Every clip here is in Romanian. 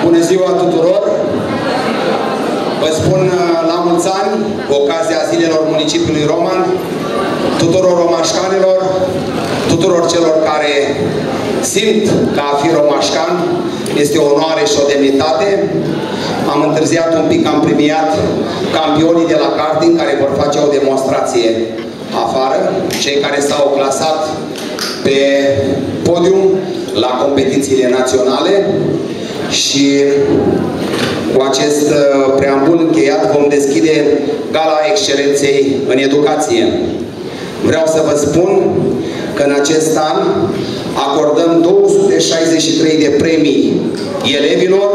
Bună ziua tuturor! Vă spun la mulți ani, cu ocazia zilelor municipiului Roman, tuturor romașcanilor, tuturor celor care simt că a fi romașcan este o onoare și o demnitate. Am întârziat un pic, am premiat campionii de la karting care vor face o demonstrație afară, cei care s-au clasat pe podium la competițiile naționale. Și cu acest preambul încheiat vom deschide Gala Excelentei în educație. Vreau să vă spun că în acest an acordăm 263 de premii elevilor,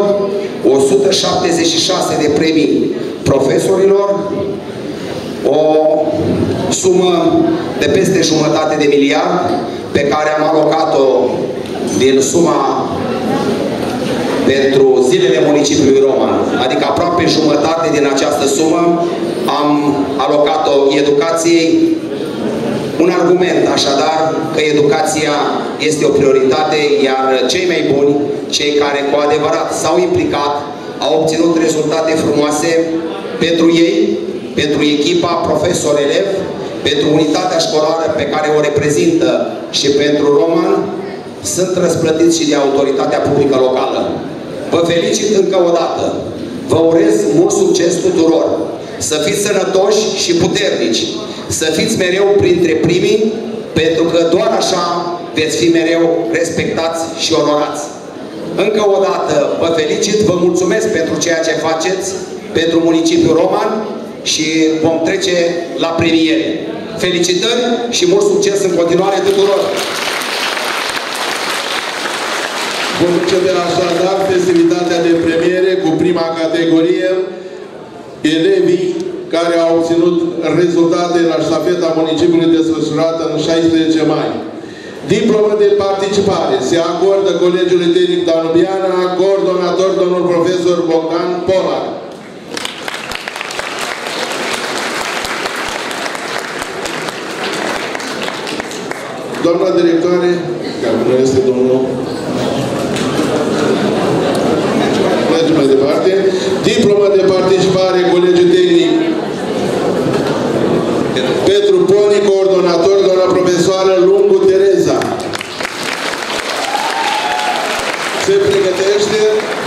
176 de premii profesorilor, o sumă de peste 1,5 de miliard pe care am alocat-o din suma pentru zilele municipiului Roman. Adică aproape jumătate din această sumă am alocat-o educației. Un argument, așadar, că educația este o prioritate, iar cei mai buni, cei care cu adevărat s-au implicat, au obținut rezultate frumoase pentru ei, pentru echipa profesor-elev, pentru unitatea școlară pe care o reprezintă și pentru Roman, sunt răsplătiți și de autoritatea publică locală. Vă felicit încă o dată. Vă urez mult succes tuturor. Să fiți sănătoși și puternici. Să fiți mereu printre primii, pentru că doar așa veți fi mereu respectați și onorați. Încă o dată vă felicit, vă mulțumesc pentru ceea ce faceți pentru municipiul Roman și vom trece la premiere. Felicitări și mult succes în continuare tuturor! Vom începe așadar festivitatea de premiere cu prima categorie, elevii care au obținut rezultate la ștafeta municipiului desfășurată în 16 mai. Diplomă de participare se acordă Colegiului Tehnic Danubiana, coordonator domnul profesor Bogdan Polar. Doamna directoare, care nu este domnul... Mergem mai departe. Diplomă de participare Colegiul Tehnic Petru Poni, coordonator, doamna profesoară Lungu Tereza. Se pregătește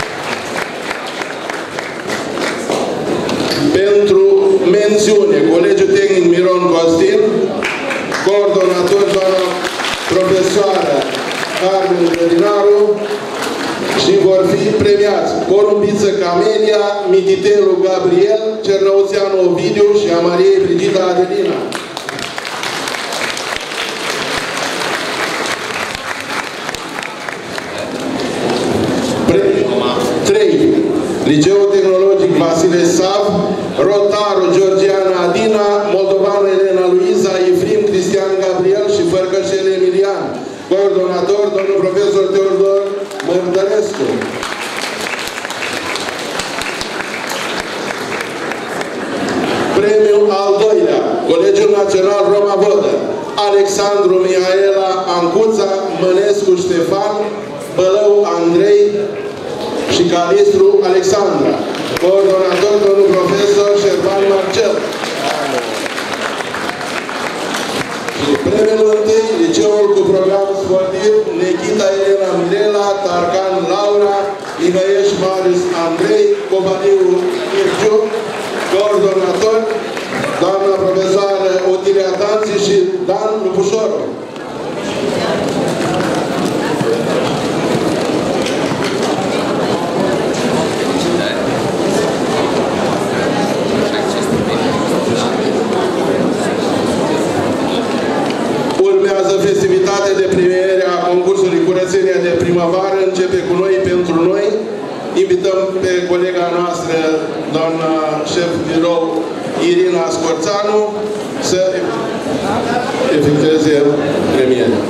pentru mențiune Colegiul Tehnic Miron Costin, coordonator, doamna profesoară Carmen Grădinaru, și vor fi premiați Porumbiță Camelia, Mititelu Gabriel, Cernăuțeanu Ovidiu și Amariei Brigida Adelina. Premiul 3. Liceul Tehnologic Vasile Sav, Rotaru Georgiana Adina, Moldovană Elena Luiza, Efrim Cristian Gabriel și Fărcășel Emilian. Coordonator, domnul profesor Teodor Mărdărescu. Premiul al doilea, Colegiul Național Roma Vodă, Alexandru Mihaela Ancuța, Mănescu Ștefan, Bălău Andrei și Calistru Alexandra. Coordonator, domnul profesor Șerban Marcel. Premiul întâi, liceul cu program sportiv, Nechita Elena Mirela, Tarcan Laura, Mihăieș Marius Andrei, Copaniu Mirciu, coordonator, doamna profesoară Otilia Danți și Dan Lupușoru. Festivitatea de premiere a concursului Curățenia de Primăvară începe cu noi pentru noi. Invităm pe colega noastră, doamna șef birou Irina Scorțanu, să efectueze premierea.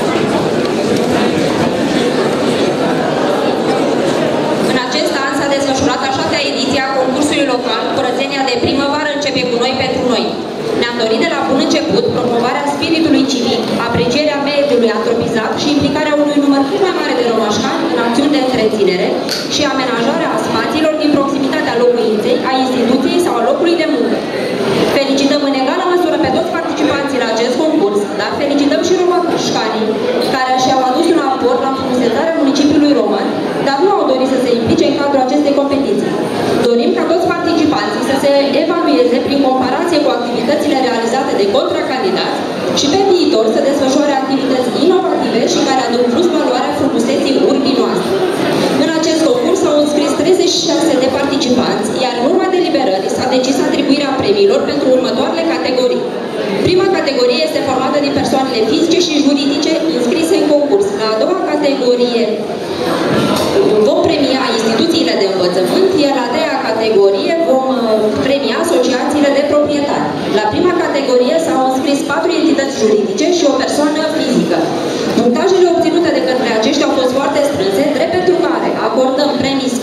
În acest an s-a desfășurat a 7-a ediție a concursului local Curățenia de Primăvară începe cu noi pentru noi. Ne-am dorit de la bun început promovarea spiritului civic, aprecierea mediului antropizat și implicarea unui număr cât mai mare de romașcani în acțiuni de întreținere și amenajarea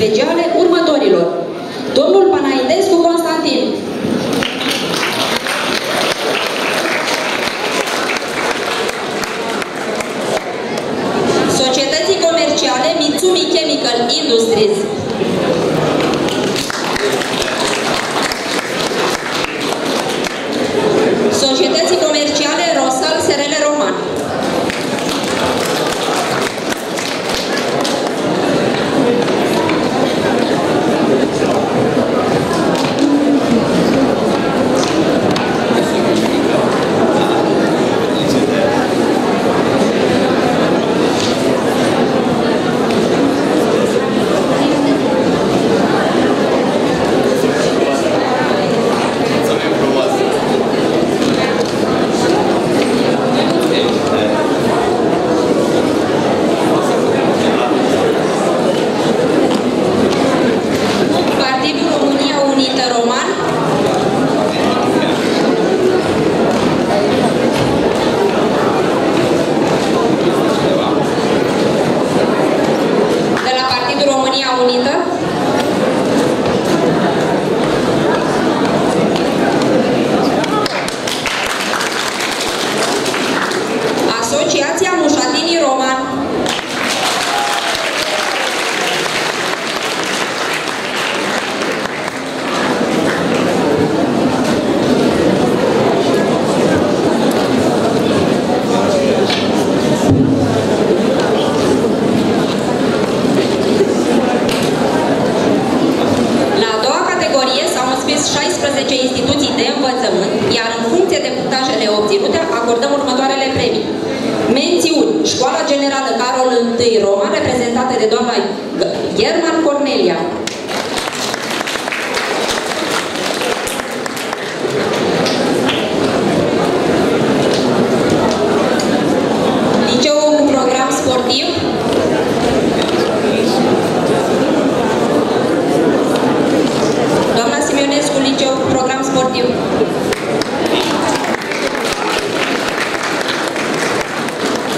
speciale următorilor: domnul Panaidescu Constantin, Societății Comerciale Mitsumi Chemical Industries, Societății Comerciale Rosal SRL Roman,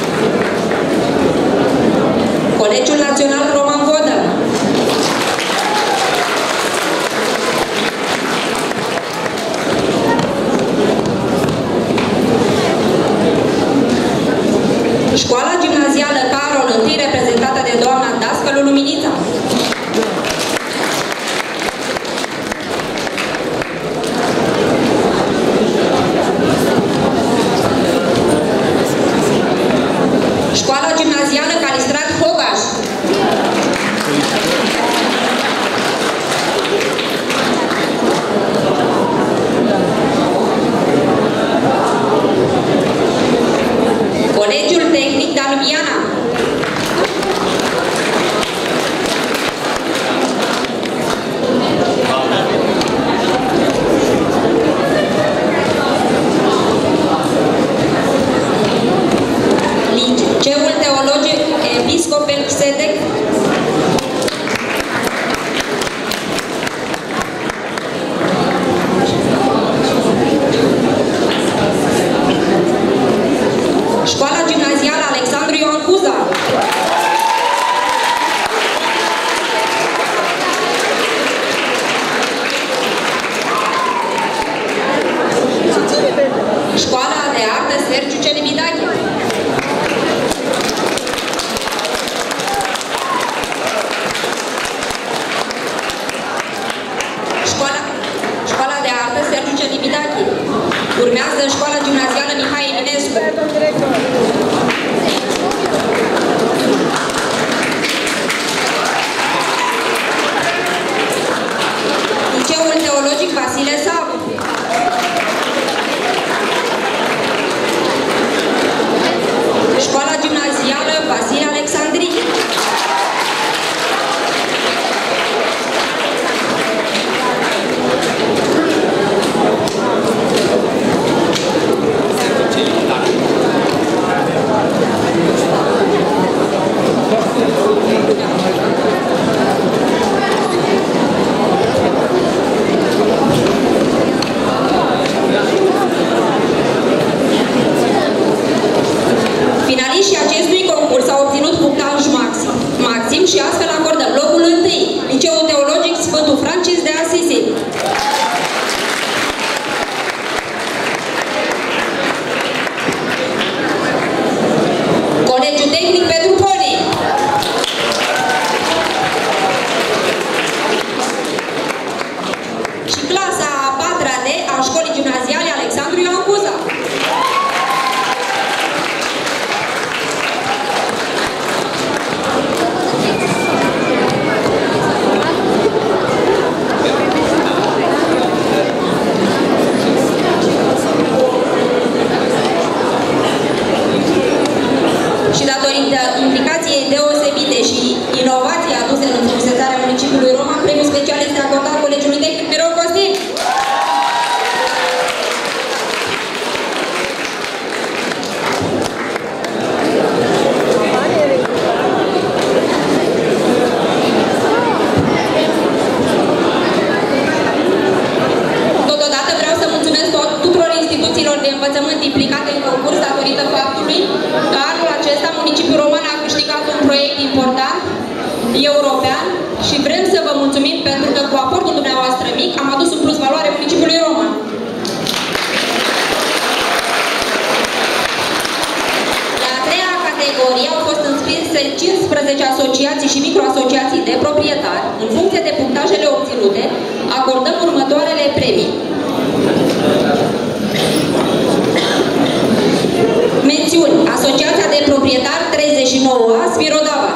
Colegiul Național Roman Vodă, și vrem să vă mulțumim pentru că cu aportul dumneavoastră mic am adus un plus valoare municipiului Roman. La a treia categorie au fost înscrise 15 asociații și microasociații de proprietari. În funcție de punctajele obținute, acordăm următoarele premii. Mențiuni: Asociația de proprietari 39A Spirodava.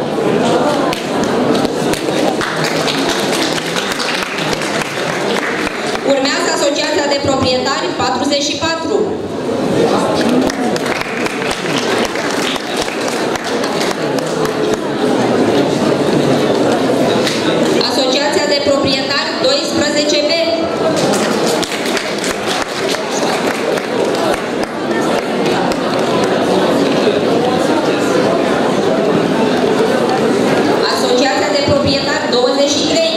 Urmează Asociația de proprietari 44. Asociația de proprietari 12B. Asociația de proprietari 23.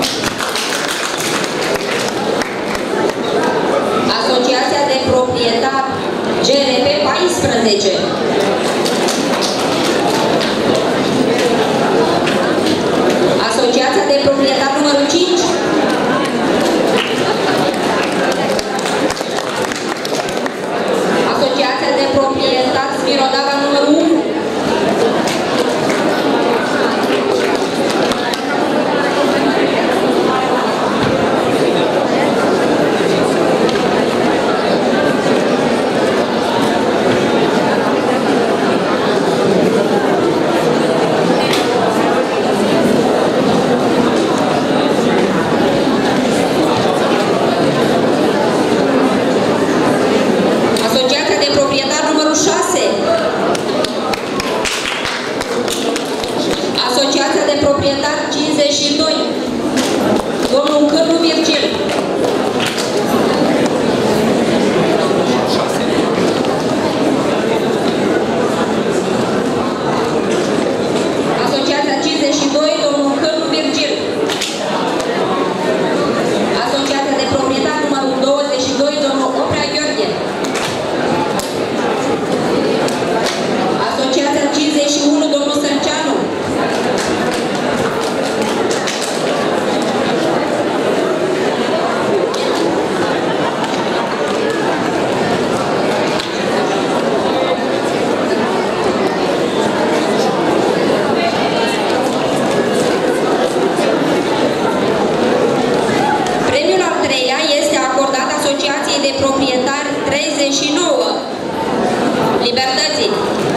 Asociația de proprietari GRP 14. Asociația de proprietari numărul 5. Asociația de proprietari Spirodava numărul 1. Asociația de proprietari numărul 6. Asociația de proprietari 52. Domnul Cârlu Virgil. Asociația 52, domnul Cârlu Virgil. Asociația de proprietari numărul 22, domnul Oprea Gheorghe. Asociația 51, domnul Sărceanu. Premiul al treilea este acordat Asociației de proprietari 39 Libertății.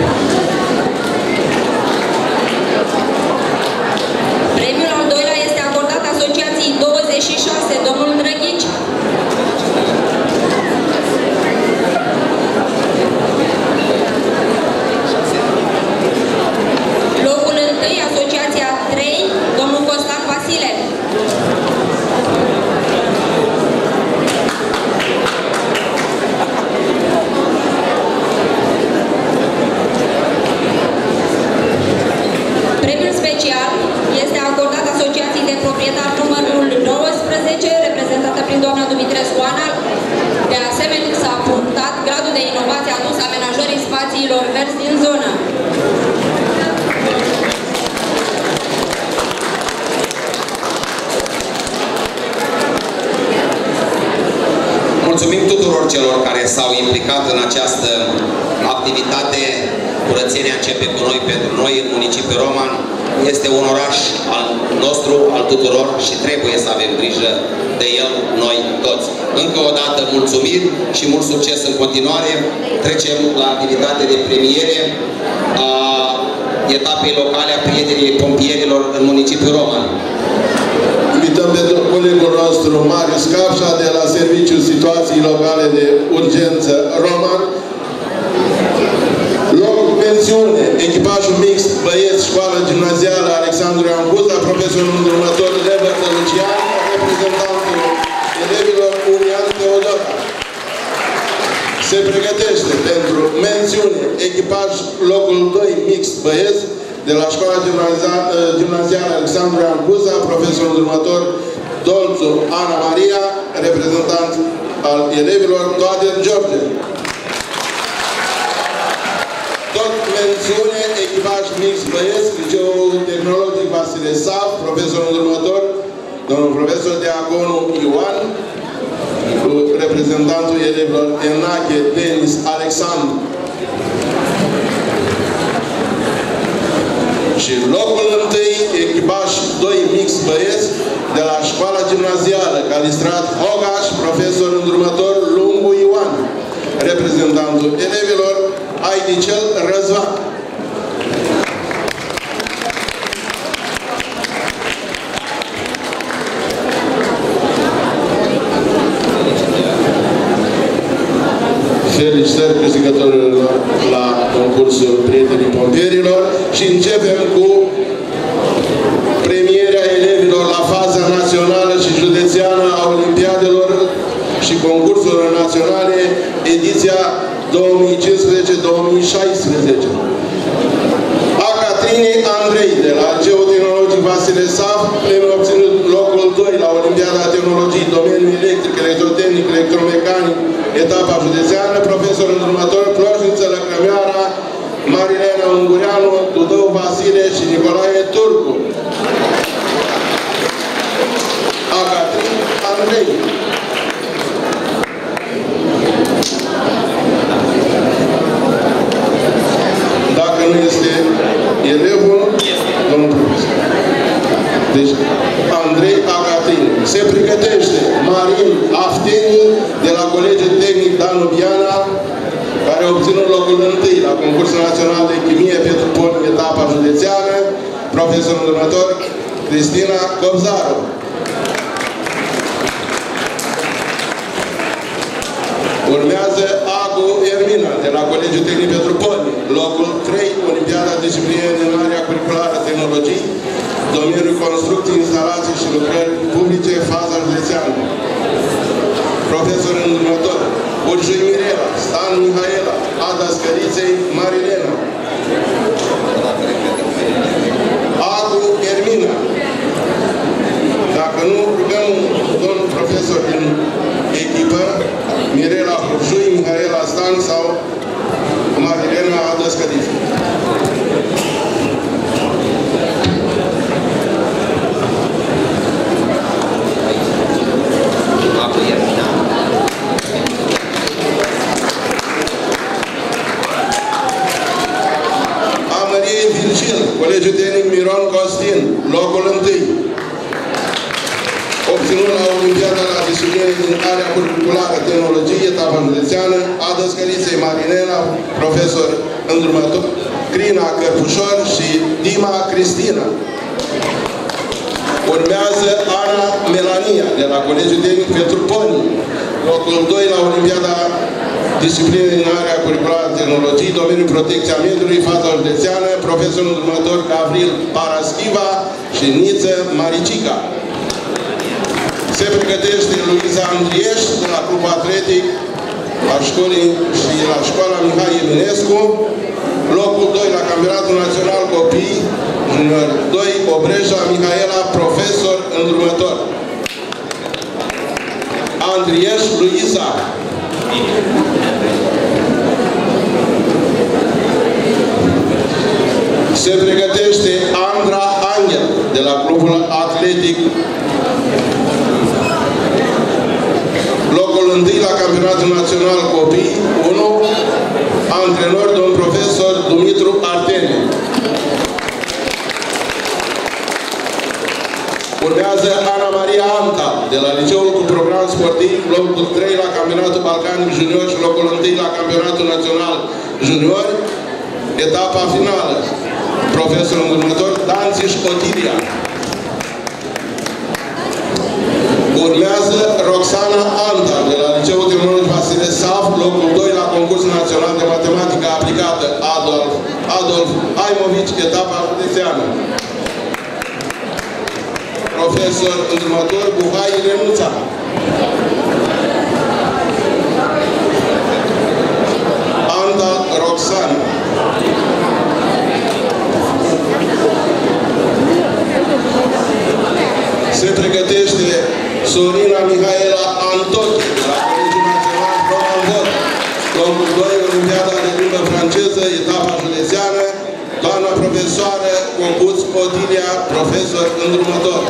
Premiul al doilea este acordat Asociației 26 domnul Drăghici. Locul întâi, Asociația 3, domnul Costan Vasile. Premiul special este acordat Asociației de proprietari numărul 19, reprezentată prin doamna Dumitrescu Ana. De asemenea, s-a punctat gradul de inovație adus amenajării spațiilor verzi din zonă. Mulțumim tuturor celor care s-au implicat în această activitate. Curățenia începe cu noi, pentru noi, în municipiul Roman. Este un oraș al nostru, al tuturor și trebuie să avem grijă de el, noi toți. Încă o dată, mulțumiri și mult succes în continuare. Trecem la activitate de premiere a etapei locale a prietenii pompierilor în municipiul Roman. Invităm pe colegul nostru Marius Capșa de la Serviciul Situații Locale de Urgență Roman. Loc mențiune, echipajul mix, băieți, școală gimnazială Alexandru Ioan Buza, profesorul îndrumător Lebert Lucian, reprezentantul elevilor Unian Teodora. Se pregătește pentru mențiune, echipaj locul 2 mix, băieți, de la școala gimnazială Alexandru Ioan Buza, profesorul îndrumător Dolțu Ana Maria, reprezentant al elevilor Toader George. Tot mențiune, echipaj mix băieți, Liceul Tehnologic Vasile Sav, profesorul următor, domnul profesor Deaconu Ioan, cu reprezentantul elevilor Enache Denis Alexandru. Și locul întâi, echipaj 2 mix băieți, de la școala gimnazială Calistrat Hogaș, profesor îndrumător Lungu Ioan, reprezentantul elevilor Aidicel Răzvan. Felicitări câștigătorilor la concursul Prietenii Pompierilor și începem cu premierea elevilor la faza națională și județeană a Olimpiadelor și concursurilor naționale ediția 2015-2016. A Catrinei Andrei de la Liceul Tehnologic Vasile Sav, premiul obținut locul 2 la Olimpiada Tehnologiei, domeniul electric, electrotehnic, electromecanic, etapa județeană, profesor îndrumător Ploșniță Lăcrămioara, Marilena Ungureanu, Dudău Vasile și Nicolae Turcu. A Catrinei Andrei. Dacă nu este elevul, domnul profesor. Deci, Andrei Agatin. Se pregătește Marin Afteni de la Colegiul Tehnic Danubiana, care a obținut locul 1 la concursul național de chimie pentru poli etapa județeană, profesorul următor Cristina Cobzaru. Urmează Agu Ermina, de la Colegiul Tehnic pentru Poli, locul 3, Olimpiada Disciplinei din area curriculară tehnologii, domeniul construcții, instalații și lucrări publice, faza județeană. Profesor îndrumător, Burjui Mirela, Stan Mihaela, Ada Scăriței, Marilena. Agu Ermina. Dacă nu, rugăm domnul profesor din echipă, Mirela Burjui, Mihaela Stan sau Marilena Ada Scăriței. Colegiul Tehnic Miron Costin, locul 1. Obținut la Olimpiada la discipline din area curriculară tehnologie, etapa județeană, Ada Scăriței Marinela, profesor îndrumător, Crina Cărpușor și Dima Cristina. Urmează Ana Melania, de la Colegiul Tehnic Petru Poni, locul 2 la Olimpiada discipline din area curriculară tehnologii, domeniul protecția mediului, faza județeană, profesorul următor Gavril Paraschiva și Niță Maricica. Se pregătește Luiza Andrieș de la Clubul Atletic la școlii și la școala Mihai Eminescu, locul 2 la Campionatul Național Copii, junior 2, Obreja Mihaela, profesor îndrumător. Andrieș Luiza. Se pregătește Andra Angel de la Clubul Atletic, locul 1 la Campionatul Național Copii 1, antrenor domn profesor Dumitru Artene. Urmează Ana Maria Anta de la Liceul cu program sportiv, locul 3 la Campionatul Balcanic Junior și locul 1 la Campionatul Național Junior, etapa finală. Profesorul următor, Danțiș Otilia. Urmează Roxana Anta, de la Liceul Tehnologic Vasile Sav, locul 2 la concursul național de matematică aplicată Adolf Aimovici, etapa județeană. Profesor îndrumător, Buhai Renuța. Anta Roxana. Se pregătește Sorina Mihaela Antochi, de la Colegiul Național Roman Vot. Locul 2, Olimpiada de Limbă Franceză, etapa județeană. profesor îndrumător.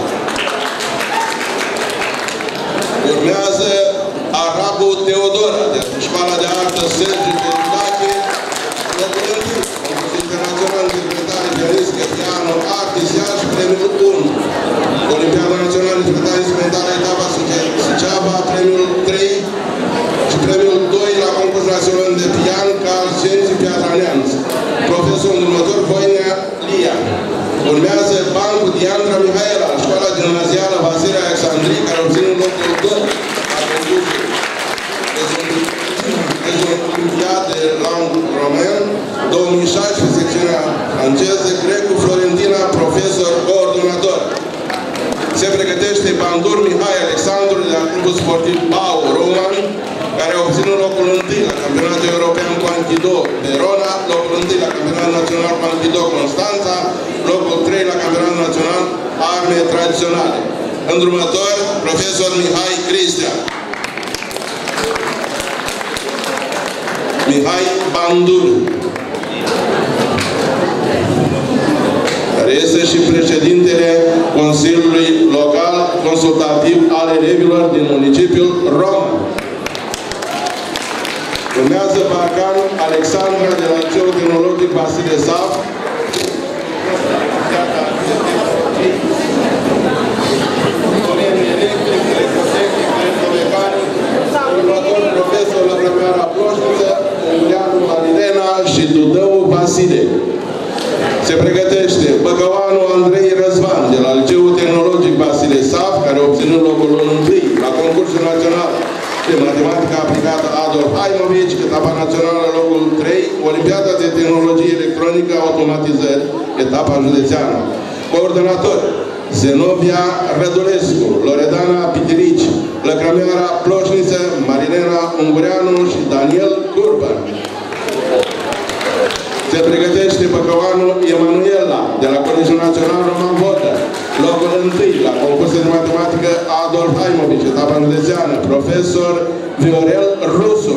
Urmează Arabu Teodora, de Școala de Artă Sergiu Educatie, locul 1, concurs internațional de interpretare, pianistă, piano, artist, și premiul 1. Olimpiada Națională de Interpretare Instrumentală, etapa Suceava, premiul 3 și premiul 2 la concursul național de pian, Calcenții Piatra Neamț. Profesor îndrumător Voinea Lia. Urmează Bancul Diandra Mihaela, Școala Gimnazială Gala Excelentei, care obține locul 2 la concursul Educatie de Lang Roman 2016, secțiunea franceză, Grecu Florentina, profesor coordonator. Se pregătește Bandur Mihai Alexandru de la Clubul Sportiv Bau Roman, care a obținut locul 1 la Campionatul European cu Anchido Verona, locul 1 la Campionatul Național cu Anchido Constanța, locul 3 la Campionatul Național Arme Tradiționale. Îndrumător, profesor Mihai Cristian. Mihai Bandur, care este și președintele Consiliului Local Consultativ al elevilor din municipiul Roma. Urmează Barcan Alexandra de la Liceul Tehnologic Vasile Saf. Următor profesor la premiera Ploșniță, Ungureanu Marilena și Dudău Vasile. Se pregătește Băcăuanu Andrei Răzvan de la Liceul Tehnologic Vasile Saf, care a obținut locul 1 la concursul național de matematică aplicată Adolf Haimovici, etapa națională locul 3, Olimpiada de Tehnologie Electronică Automatizări, etapa județeană. Coordonator Zenovia Rădulescu, Loredana Pitirici, Lăcrămeara Ploșniță, Marilena Ungureanu și Daniel Curban. Se pregătește Băcăuanu Emanuela de la Colegiul Național Roman Vodă, locul 1 la concursul de matematică Adolf Haimovici, etapa județeană, profesor Viorel Rusu.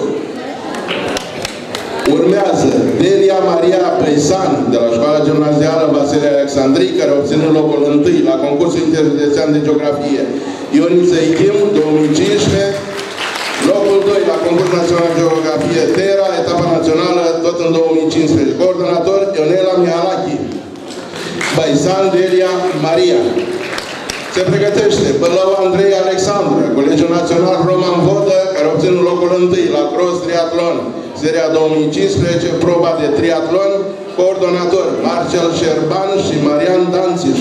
Urmează Delia Maria Păisan de la Școala Gimnazială Vasile Alexandrii, care a obținut locul 1 la concursul interjudețean de geografie Ioniță Ichim 2015, locul 2 la concursul național de geografie Tera, etapa națională tot în 2015. Coordonator Ionela Mihalachi. Păisan Delia Maria. Se pregătește Bălău Andrei Alexandru, Colegiul Național Roman Vodă, care a obținut locul 1 la cross triatlon, seria 2015, proba de triatlon, coordonator Marcel Șerban și Marian Danțiș.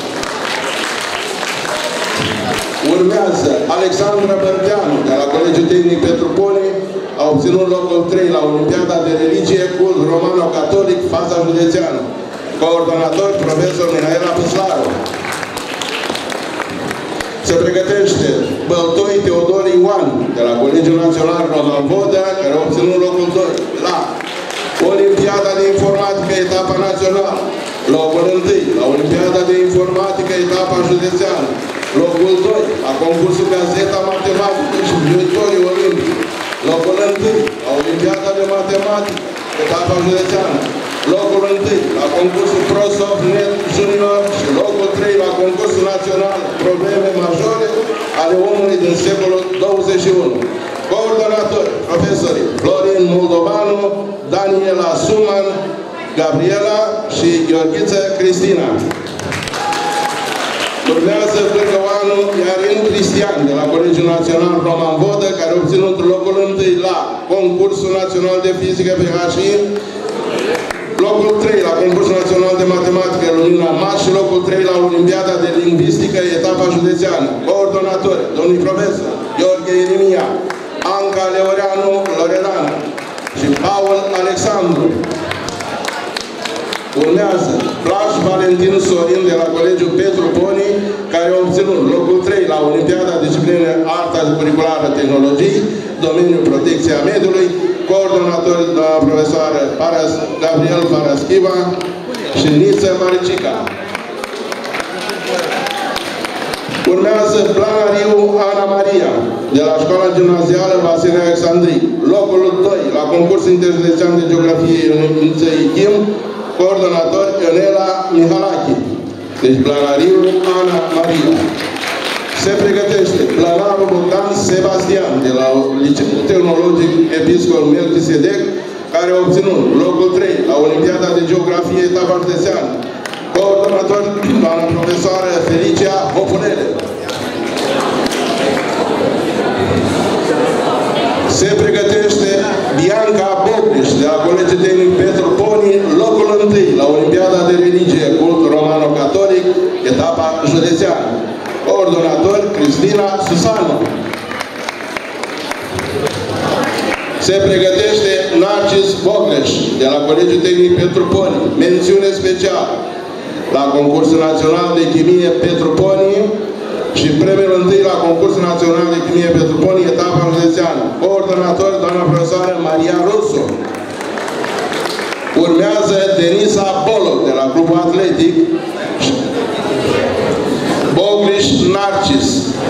Urmează Alexandra Bărteanu, de la Colegiul Tehnic Petruponi, a obținut locul 3 la Olimpiada de Religie, cult romano-catolic, faza județeană. Coordonator profesor Mihaela Păslaru. Se pregătește Băltoi Teodor Ioan, de la Colegiul Național Roman Vodă, care a obținut locul 2 la Olimpiada de Informatică, etapa națională, locul 1 la Olimpiada de Informatică, etapa județeană, locul 2 la concursul Gazeta Matematică și Viitorii Olimpici, locul 1 la Olimpiada de Matematică, etapa județeană, locul 1 la concursul ProSoftNet Junior și locul 3 la concursul național Probleme majore ale omului din secolul 21. Coordonatori, profesorii Florin Moldovanu, Daniela Suman, Gabriela și Gheorghiță Cristina. Urmează Băcăuanu Iarin Cristian de la Colegiul Național Roman Vodă, care a obținut locul 1 la concursul național de fizică PHI, locul 3 la concursul național de matematică Lumina Maș și locul 3 la Olimpiada de Lingvistică, etapa județeană. Coordonatori, domnul profesor Gheorghe Irimia, Anca Leoreanu Loredana și Paul Alexandru. Urmează Plaș Valentin Sorin de la Colegiul Petru Poni, care a obținut locul 3 la Olimpiada Discipline Arta Curriculară Tehnologii, domeniul protecția mediului, coordonator doamna profesoară Gabriel Paraschiva și Niță Maricica. Urmează Planariu Ana Maria, de la Școala Gimnazială Vasile Alexandrii, locul 2 la concursul interjudețean de geografie Ioniță Ichim, coordonator Ionela Mihalachi. Deci Planariu Ana Maria. Se pregătește Planarul Bogdan Sebastian de la Liceul Tehnologic Episcop Melchisedec, care a obținut locul 3 la Olimpiada de Geografie etapa județeană. Coordonator, doamna profesoară Felicia Hopunele. Se pregătește Bianca Bogniș de la Colegiul Tehnic Petru Poni, locul 1 la Olimpiada de Religie Cult Romano-Catolic, etapa județeană. Coordonator Cristina Susanu. Se pregătește Narcis Bogneș de la Colegiul Tehnic Petru Poni, mențiune specială la concursul național de chimie Petru Poni și premiul 1 la concursul național de chimie Petru Poni, etapa județeană. Coordonator doamna profesoară Maria Rusu. Urmează Denisa Boloc de la Clubul Atletic Bogniș Narcis.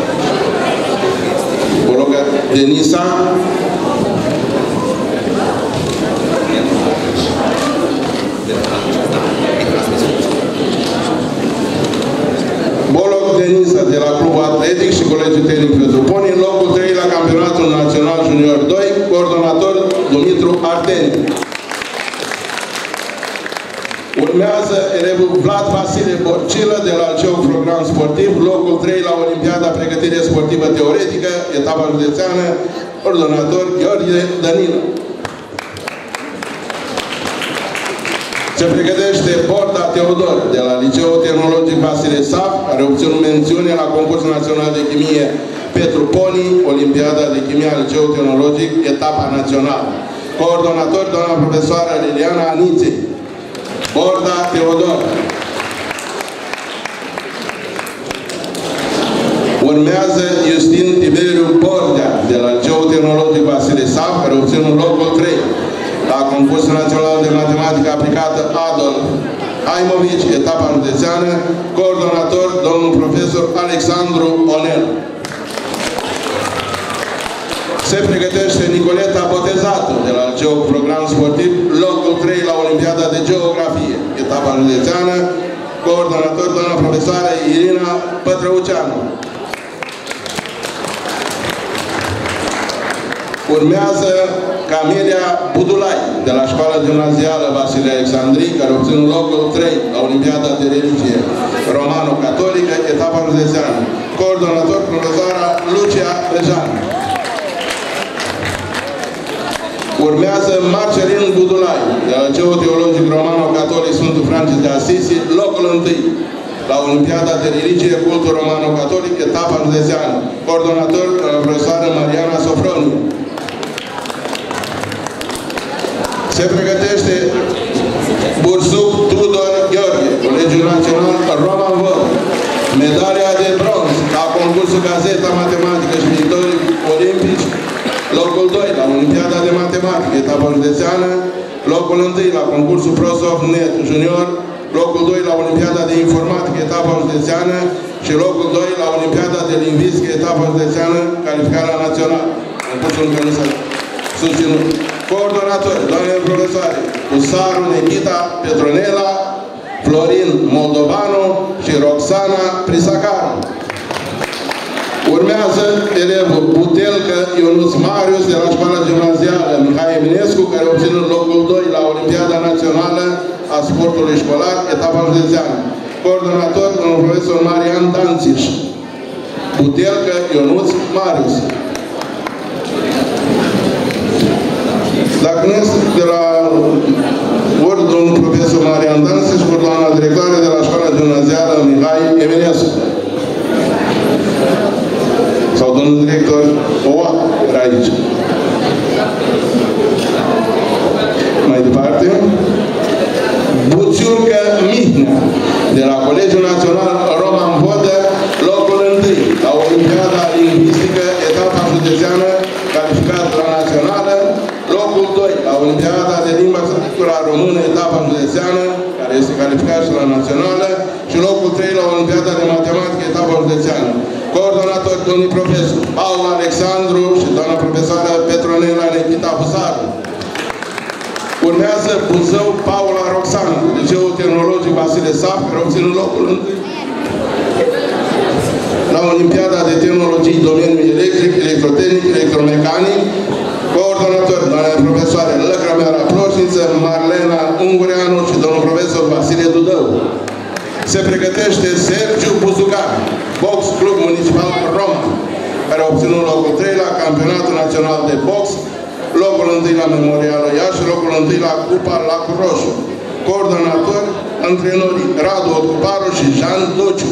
Boloc Denisa. Boloc Denisa de la Clubul Atletic și Colegiul Tehnic Petru Poni, în locul 3 la Campionatul Național Junior 2, coordonator Dumitru Arteni. Urmează elevul Vlad Vasile Borcilă de la Liceu Program Sportiv, locul 3 la Olimpiada Pregătire Sportivă Teoretică, etapa județeană, coordonator Gheorghe Danilă. Se pregătește Borda Teodor de la Liceul Tehnologic Vasile Saf, care a obținut mențiune la concursul național de chimie Petru Poni, Olimpiada de Chimie al Liceul Tehnologic, etapa națională. Coordonator, doamna profesoară Liliana Aniței. Borda Teodor. Urmează Justin Tiberiu Bordea de la Liceul Tehnologic Vasile Saf, care a obținut locul 3 la concursul național de matematică aplicată Adolf Aimovici, etapa județeană, coordonator domnul profesor Alexandru Onel. Se pregătește Nicoleta Botezatu de la Liceu Program Sportiv, locul 3 la Olimpiada de Geografie, etapa județeană, coordonator doamna profesoară Irina Pătrăuceanu. Urmează Camelia Budulai de la Școala Gimnazială Vasile Alexandrii, care a obținut locul 3 la Olimpiada de Religie Romano-Catolică, etapa județeană. Coordonator profesoara Lucia Rejan. Urmează Marcelin Budulai de la Liceul Teologic Romano-Catolic Sfântul Francis de Asisi, locul 1 la Olimpiada de Religie Cultul Romano-Catolic, etapa județeană. Coordonator profesoară Mariana Sofroniu. Se pregătește Bursuc Tudor Gheorghe, Colegiul Național Roman Văr, medalia de bronz la concursul Gazeta Matematică și Viitorii Olimpici, locul 2 la Olimpiada de Matematică, etapa județeană, locul 1 la concursul ProSoftNet Junior, locul 2 la Olimpiada de Informatică, etapa județeană și locul 2 la Olimpiada de Lingvistică, etapa județeană, calificarea națională. Concursul încă nu s-a susținut. Coordonatori, doamne profesoare, Usaru Nikita Petronela, Florin Moldovanu și Roxana Prisacaru. Urmează elevul Butelcă Ionuț Marius de la Școala Gimnazială Mihai Eminescu, care a obținut locul 2 la Olimpiada Națională a Sportului Școlar, etapa județeană. Coordonator, domnul profesor Marian Danțiș. Butelcă Ionuț Marius. Dacă nu este de la ori domnul profesor Marian Danțiș, ori doamna directoare de la Școala Gimnazială Mihai Eminescu. Sau domnul director Oa, era aici. Mai departe. Buțiurcă Mihnea, de la Colegiul Național Roman Vodă, locul 1 la Olimpiada Lingvistică, etapa județeană, calificat la națională, locul 2 la Olimpiada de Limba și Literatura Română, etapa județeană, care este calificat și la națională, și locul 3 la Olimpiada de Matematică, etapa județeană. Coordonator, domnul profesor Paul Alexandru și doamna profesoară Petronela Nikita Husaru. Urmează Urmează Buzău Paula Roxana, Liceul Tehnologic Vasile Saf, care a obținut locul 1 la Olimpiada de Tehnologii domeniul electric, electrotehnic, electromecanic, coordonator, doamna profesoară Lăcrămeara Ploșniță, Marlena Ungureanu și domnul profesor Vasile Dudău. Se pregătește Sergiu Buzugar, Box Club Municipal Roma, care a obținut locul 3 la Campionatul Național de Box, locul 1 la Memorialul Iași și locul 1 la Cupa Lacul Roșu. Coordonator, antrenorii Radu Otcuparu și Jean Dociu.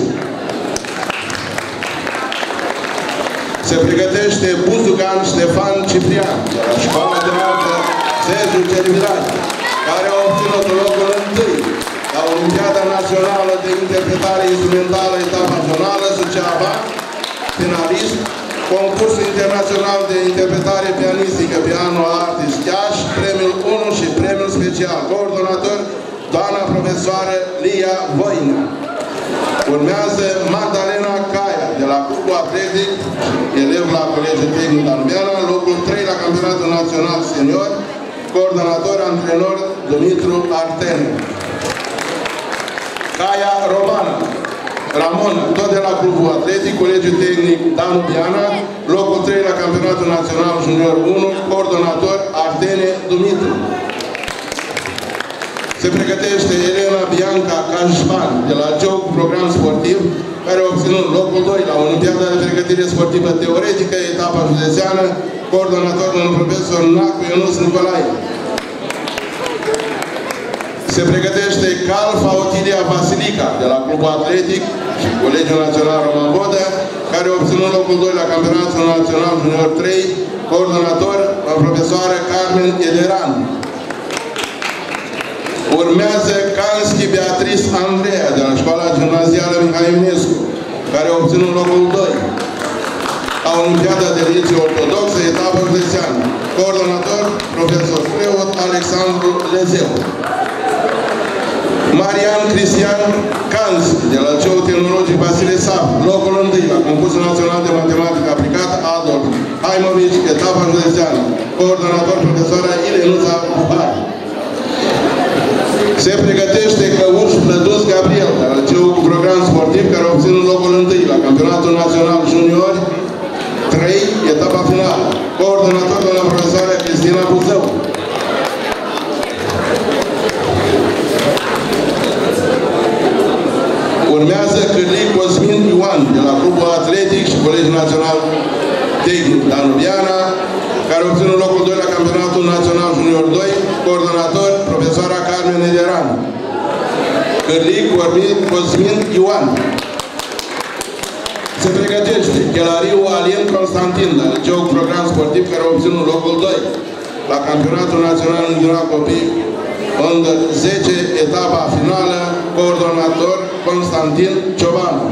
Se pregătește Buzugan Ștefan Ciprian, de la Școala de Artă Sergiu Cervilai, care a obținut locul 1 la Olimpiada Națională de Interpretare Instrumentală, etapa zonală, Suceava, finalist, concursul internațional de interpretare pianistică, Piano Artist Iași, premiul 1 și premiul special. Coordonator, doamna profesoară Lia Voina. Urmează Magdalena Caia, de la Clubul Atletic, elev la Colegiul Tehnic Danubiana, locul 3 la Campionatul Național Senior, coordonator, antrenor Dumitru Artene. Caia Romana, Ramon, tot de la Clubul Atletic, Colegiul Tehnic Danubiana, locul 3 la Campionatul Național Junior 1, coordonator Artene Dumitru. Se pregătește Elena Bianca Cașman, de la Liceu cu program sportiv, care a obținut locul 2 la Olimpiada de Pregătire Sportivă Teoretică, etapa județeană, coordonator domnul profesor Nacu Ionus Nicolae. Se pregătește Calfa Otilia Vasilica, de la Clubul Atletic și Colegiul Național Roman Vodă, care a obținut locul 2 la Campionatul Național Junior 3, coordonator la profesoară Carmen Ederan. Urmează Kanschi Beatrice Andreea, de la Școala Gimnazială Mihai Eminescu, care a obținut locul 2 la Olimpiada de Religie Ortodoxă, etapă județeană. Coordonator, profesor preot Alexandru Lezeu. Marian Cristian Canz, de la Liceul Tehnologic Vasile Saf, locul 1 la Concursul Național de Matematică Aplicată Adolf Haimovici, etapa județeană. Coordonator, profesoara Ilenuța Buhari. Se pregătește Căuș Plăduț Gabriel, de la Liceul cu program sportiv, care a obținut locul 1 la Campionatul Național Junior 3, etapa finală. Coordonator, doamna profesoară Cristina Buzău. Urmează Cârlic Cosmin Ioan, de la Clubul Atletic și Colegiul Național Tehnic Danubiana, care a obținut locul 2 la Campionatul Național Junior 2, coordonator, profesoara Carmen Ederan. Cârlic Cosmin Ioan. Se pregătește Chelariu Alien Constantin, de la Liceu program sportiv, care a obținut locul 2 la Campionatul Național Junior Copii Under 10, etapa finală, coordonator Constantin Ciobanu.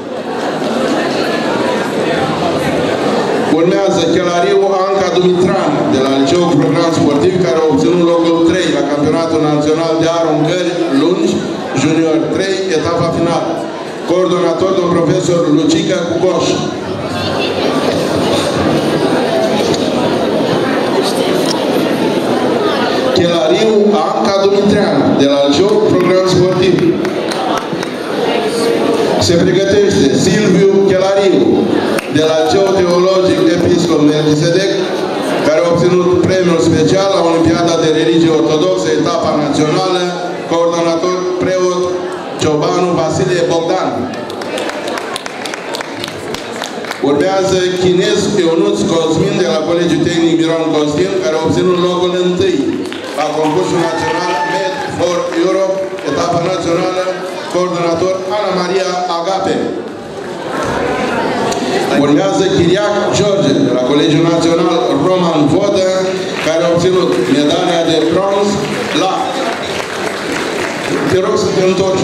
Urmează Chelariu Anca Dumitran, de la Liceu cu program sportiv, care a obținut locul 3 la Campionatul Național de Aruncări Lungi, Junior 3, etapa finală. Coordonator, domn profesor Lucica Cucoș. Chelariu Anca Dumitran, de la Liceu cu program sportiv. Se pregătește Silviu Chelariu, de la Liceu Teologic Episcop Melchisedec, care a obținut premiul special la Olimpiada de Religie Ortodoxă, etapa națională, coordonator preot Ciobanu Vasile Bogdan. Urmează Chinescu Ionuț Cosmin, de la Colegiul Tehnic Miron Costin, care a obținut locul 1 la concursul național Med for Europe, etapa națională, coordonator Ana Maria Agape. Urmează Chiriac George, de la Colegiul Național Roman Vodă, care a obținut medalia de bronz la... Te rog să te întorci.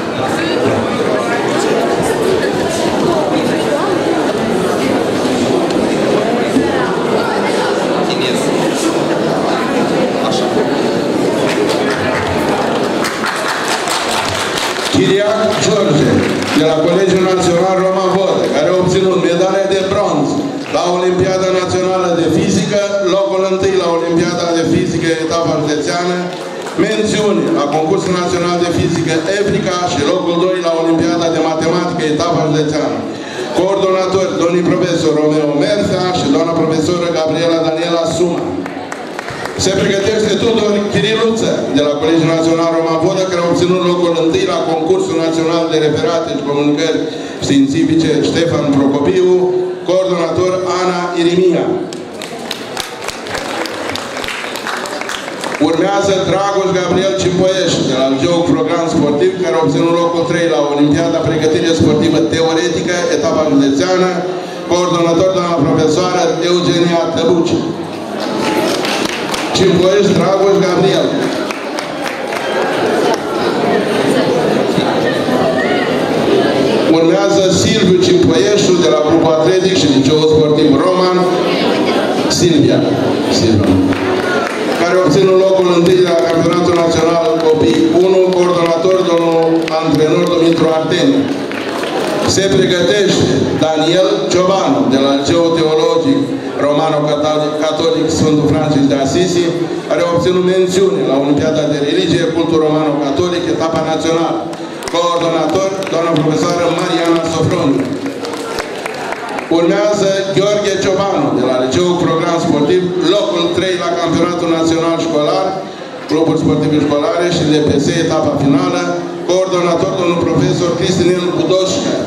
Chiriac George, de la Colegiul Național Roman Vodă, care a obținut medalia de bronz la Olimpiada Națională de Fizică, locul 1 la Olimpiada de Fizică, etapa județeană, Mențiune la concursul național de fizică Africa și locul 2 la Olimpiada de matematică etapa județeană. Coordonatori, domnii profesor Romeo Merfea și doamna profesoră Gabriela Daniela Suma. Se pregătește Tudor Chiriluță de la Colegiul Național Roman Vodă, care a obținut locul 1 la concursul național de referate și comunicări științifice Ștefan Procopiu, coordonator Ana Irimia. Urmează Dragoș Gabriel Cimpoiești de la Geoc Program Sportiv, care a obținut locul 3 la Olimpiada Pregătire Sportivă Teoretică, etapa județeană, coordonator doamna profesoară Eugenia Tăbuci. Cimpoiești Dragoș Gabriel. Urmează Silviu Cimpoiești de la Grupul Atletic și Liceul Sportiv Roman, Silvia, care a obținut locul 1 la Campionatul Național Copii 1, coordonator domnul antrenor Dumitru Arteni. Se pregătește Daniel Ciobanu de la Liceul Teologic Romano-Catolic Sfântul Francis de Assisi, care a obținut mențiune la Olimpiada de Religie, Cultul Romano-Catolic, etapa națională. Coordonator, doamna profesoară Mariana Sofroniu. Urmează Gheorghe Ciobanu de la Liceul Program Sportiv, locul 3 la Campionatul Național Școlar, Cluburi Sportive Școlare și DPS, etapa finală. Coordonator, domnul profesor Cristinel Budoșca.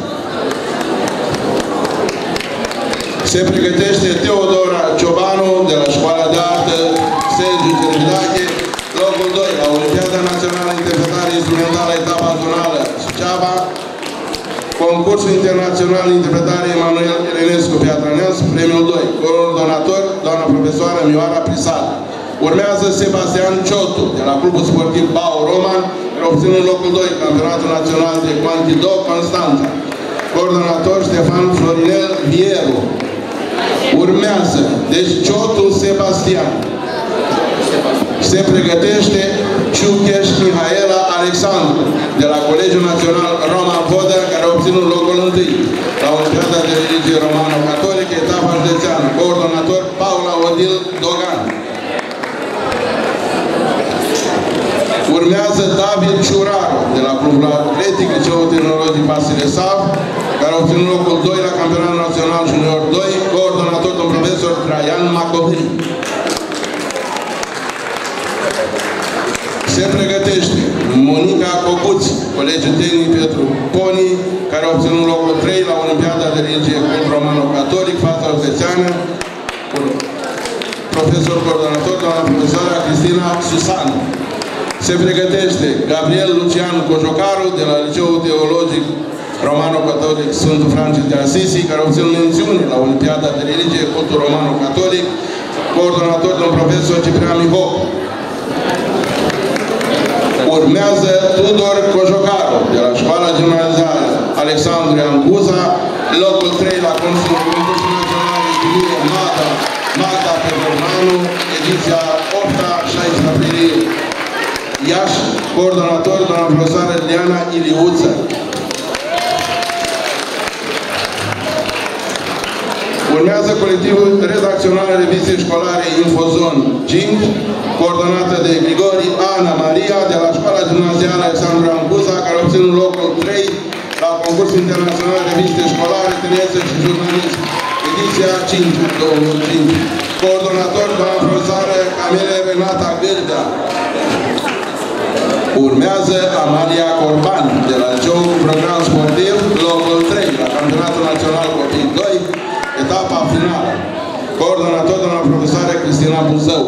Se pregătește Teodora Ciobanu de la Școala de Artă Sergiu Cervidache, locul 2 la Olimpiada Națională Interpretare Instrumentală, etapa zonală Suceava. Concursul Internațional de Interpretare Emanuel Elenescu Piatra Neamț, premiul 2. Coordonator, doamna profesoară Mioara Prisal. Urmează Sebastian Ciotu de la Clubul Sportiv Bau Roman, care a obținut locul 2, Campionatul Național de Quantido Constanța. Coordonator Ștefan Florinel Vieru. Urmează, deci Ciotu Sebastian. Se pregătește Ciucheș Mihaela Alexandru de la Colegiul Național Roman Vodă, care a obținut locul 1 la Olimpiada de Religie Romano-Catolică, etapa județeană. Coordonator Paula Odil Dogan. Urmează David Ciuraru de la Clubul Atletic Liceul Tehnologic Vasile Sav, care a obținut locul 2 la Campionatul Național Junior 2, coordonator domnul profesor Traian Macovri. Se pregătește Monica Cocuț, Colegiul Tehnic Petru Poni, care a obținut locul 3 la Olimpiada de Religie Cult Romano-Catolic, fața județeană, profesor coordonator, doamna profesoara Cristina Susanu. Se pregătește Gabriel Lucian Cojocaru de la Liceul Teologic Romano-Catolic Sfântul Francis de Assisi, care a obținut mențiune la Olimpiada de Religie Cultul Romano-Catolic, coordonator domnul profesor Ciprian Mihoc. Urmează Tudor Cojocaru de la Școala Gimnazială Alexandru Iancuza, locul 3 la Concursul Național de Chimie Magda Petromanu, ediția 8-a, 16 aprilie. Iași, coordonator doamna profesoară Diana Iliuță. Urmează colectivul redacțional reviziei școlare Infozon 5, coordonată de Grigori Ana Maria de la Școala Gimnazială Alexandru Ancuza, care a obținut locul 3 la concursul internațional de reviste școlare, tinerețe și jurnalism, ediția 5, 2005. Coordonator doamna profesoară Camile Renata Gârdea. Urmează Amalia Corban de la Liceul Program Sportiv, locul 3 la Campionatul Național Copii 2, etapa finală. Coordonator doamna profesoară Cristina Buzău.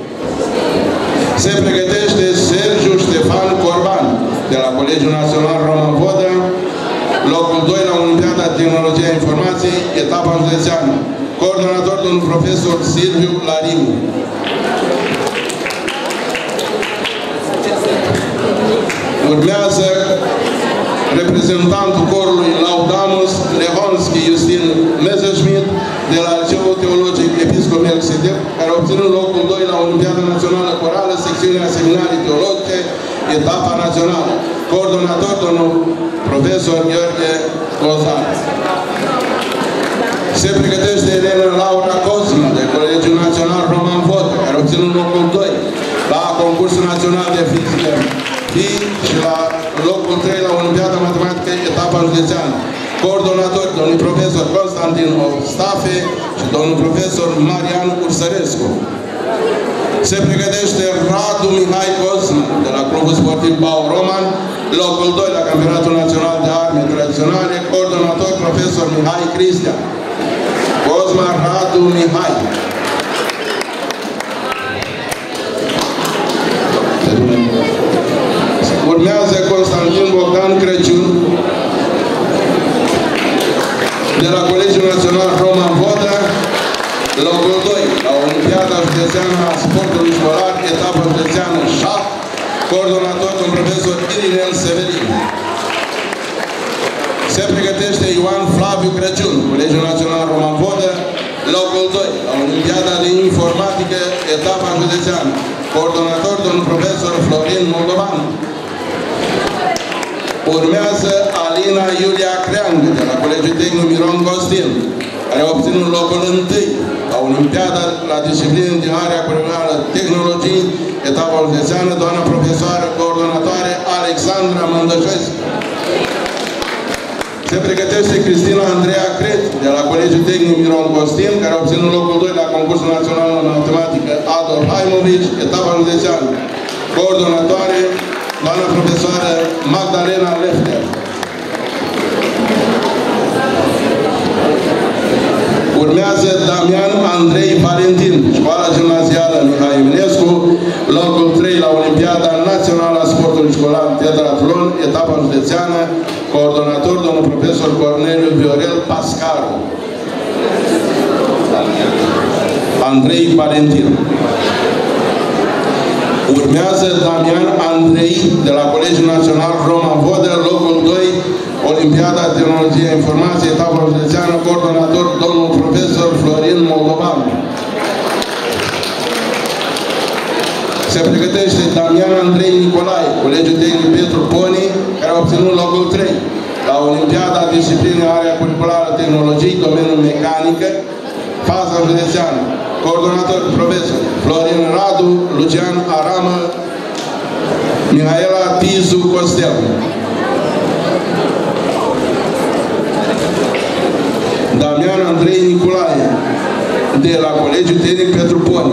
Se pregătește Sergiu Ștefan Corban de la Colegiul Național Roman Vodă, locul 2 la Olimpiada Tehnologia Informației, etapa județeană. Coordonator domnul profesor Silviu Lariu. Urmează reprezentantul corului Laudamus Lehonski Justin Messerschmidt de la Liceul Teologic Episcop Melchizedek, care a obținut locul 2 la Olimpiada Națională Corală, secțiunea Seminarii Teologice, etapa națională. Coordonator domnul profesor Gheorghe Cozar. Se pregătește Elena Laura Cosma de Colegiul Național Roman Vodă, care a obținut locul 2 la concursul concursul național de fizică și la locul 3 la Olimpiada Matematică, etapa județeană. Coordonatori, domnul profesor Constantin Stafe și domnul profesor Marian Ursărescu. Se pregătește Radu Mihai Cosma de la Clubul Sportiv Bau Roman, locul 2 la Campionatul Național de Arme Tradiționale, coordonator profesor Mihai Cristian. Cosma Radu Mihai. Urmează Constantin Bogdan Crăciun de la Colegiul Național Roman Vodă, locul 2 la Olimpiada Județeană a Sportului Școlar, etapa județeană șah, coordonator cu profesor Irinel Severin. Se pregătește Ioan Flaviu Crăciun, Colegiul Național Roman Vodă, locul 2 la Olimpiada de Informatică, etapa județeană, coordonator domnul profesor Florin Moldovan. Urmează Alina Iulia Creangă de la Colegiul Tehnic Miron Costin, care a obținut locul 1 la Olimpiada la disciplină din area curriculară tehnologii, etapa județeană, doamna profesoară coordonatoare Alexandra Mândășescu. Se pregătește Cristina Andreea Cret de la Colegiul Tehnic Miron Costin, care a obținut locul 2 la concursul național în matematică Adolf Haimovici, etapa județeană. Coordonatoare doamna profesoară Magdalena Lefter. Urmează Damian Andrei Valentin, Școala Gimnazială Mihai Eminescu, locul 3 la Olimpiada Națională a Sportului Școlar Teatratlon, etapa județeană, coordonator domnul profesor Corneliu Viorel Pascaru. Andrei Valentin. Urmează Damian Andrei de la Colegiul Național Roman Vodă, locul 2, Olimpiada Tehnologie Informație, etapa județeană, coordonator domnul profesor Florin Moldovan. Se pregătește Damian Andrei Nicolae, Colegiul Tehnic Petru Poni, care a obținut locul 3 la Olimpiada Disciplinei Area Curriculară Tehnologii, domeniul mecanică, faza județeană. Coordonator, profesor Florin Radu, Lucian Aramă, Mihaela Tizu Costel. Damian Andrei Nicolae, de la Colegiul Tehnic Petru Poni.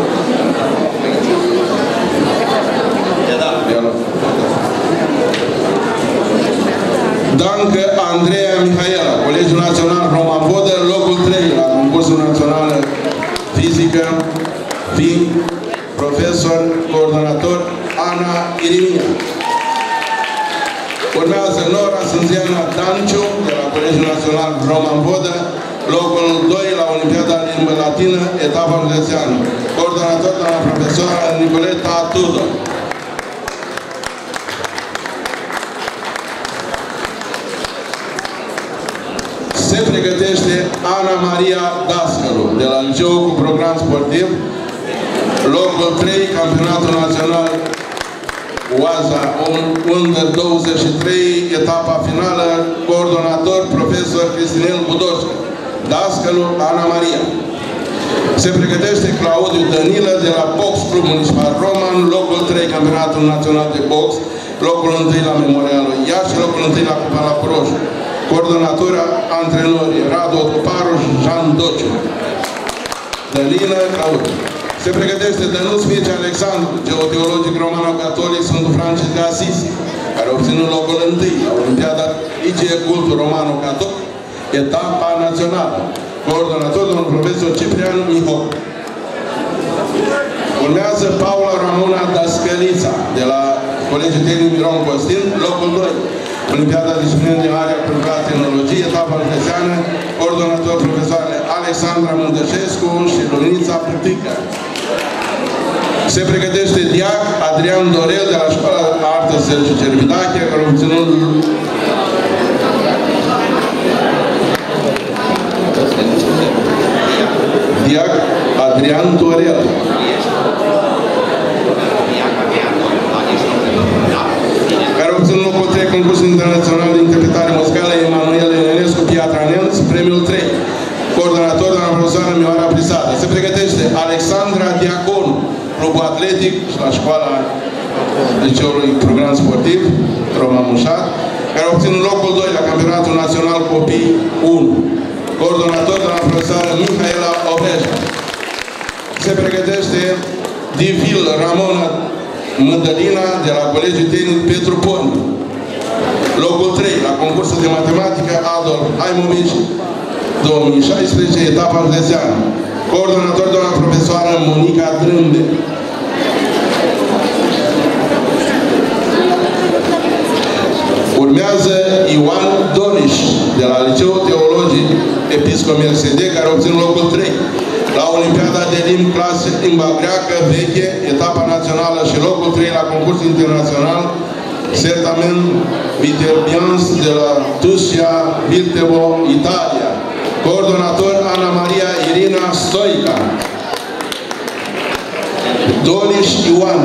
Dancă Andreea Mihaela, Colegiul Național Roman Vodă, locul 3 la concursul național fizică, fiind profesor, coordonator Ana Irimia. Urmează Nora Sânziana Danciu, de la Colegiul Național Roman Vodă, locul 2 la Olimpiada Limbă Latină, etapa județeană. Coordonator doamna profesoară Nicoleta Tudor. Se pregătește Ana Maria Dascălu, de la Liceu cu program sportiv, locul 3, Campionatul Național Oaza Under 23, etapa finală, coordonator, profesor Cristinel Budoșcă. Dascălu Ana Maria. Se pregătește Claudiu Danilă de la Box Club Municipal Roman, locul 3, Campionatul Național de Box, locul 1 la Memorialul Iași și locul 1 la Cupa la Proșu. Coordonatura antrenorii Radu Otoparu și Jean Dociu. Danilă Claudiu. Se pregătește Dănuț Mircea Alexandru, geoteologic romano-catolic Sfântul Francis de Asisi, care a obținut locul 1 la Olimpiada IGE Cultul Romano-Catolic, etapa națională. Coordonator domnul profesor Ciprian Mihor. Urmează Paula Ramona Dascălița, de la Colegiul Tehnic Miron Costin, locul 2. Olimpiada Disciplină din Area Curriculară Tehnologie, etapa județeană, coordonator profesoare Alexandra Mândășescu și Luminița Pârtică. Se pregătește Diac Adrian Dorel de la Școala Artă Sergiu Cervidache, care a obținut Diac Adrian Dorel. Care a obținut locul 3 concursul internațional de interpretare muzicală Emanuel Enescu Piatra Neamț, premiul 3. Coordonator doamna profesoară Mioara Prisada. Se pregătește Alexandra Diaconu, clubul atletic și la școala liceului program sportiv, Roma Mușat, care a obținut locul 2 la campionatul național copii 1. Coordonator de la profesoară Mihaela Obreja. Se pregătește Divil Ramona Mândălina de la Colegiul Tehnic Petru Poni. Locul 3 la concursul de matematică Adolf Haimovici 2016, etapa județeană. Coordonator doamna profesoară Monica Drânde. Urmează Ioan Doniș de la Liceul Teologic Episcop Mercede, care a obținut locul 3 la Olimpiada de limbi clase limba greacă veche, etapa națională și locul 3 la concursul internațional Certamen Viterbians de la Tuscia, Viterbo, Italia. Coordonator Ana Maria Irina Stoica. Doliș Ioan.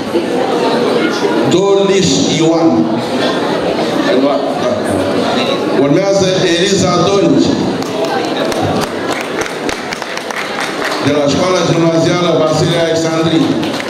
Doliș Ioan. Urmează Eliza Donici de la școala gimnazială Gala Excelentei.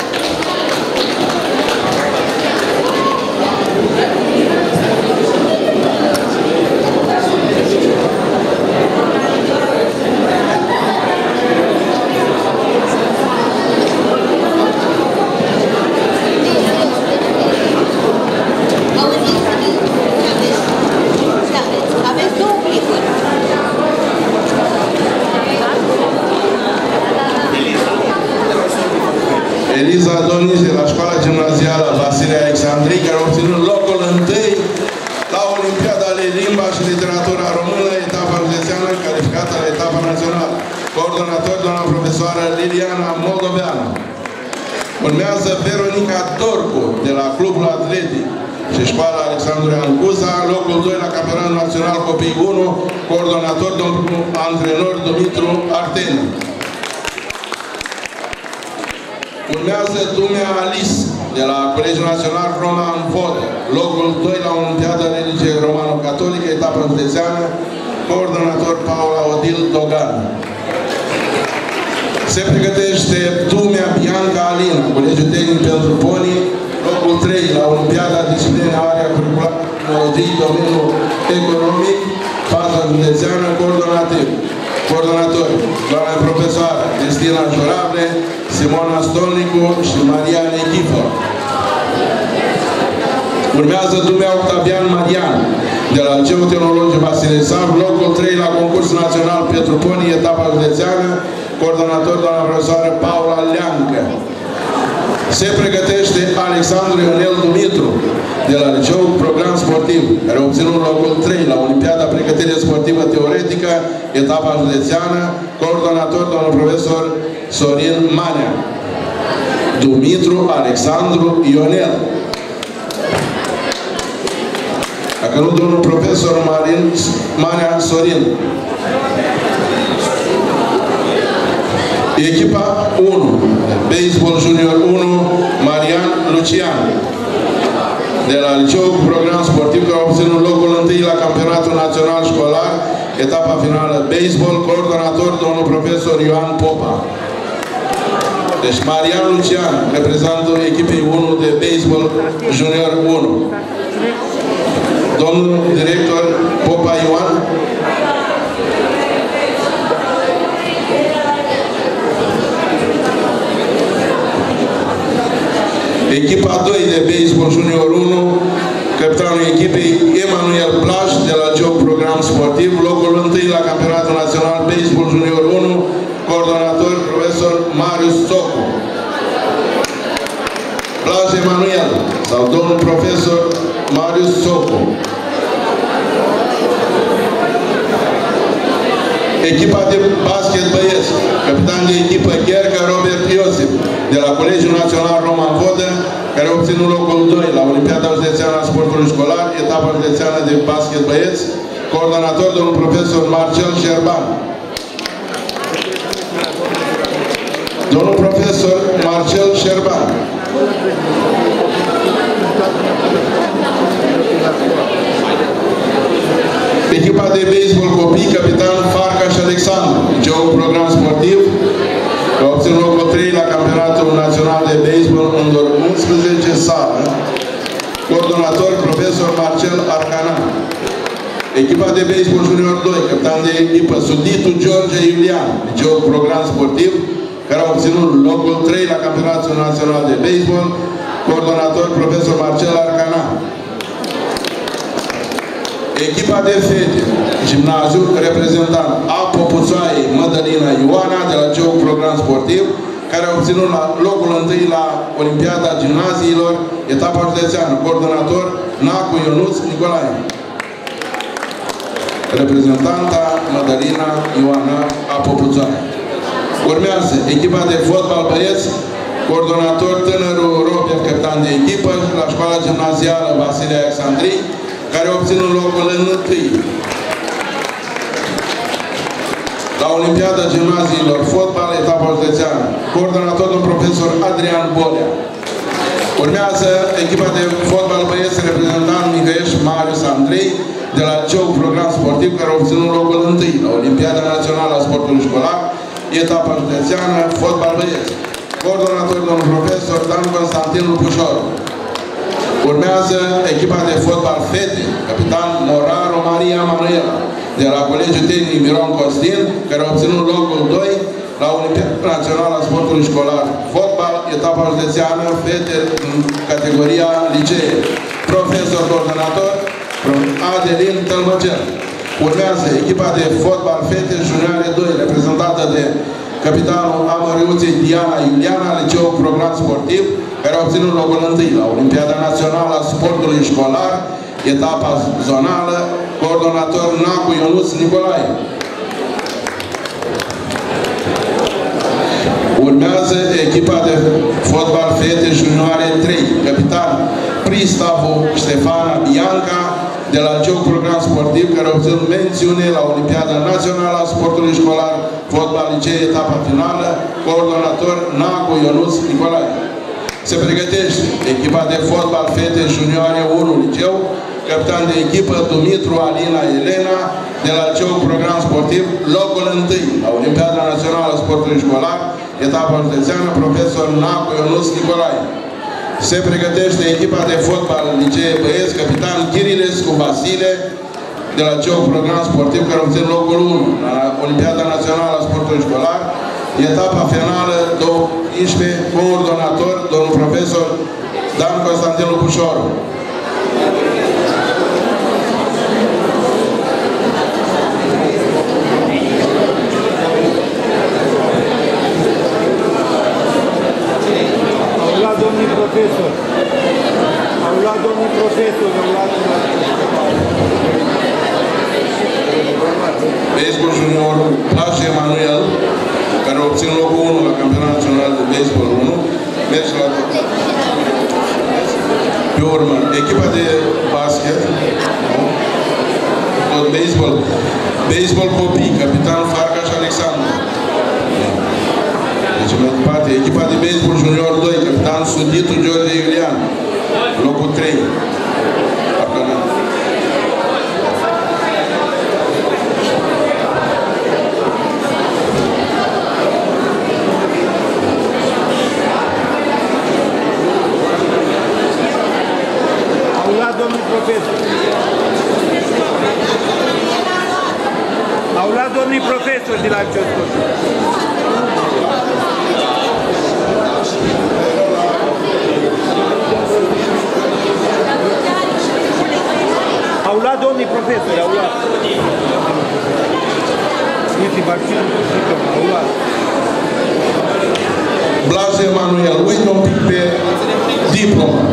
Eliza Donici de la școala gimnazială Gala Excelentei, care a obținut locul 1 la Olimpiada de Limba și Literatura Română, etapa județeană, calificată la etapa națională. Coordonator doamna profesoară Liliana Moldoveanu. Urmează Veronica Dorcu de la Clubul Atletic și școala Alexandru Ancuza, locul 2 la Campionatul Național Copii 1, coordonator domnul antrenor Dumitru Arteni. Urmează Dumea Alice de la Colegiul Național Roman Vod, locul 2 la Olimpiada Religie Romano-Catolică, etapa județeană, coordonator Paula Odil Dogan. Se pregătește Dumea Bianca Alina, Colegiul Tehnic pentru Poni, locul 3 la Olimpiada Disciplină Area Curriculară Tehnologiei, domeniul economic, faza județeană, coordonatori, doamna profesoară Cristina Jurable, Simona Stolnicu și Maria Nechifor. Urmează Dumea Octavian Marian de la Liceul Teologic Vasile Sav, locul 3 la concursul național Petru Poni, etapa județeană, coordonator doamna profesoară Paula Leancă. Se pregătește Alexandru Ionel Dumitru de la Liceul Program Sportiv, care a obținut locul 3 la Olimpiada Pregătire Sportivă Teoretică, etapa județeană, coordonator domnul profesor Sorin Manea. Dumitru Alexandru Ionel. Dacă nu, domnul profesor Manea Sorin. Echipa 1, Baseball Junior 1, Marian Lucian. De la Liceul Program Sportiv, care a obținut locul 1 la Campionatul Național Școlar, etapa finală Baseball, coordonator domnul profesor Ioan Popa. Deci Marian Lucian, reprezentantul echipei 1 de Baseball Junior 1. Domnul director Popa Ioan. Echipa 2 de Baseball Junior 1, capitanul echipei Emanuel Blaș de la Job Program Sportiv, locul 1 la Campionatul Național Baseball Junior 1, coordonator profesor Marius Socu. Blaș Emanuel sau domnul profesor Marius Socu. Echipa de basket băieți, capitan de echipă Gherca Robert Iosif de la Colegiul Național Roman Vodă, care a obținut locul 2 la Olimpiada Județeană a Sportului Școlar, etapa județeană de basket băieți, coordonator domnul profesor Marcel Șerban. Domnul profesor Marcel Șerban. Echipa de baseball copii, capitan Farca și Alexandru, Liceul Program Sportiv, a obținut locul 3 la campionatul Campionatul Național de Baseball în doar 11 sale. Coordonator, profesor Marcel Arcanan. Echipa de baseball junior 2, capitan de echipă, Suditu George Iulian, liceu program sportiv, care a obținut locul 3 la Campionatul Național de Baseball. Coordonator, profesor Marcel Arcanan. Echipa de fete, gimnaziu, reprezentant A. Popuțoaie Mădălina Ioana, de la liceu program sportiv, care a obținut locul 1 la Olimpiada Gimnaziilor, etapa județeană. Coordonator, Nacu Ionuț Nicolae. Reprezentanta Mădălina Ioana A. Popuțoaie. Urmează echipa de fotbal băieți, coordonator tânărul Robert, capitan de echipă, la școala gimnazială Gala Excelentei, care a obținut locul 1. La Olimpiada Gimnaziilor Fotbal, etapa județeană. Coordonator, domnul profesor Adrian Bolea. Urmează echipa de fotbal băieți, reprezentant Mihăieș Marius Andrei, de la liceu program sportiv, care a obținut locul 1 la Olimpiada Națională a Sportului Școlar, etapa județeană, fotbal băieți. Coordonator, domnul profesor Dan Constantin Lupușor. Urmează echipa de fotbal fete, capitan Moraru Maria Manuela, de la Colegiul Tehnic Miron Costin, care a obținut locul 2 la Olimpiada Națională a Sportului Școlar. Fotbal, etapa județeană, fete în categoria licee. Profesor coordonator, Adelin Tălmăcel. Urmează echipa de fotbal fete junioare 2, reprezentată de capitanul Amăriuței Diana Iuliana, liceu program sportiv, care a obținut locul 1 la Olimpiada Națională a Sportului Școlar, etapa zonală. Coordonator Nacu Ionuț Nicolae. Urmează echipa de fotbal fete junioare 3, capitan Pristavu Ștefana Bianca, de la liceu program sportiv, care a obținut mențiune la Olimpiada Națională a Sportului Școlar, fotbal licee, etapa finală. Coordonator Nacu Ionuț Nicolae. Se pregătește echipa de fotbal fete junioare 1 liceu, capitan de echipă Dumitru Alina Elena, de la liceu program sportiv, locul 1 la Olimpiada Națională a Sportului Școlar, etapa județeană, profesor Nacu Ionuț Nicolae. Se pregătește echipa de fotbal licee băieți, capitan Chirilescu Vasile, de la liceu program sportiv, care obțin locul 1 la Olimpiada Națională a Sportului Școlar, etapa finală 2015, coordonator, domnul profesor Dan Constantin Lupușoru. Au luat domnul profesor, Baseball junior Place Emanuel, care a obținut locul 1 la Campionatul Național de Baseball 1. Mergi la pe urmă, echipa de basket, tot baseball, baseball copii, capitan Farcaș Alexandru. Deci, mai departe, echipa de baseball junior 2, capitan Suditu George Iulian, locul 3. au luat domnul profesor. Au luat domnii profesori de la Cioscos. Au luat domnii profesori, au luat. Este vaccinul, au luat. Blase Emanuel, uite un pic pe diplomă.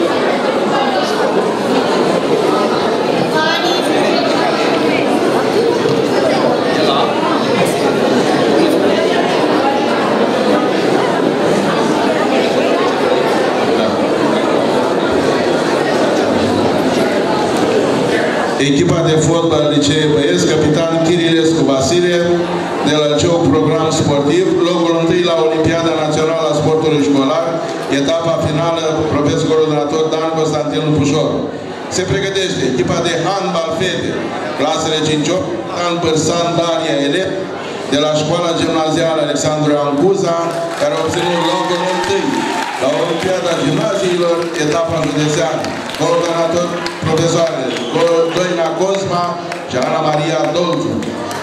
Echipa de fotbal licee băieți, capitan Chirilescu Vasile, de la liceu program sportiv, locul 1 la Olimpiada Națională a Sportului Școlar, etapa finală, profesor coordonator Dan Constantin Pușor. Se pregătește echipa de handbal fete, clasele 5-8, Dan Bărsan Daria Ele, de la Școala Gimnazială Alexandru Ancuza, care a obținut locul întâi la Olimpiada Gimnaziilor, etapa județeană. Coordonator, profesoare Doina Cosma și Ana Maria Dolțu.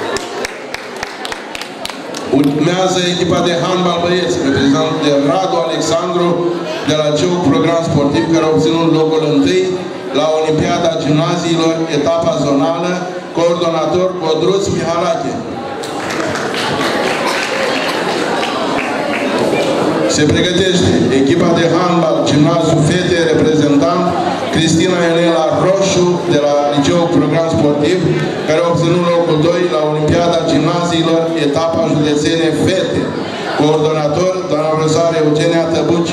Urmează echipa de handbal băieți, reprezentant de Radu Alexandru, de la CEU Program Sportiv, care a obținut locul întâi la Olimpiada Gimnaziilor, etapa zonală, coordonator Codruț Mihalache. Se pregătește echipa de handbal Gimnaziu Fete, reprezentant Cristina Enela Roșu, de la Liceul Program Sportiv, care a obținut locul 2 la Olimpiada Gimnaziilor, etapa județene Fete. Coordonator, doamna profesoară Eugenia Tăbuci.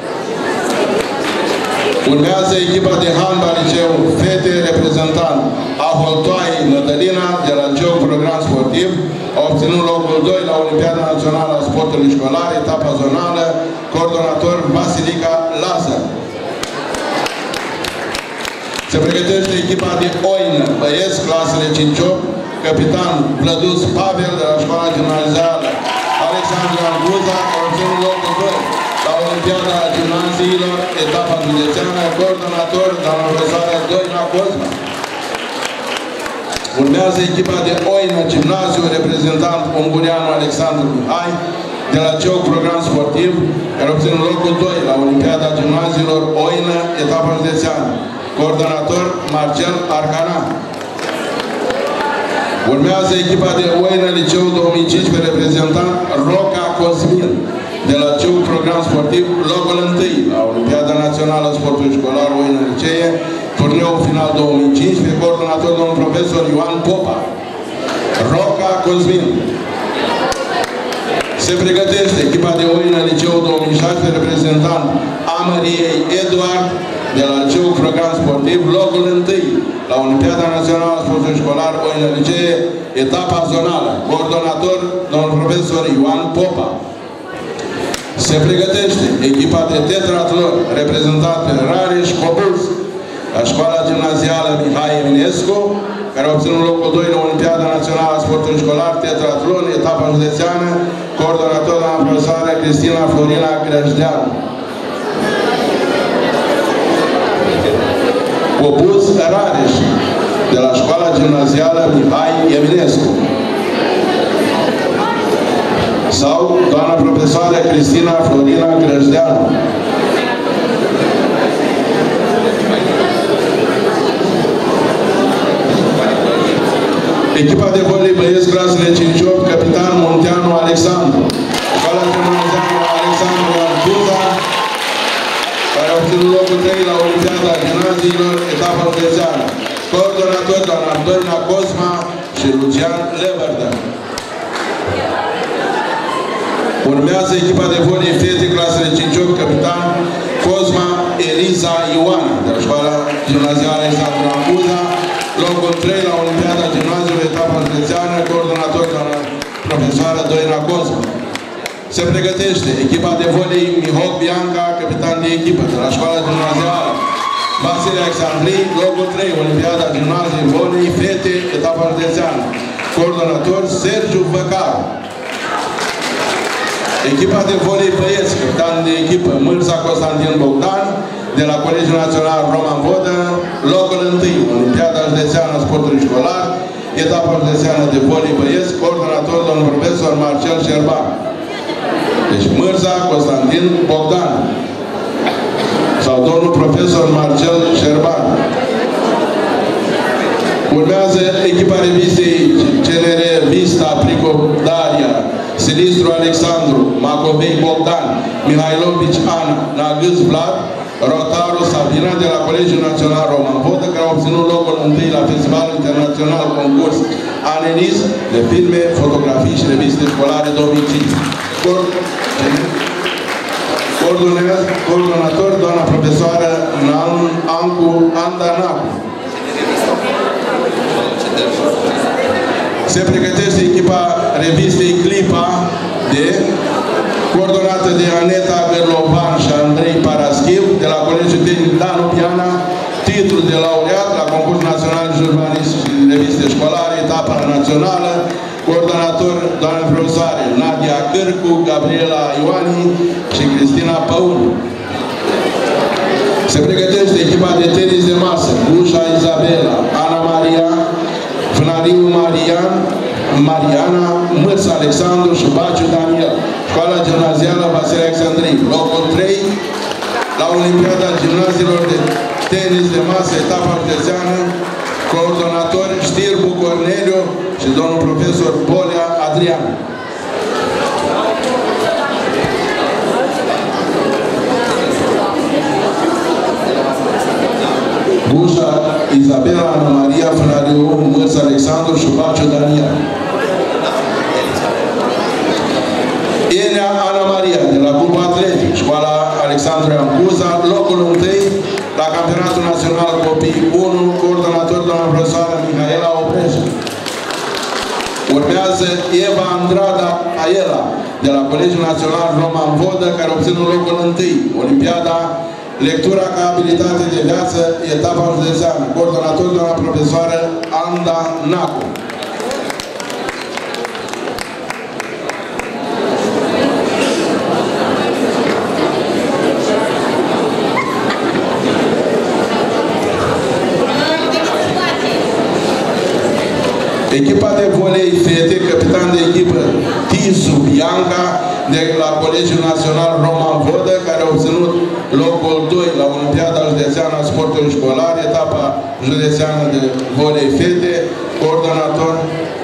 Urmează echipa de handbal Liceu Fete, reprezentant Aholtoai Nădălina, de la Liceul Program Sportiv, a obținut locul 2 la Olimpiada Națională a Sportului Școlar, etapa zonală, coordonator Vasilica Lazar. Se pregătește echipa de oină, băieți, clasele 5-8, capitan Plădus Pavel, de la Școala Gimnazială Alexandru Ancuza, a obținut locul 2 la Olimpiada Gimnaziilor, etapa județeană, coordonator, doamna profesoară Doina Cosma. Urmează echipa de oină gimnaziu, reprezentant ungureanu Alexandru Mihai, de la CEU Program Sportiv, care a obținut locul 2 la Olimpiada Gimnaziilor oină, etapa județeană. Coordonator Marcel Arcana. Urmează echipa de oină Liceu 2015, reprezentant Roca Cosmin, de la CEU Program Sportiv, locul 1 la Olimpiada Națională a Sportului Școlar oină licee, turneul final 2015, coordonator domnul profesor Ioan Popa. Roca Cosmin. Se pregătește echipa de oină Liceu 2016, reprezentant Amăriei Eduard, de la Liceu Program Sportiv, locul 1 la Olimpiada Națională a Sportului Școlar oină licee, etapa zonală. Coordonator domnul profesor Ioan Popa. Se pregătește echipa de tetratlon, reprezentată pe Rareș Cobuz, la Școala Gimnazială Mihai Eminescu, care a obținut locul 2 la Olimpiada Națională a Sportului Școlar, tetratlon, etapa județeană, coordonator la profesoară Cristina Florina Grăjdeanu. Cobuz Rareș, de la Școala Gimnazială Mihai Eminescu. Sau doamna profesoară Cristina Florina Grăjdeanu. Echipa de volei băieți, clasele 5-8, capitan Munteanu Alexandru. Școala Gimnazială Alexandru Ancuza, care a obținut locul 3 la Olimpiada Gimnaziilor, etapa județeană. Coordonator doamna Doina Cosma și Lucian Leverdă. Urmează echipa de volei fete, clasele 5-8, capitan Cosma Eliza Ioana, de la Școala Gimnazială Alexandru Ancuza, locul 3 la Olimpiada Gimnaziului, etapa județeană, coordonator doamna profesoară Doina Cosma. Se pregătește echipa de volei Mihoc Bianca, capitan de echipă, de la Școala Gimnazială Vasile Alexandrei, locul 3, Olimpiada Gimnaziului volei fete, etapa județeană. Coordonator Sergiu Văcaru. Echipa de volei băieți, capitan de echipă Mârța Constantin Bogdan, de la Colegiul Național Roman Vodă, locul 1, Olimpiada Județeană a Sportului Școlar, etapa județeană de volei băieți, coordonator domnul profesor Marcel Șerban. Deci Mârța Constantin Bogdan sau domnul profesor Marcel Șerban. Urmează echipa revistei CNR Vista Prico Daria, Silistru Alexandru, Macovei Bogdan, Mihailovici Ana, Nagâț Vlad, Rotaru Sabina, de la Colegiul Național Roman Vodă, care a obținut locul 1 la Festivalul Internațional Concurs Anenis de filme, fotografii și reviste școlare 2005. Coordonator, doamna profesoară Ancu Andanacu. Se pregătește echipa revistei Clipa, coordonată de Aneta Gărlovan și Andrei Paraschiv, de la Colegiul Tehnic Danu Piana, titlu de laureat la Concursul Național de Jurnalism și Reviste Școlare, etapa națională, Coordonator, doamne profesoare, Nadia Cârcu, Gabriela Ioani și Cristina Păun. Se pregătește echipa de tenis de masă, Ușa Izabela, Ana Maria, Fnariu Mariana, Mârț Alexandru și Baciu Daniel. Școala gimnazială Gala Excelentei. Locul 3 la Olimpiada Gimnaziilor de tenis de masă, etapa județeană, coordonator Știrbu Corneliu și domnul profesor Bolea Adrian. Bușa Izabela, Ana Maria, Fnariu, Mârț Alexandru și Baciu Daniel. Enea Ana Maria, de la Clubul Atletic, Școala Alexandru Amcuza, locul 1 la Campionatul Național Copii 1, coordonator doamna profesoară Mihaela Opreșă. Urmează Eva Andrada Aela, de la Colegiul Național Roman Vodă, care obține locul 1, Olimpiada Lectura ca abilitate de viață, etapa județeană. Coordonator doamna profesoară Anda Nacu. Echipa de volei fete, capitan de echipă Tisu Bianca, de la Colegiul Național Roman Vodă, care a obținut locul 2 la Olimpiada Județeană a Sportului Școlar, etapa județeană de volei fete, coordonator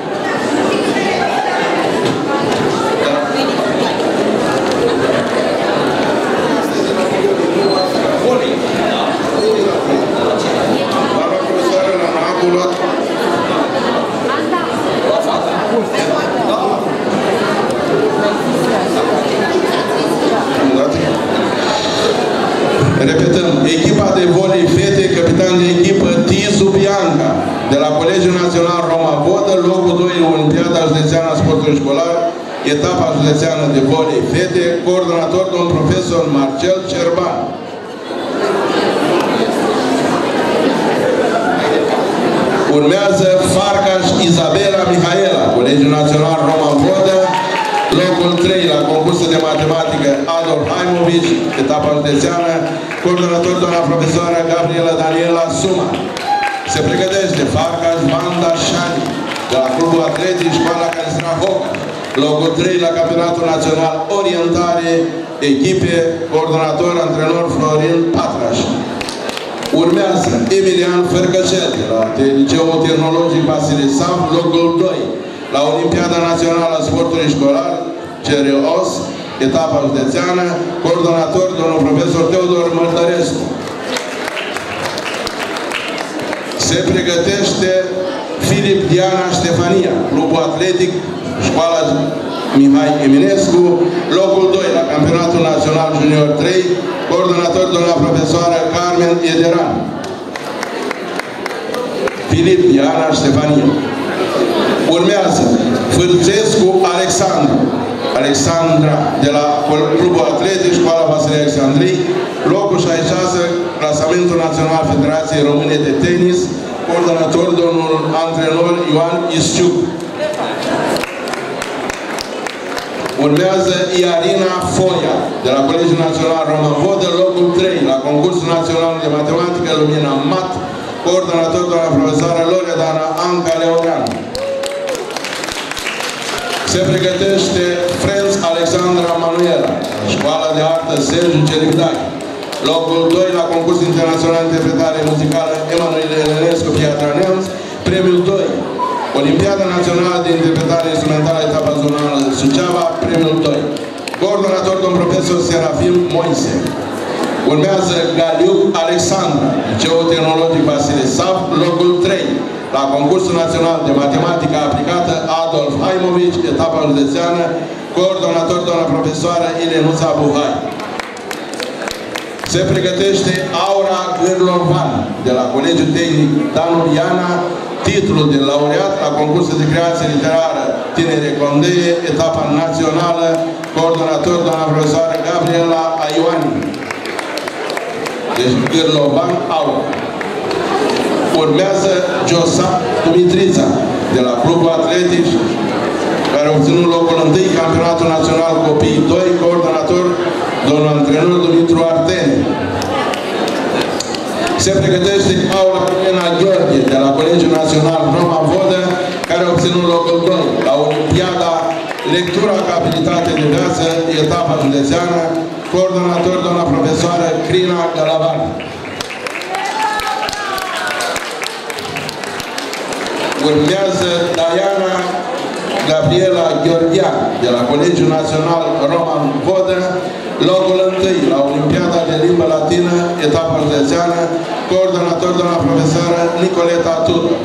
repetăm, echipa de volei fete, capitan de echipă Tisu Bianca, de la Colegiul Național Roma Vodă, locul 2 Olimpiada Județeană a Sportului Școlar, etapa județeană de volei fete, coordonator domnul profesor Marcel Cerban. Urmează Farcaș Izabela Mihaela, Colegiul Național Roma Vodă, locul 3 la concursul de matematică Adolf Haimovici, etapa județeană, coordonator doamna profesoară Gabriela Daniela Suma. Se pregătește Farcaș Vanda Șani, de la Clubul Atletic Școala Canistra Hoca, locul 3 la Campionatul Național Orientare, echipe, coordonator, antrenor Florin Patraș. Urmează Emilian Fărcăcel, de la Liceul Tehnologic Vasile Sam, locul 2 la Olimpiada Națională a Sportului Școlar, CROS, etapa județeană, coordonator domnul profesor Teodor Mărtărescu. Se pregătește Filip Diana Ștefania, Clubul Atletic, Școala Mihai Eminescu, locul 2 la Campionatul Național Junior 3, coordonator doamna profesoară Carmen Ederan. Filip Diana Ștefania. Urmează Fârțescu Alexandra, de la Clubul Atletic, Școala Vasile Excelentei, locul 66, clasamentul național Federației Române de Tenis, coordonator domnul antrenor Ioan Isciuc. Urmează Iarina Foia, de la Colegiul Național Roman Vodă, locul 3 la concursul național de matematică Lumina Mat, coordonator doamna profesoară Loredana Anca Leogan. Se pregătește Franz Alexandra Manuela, Școala de Artă Sergiu Ceribdache, locul 2 la concursul internațional de interpretare muzicală Emanuel Elenescu Piatra Neamț, premiul 2 Olimpiada Națională de Interpretare Instrumentală, etapa zonală Suceava, premiul 2. Coordonator domn profesor Serafim Moise. Urmează Galiuc Alexandra, Liceul Tehnologic Vasile Sav, locul 3 la concursul național de matematică aplicată Adolf Haimovici, etapa județeană, coordonator doamna profesoară Ilenuța Buhai. Se pregătește Aura Gârlovan, de la Colegiul Tehnic Danu Biana, titlul de laureat la concursul de creație literară Tinere Condee, etapa națională, coordonator doamna profesoară Gabriela Aioani. Deci Gârlovan Aura. Urmează Josa Dumitrița, de la Clubul Atletic care a obținut locul 1, Campionatul Național Copii 2, coordonator, domnul antrenor Dumitru Arteni. Se pregătește Paula Elena Gheorghe de la Colegiul Național Roman Vodă, care a obținut locul 2 la Olimpiada Lectura ca abilitate de viață, etapa județeană, coordonator doamna profesoară Crina Galavan. Urmează Diana Gabriela Gheorghean de la Colegiul Național Roman Vodă, locul 1 la Olimpiada de Limbă Latină, etapa județeană, coordonator doamna profesoară Nicoleta Tudor.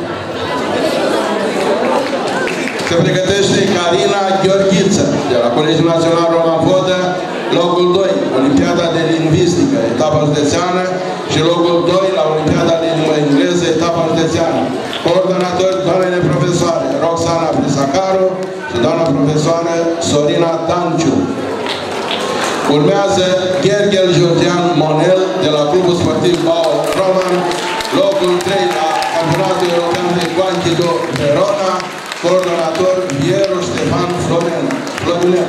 Se pregătește Carina Gheorghiță de la Colegiul Național Roman Vodă, locul 2, Olimpiada de Lingvistică, etapa județeană, și locul 2 la Olimpiada de Limbă Engleză, etapa județeană. Coordonatori, doamnele profesoare Roxana Prisacaru și doamna profesoară Sorina Danciu. Urmează Gherghel Georgian Monel de la Clubul Sportiv Bauer Roman, locul 3 la Campionatul European de Quantido Verona, coordonator Viero Ștefan Florinel.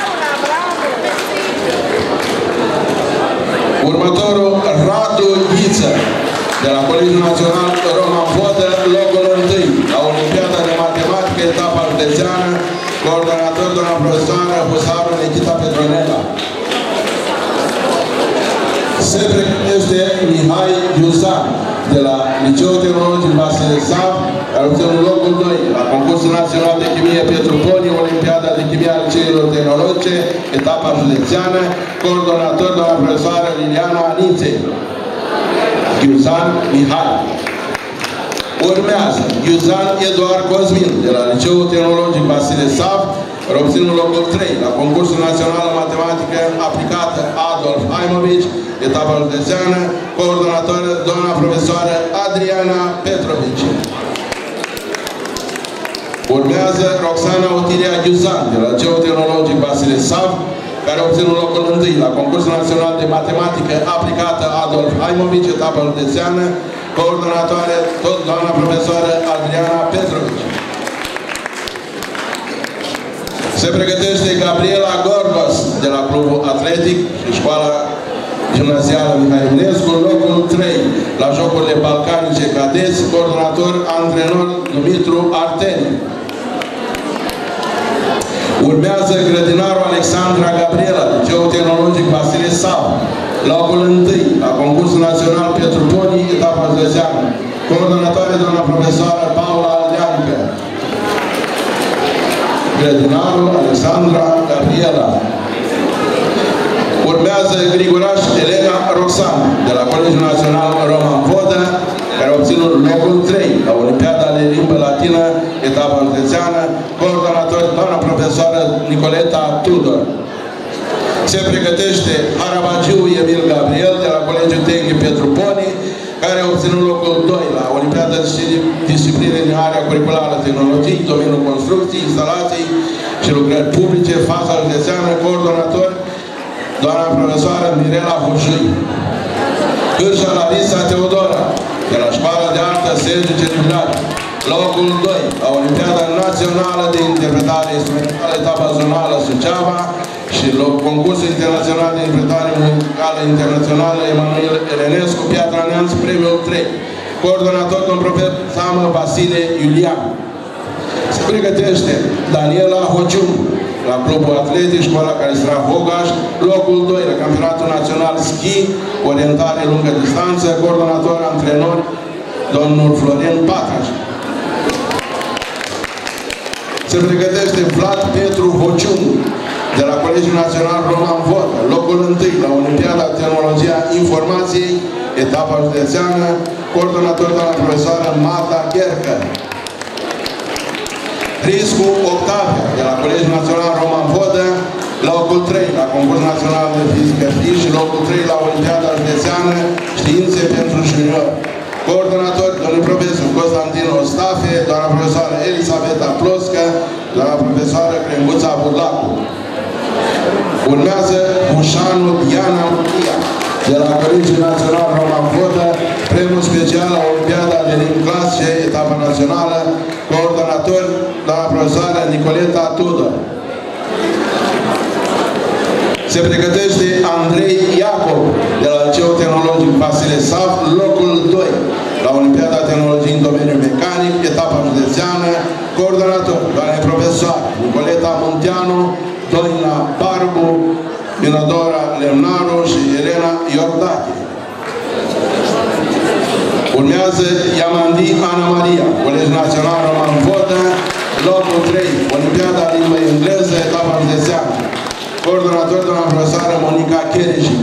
Următorul Radu Ghiță de la Colegiul Național Roman Vodă, locul 1 la Olimpiada de Matematică, etapa județeană, coordonator doamna profesoară Husaru Nikita Petronela. Se pregătește Mihai Iuzan de la Liceul Tehnologic Vasile Sav, care a obținut locul 2 la Concursul Național de Chimie Pietru Poni, Olimpiada de Chimie a Liceilor Tehnologice, etapa județeană, coordonator doamna profesoară Liliana Aniței. Iuzan Mihai. Urmează Iuzan Eduard Cosmin de la Liceul Tehnologic Vasile Sav, care a obținut locul 3 la Concursul Național de Matematică Aplicată Adolf Haimovici, etapa județeană, coordonatoare doamna profesoară Adriana Petrovici. Urmează Roxana Otilia Ghiuzan de la Liceul Tehnologic Vasile Sav, care a obținut locul 1 la Concursul Național de Matematică Aplicată Adolf Haimovici, etapa județeană, coordonatoare tot doamna profesoară Adriana Petrovici. Se pregătește Gabriela Gorgos de la Clubul Atletic și Școala Gimnazială Mihai Eminescu, locul 3 la Jocurile Balcanice Cadeți, coordonator antrenor Dumitru Arteni. Urmează grădinarul Alexandra Gabriela, Liceul Tehnologic Vasile Sav, locul 1 la Concursul Național Pietru Poni, etapa județeană, coordonatoare doamna profesoară Paula Leancă. Grădinarul Alexandra Gabriela. Urmează Grigoraș Elena Roxan de la Colegiul Național Roman Vodă, care a obținut locul 3 la Olimpiada de Limbă Latină, etapa județeană, coordonator doamna profesoară Nicoleta Tudor. Se pregătește Harabagiu Emil Gabriel de la Colegiul Tehnic Pietru Poni, care a obținut locul 2 la Olimpiada de Discipline în area curriculară tehnologii, domeniul construcții, instalații și lucrări publice, faza județeană, coordonator doamna profesoară Mirela Hujui. Cârșa Larisa Teodora de la Școala de Artă Sergiu Ceribilari, locul 2 la Olimpiada Națională de Interpretare Instrumentală, etapa zonală Suceava, și concursul internațional de interpretare muzicală internațională Emanuel Elenescu, Piatra Neamț, premiul 3. Coordonator domn profesor Samă Vasile Iulian. Se pregătește Daniela Hocium la Clubul Atletic, Școala Calistra Hogaș, locul 2 la Campionatul Național Schi, orientare lungă distanță, coordonator antrenor domnul Florin Patraș. Se pregătește Vlad Petru Hocium de la Colegiul Național Roman Vodă, locul 1 la Olimpiada Tehnologia Informației, etapa județeană, coordonator doamna profesoară Marta Ghercă. Riscu Octavia de la Colegiul Național Roman Vodă, locul 3 la Concursul Național de Fizică și locul 3 la Olimpiada Județeană Științe pentru Junior. Coordonator, domnul profesor Constantin Ostafe, doamna profesoară Elisabeta Ploscă, doamna profesoară Crenguța Burlacu. Urmează Bușanu Diana Mutia de la Colegiul Național Roman Vodă, premiul special la Olimpiada de Limbi Clasice, etapa națională, coordonator doamna profesoară profesoară Nicoleta Tudor. Se pregătește Andrei Iacob de la Liceu Tehnologic Vasile Sav, locul 2 la Olimpiada Tehnologiei în domeniul mecanic, etapa județeană, coordonator, doamne profesor Nicoleta Munteanu, Doina Barbu, Minodora Lemnaru și Elena Iordache. Urmează Iamandi Ana Maria, Colegi Național Roman Vodă, locul 3, Olimpiada Limba Engleză, etapa județeană. Coordonator, doamna profesoară Monica Chereji.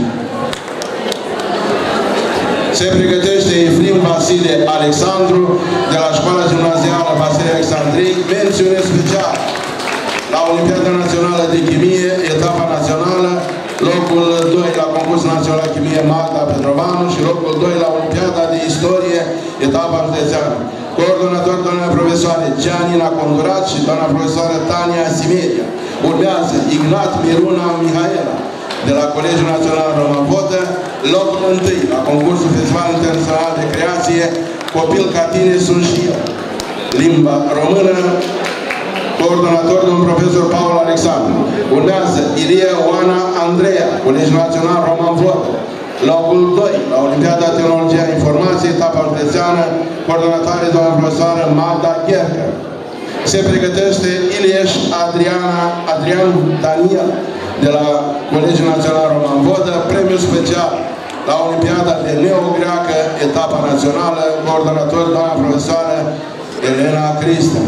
Se pregătește Efrim Vasile Alexandru de la Școala Gimnazială Gala Excelentei, mențiune specială la Olimpiada Națională de Chimie, etapa națională, locul 2 la Concursul Național de Chimie Magda Petrovanu și locul 2 la Olimpiada de Istorie, etapa județeană. Coordonator, doamna profesoare Gianina Condurat și doamna profesoară Tania Simeria. Urmează Ignat Miruna Mihaela de la Colegiul Național Roman Vodă, locul 1 la Concursul Festival Internațional de Creație, Copil ca tine sunt și eu. Limba română, coordonator, domnul profesor Paul Alexandru. Urmează Ilie Oana Andreea, Colegiul Național Roman Vodă, locul 2 la Olimpiada Tehnologia Informației, etapa județeană, coordonatoare doamna profesoară Magda Ghercă. Se pregătește Ilieș Adrian Daniel de la Colegiul Național Roman Vodă, premiu special la Olimpiada de Neogreacă, etapa națională, coordonator doamna profesoară Elena Cristea.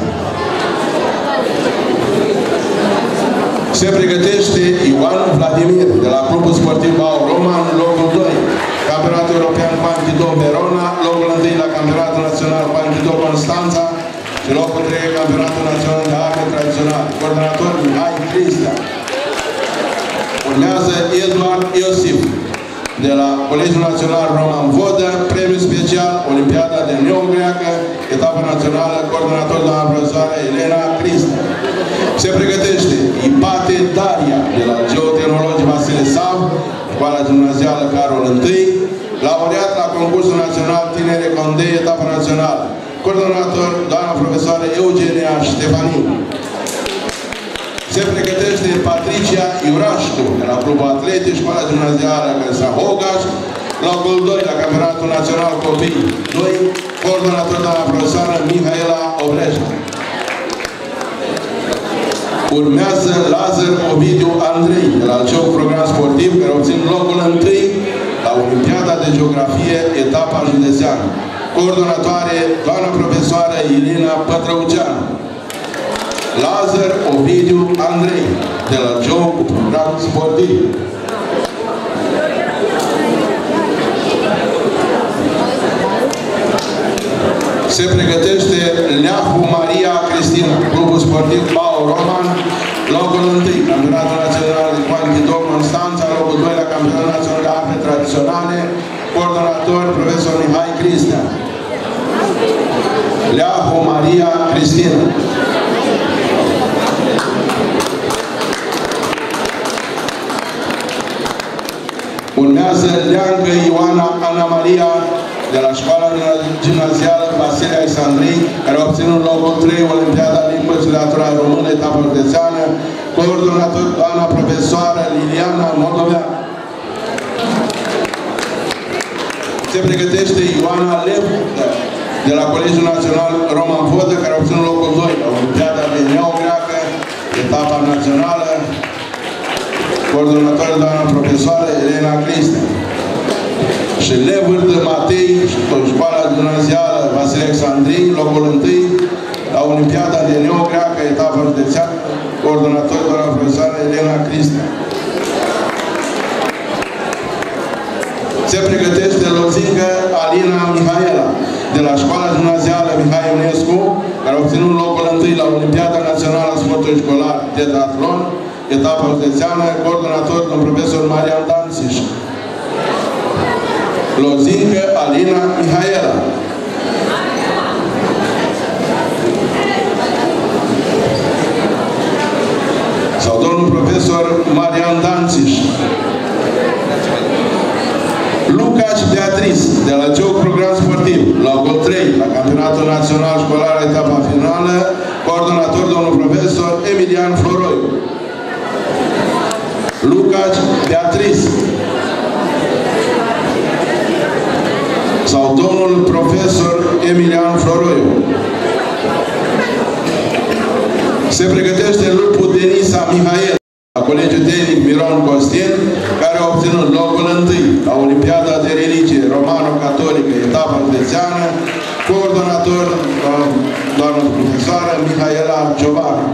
Se pregătește Ioan Vladimir de la Clubul Sportiv Bau Roman, locul 2, Campionatul European Quantido Verona, locul 1 la Campionatul Național Quantido Constanța și locul 3 Campionatul Național de Arme Tradițional. Coordonator Mihai Cristea. Urmează Eduard Iosif de la Colegiul Național Roman Vodă, premiu special Olimpiada de Neogreacă, etapa națională, coordonator doamna profesoară Elena Cristea. Se pregătește Ipate Daria de la Geotehnologie Vasile Sav, Școala Gimnazială Carol I, laureat la Concursul Național Tinere Condei, etapa națională. Coordonator doamna profesoară Eugenia Ștefaniu. Se pregătește Patricia Iurașcu de la Clubul Atletic, Școala Gimnazială Călsa Hogaș, locul 2 la Campionatul Național Copii 2, coordonator doamna profesoară Mihaela Obreja. Urmează Lazar Ovidiu Andrei de la Liceu Program Sportiv, care obțin locul 1 la Olimpiada de Geografie, etapa județeană. Coordonatoare doamna profesoară Irina Pătrăuceanu. Lazar Ovidiu Andrei de la Liceu Program Sportiv. Se pregătește Leahu Maria Cristina, Clubul Sportiv Bau Roman, locul 1 Campionatul Național de Quantido Constanța, locul 2 la Campionatul Național de Arme Tradiționale, coordonator profesor Mihai Cristea. Leahu Maria Cristina. Urmează Leancă Ioana Ana Maria de la Școala Gimnazială Vasile Alexandrei, care a obținut locul 3 Olimpiada Limbă și Literatura Română, etapa județeană, coordonator doamna profesoară Liliana Moldoveanu. Se pregătește Ioana Lev de la Colegiul Național Roman Vodă, care a obținut locul 2 la Olimpiada de Neogreacă, etapa națională, coordonatoare doamna profesoară Elena Cristea. Și Levârd Matei, Școala Gimnazială Vasile Alexandrei, locul 1 la Olimpiada de Neogreacă, etapa județeană, coordonator doamna profesoară Elena Cristea. Se pregătește Lozincă Alina Mihaela de la Școala Gimnazială Mihai Ionescu, care a obținut locul 1 la Olimpiada Națională a Sportului Școlar de Triatlon, etapa județeană, coordonator domnul profesor Marian Danțiș. Lozincă Alina Mihaela. Sau domnul profesor Marian Danțiș. Lucaci Beatriz de la Liceu Program Sportiv, locul 3 la Campionatul Național Școlar, etapa finală, coordonator domnul profesor profesor Emilian Floroiu. Lucaci Beatrice. Sau domnul profesor Emilian Floroiu. Se pregătește lupul Denisa Mihael, la Colegiul Tehnic Miron Costin, care a obținut locul întâi la Olimpiada de Religie Romano-Catolică, etapa județeană, coordonator, doamnă profesoară Mihaela Ciobanu.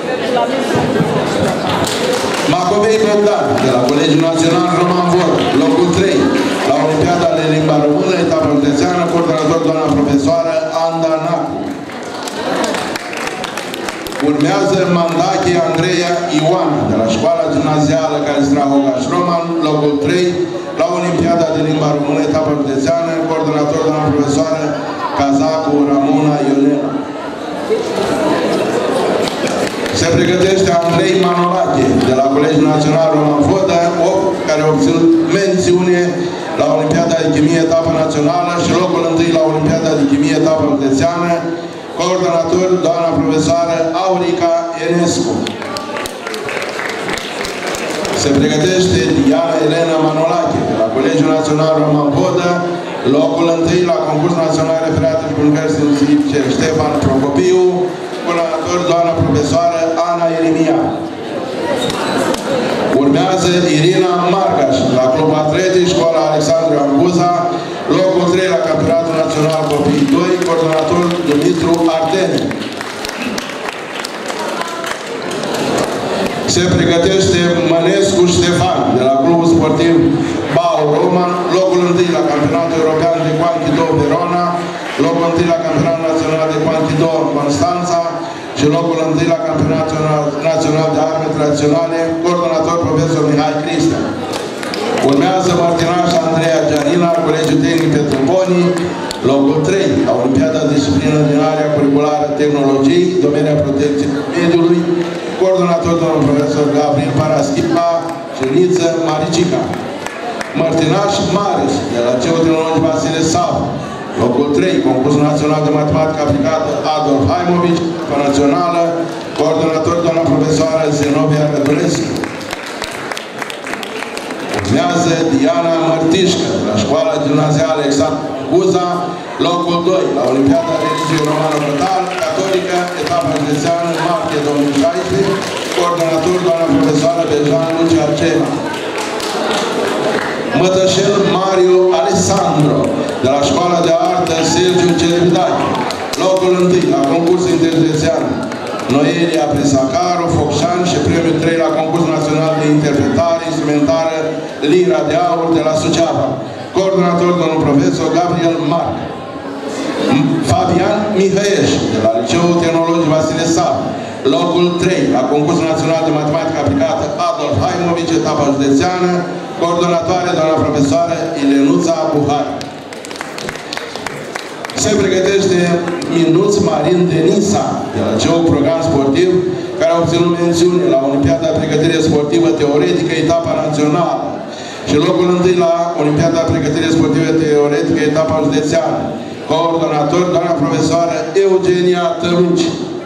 Macovei Bogdan, de la Colegiul Național Roman Vor, locul 3, la Olimpiada de Limba Română, etapa județeană, coordonator doamna profesoară Anda Nacu. Urmează Mandache Andreea Ioana, de la Școala Gimnazială Calistrahogaș Roman, locul 3, la Olimpiada de Limba Română, etapa județeană, coordonator doamna profesoară Cazacu Ramona Ionela. Se pregătește Andrei Manolache, de la Colegiul Național Roman Vodă, care a obținut mențiune la Olimpiada de Chimie, etapa națională și locul întâi la Olimpiada de Chimie, etapa județeană, coordonator doamna profesoară Aurica Enescu. Se pregătește Diana Elena Manolache, de la Colegiul Național Roman Vodă, locul întâi la concurs național referate și comunicări științifice Ștefan Procopiu, coordonator doamna profesoară Ana Elimia. Urmează Irina Margaș, la Club Atletic, Școala Alexandru Ambuza, locul 3 la Campionatul Național Copii 2, coordonator Dumitru Ardene. Se pregătește Mănescu Ștefan, de la Clubul Sportiv Bau Roman, locul 1 la Campionatul European de Quanti 2 Verona, locul 1 la Campionatul Național de Quanti 2 Constanța și locul 1 la Campionatul Național de Arme Tradiționale, coordonator profesor Mihai Cristea. Urmează Martinaș Andreea Gianina, Colegiul Tehnic Petru Boni, locul 3 la Olimpiada de Disciplină din area curriculară Tehnologii, domeniul protecției mediului, coordonator domnul profesor Gabriel Paraschipa și Liță Maricica. Martinaș Maris, de la Liceu Tehnologic Vasile Savu, locul 3, concursul național de matematică aplicată Adolf Haimovici, națională, coordonator doamna profesoară Zenobia Cădulescu. Urmează Diana Mărtișcă, de la Școala Gimnazială Alexandru Guza, locul 2, la Olimpiada de Religie Romano-Catolică, etapa județeană, martie 2016, coordonator doamna profesoară Bejan Lucia Cena. Mătășel Mario Alessandro, de la Școala de Artă Sergiu Celebidache, locul 1 la concurs interjudețean Noelia Prisacaru, Focșan și premiul 3 la concursul național de interpretare instrumentară Lira de Aur de la Suceava. Coordonator domnul profesor Gabriel Marc. Fabian Mihăieș, de la Liceul Tehnologic Vasile Savu, locul 3 la concursul național de matematică aplicată Adolf Haimovici, etapa județeană, coordonatoare doamna profesoară Ilenuța Buhari. Se pregătește Minuț Marin Denisa, de la Liceul Program Sportiv, care a obținut mențiune la Olimpiada Pregătire Sportivă Teoretică, etapa națională și locul 1 la Olimpiada Pregătire Sportivă Teoretică, etapa județeană. Coordonator doamna profesoară Eugenia Tăruci.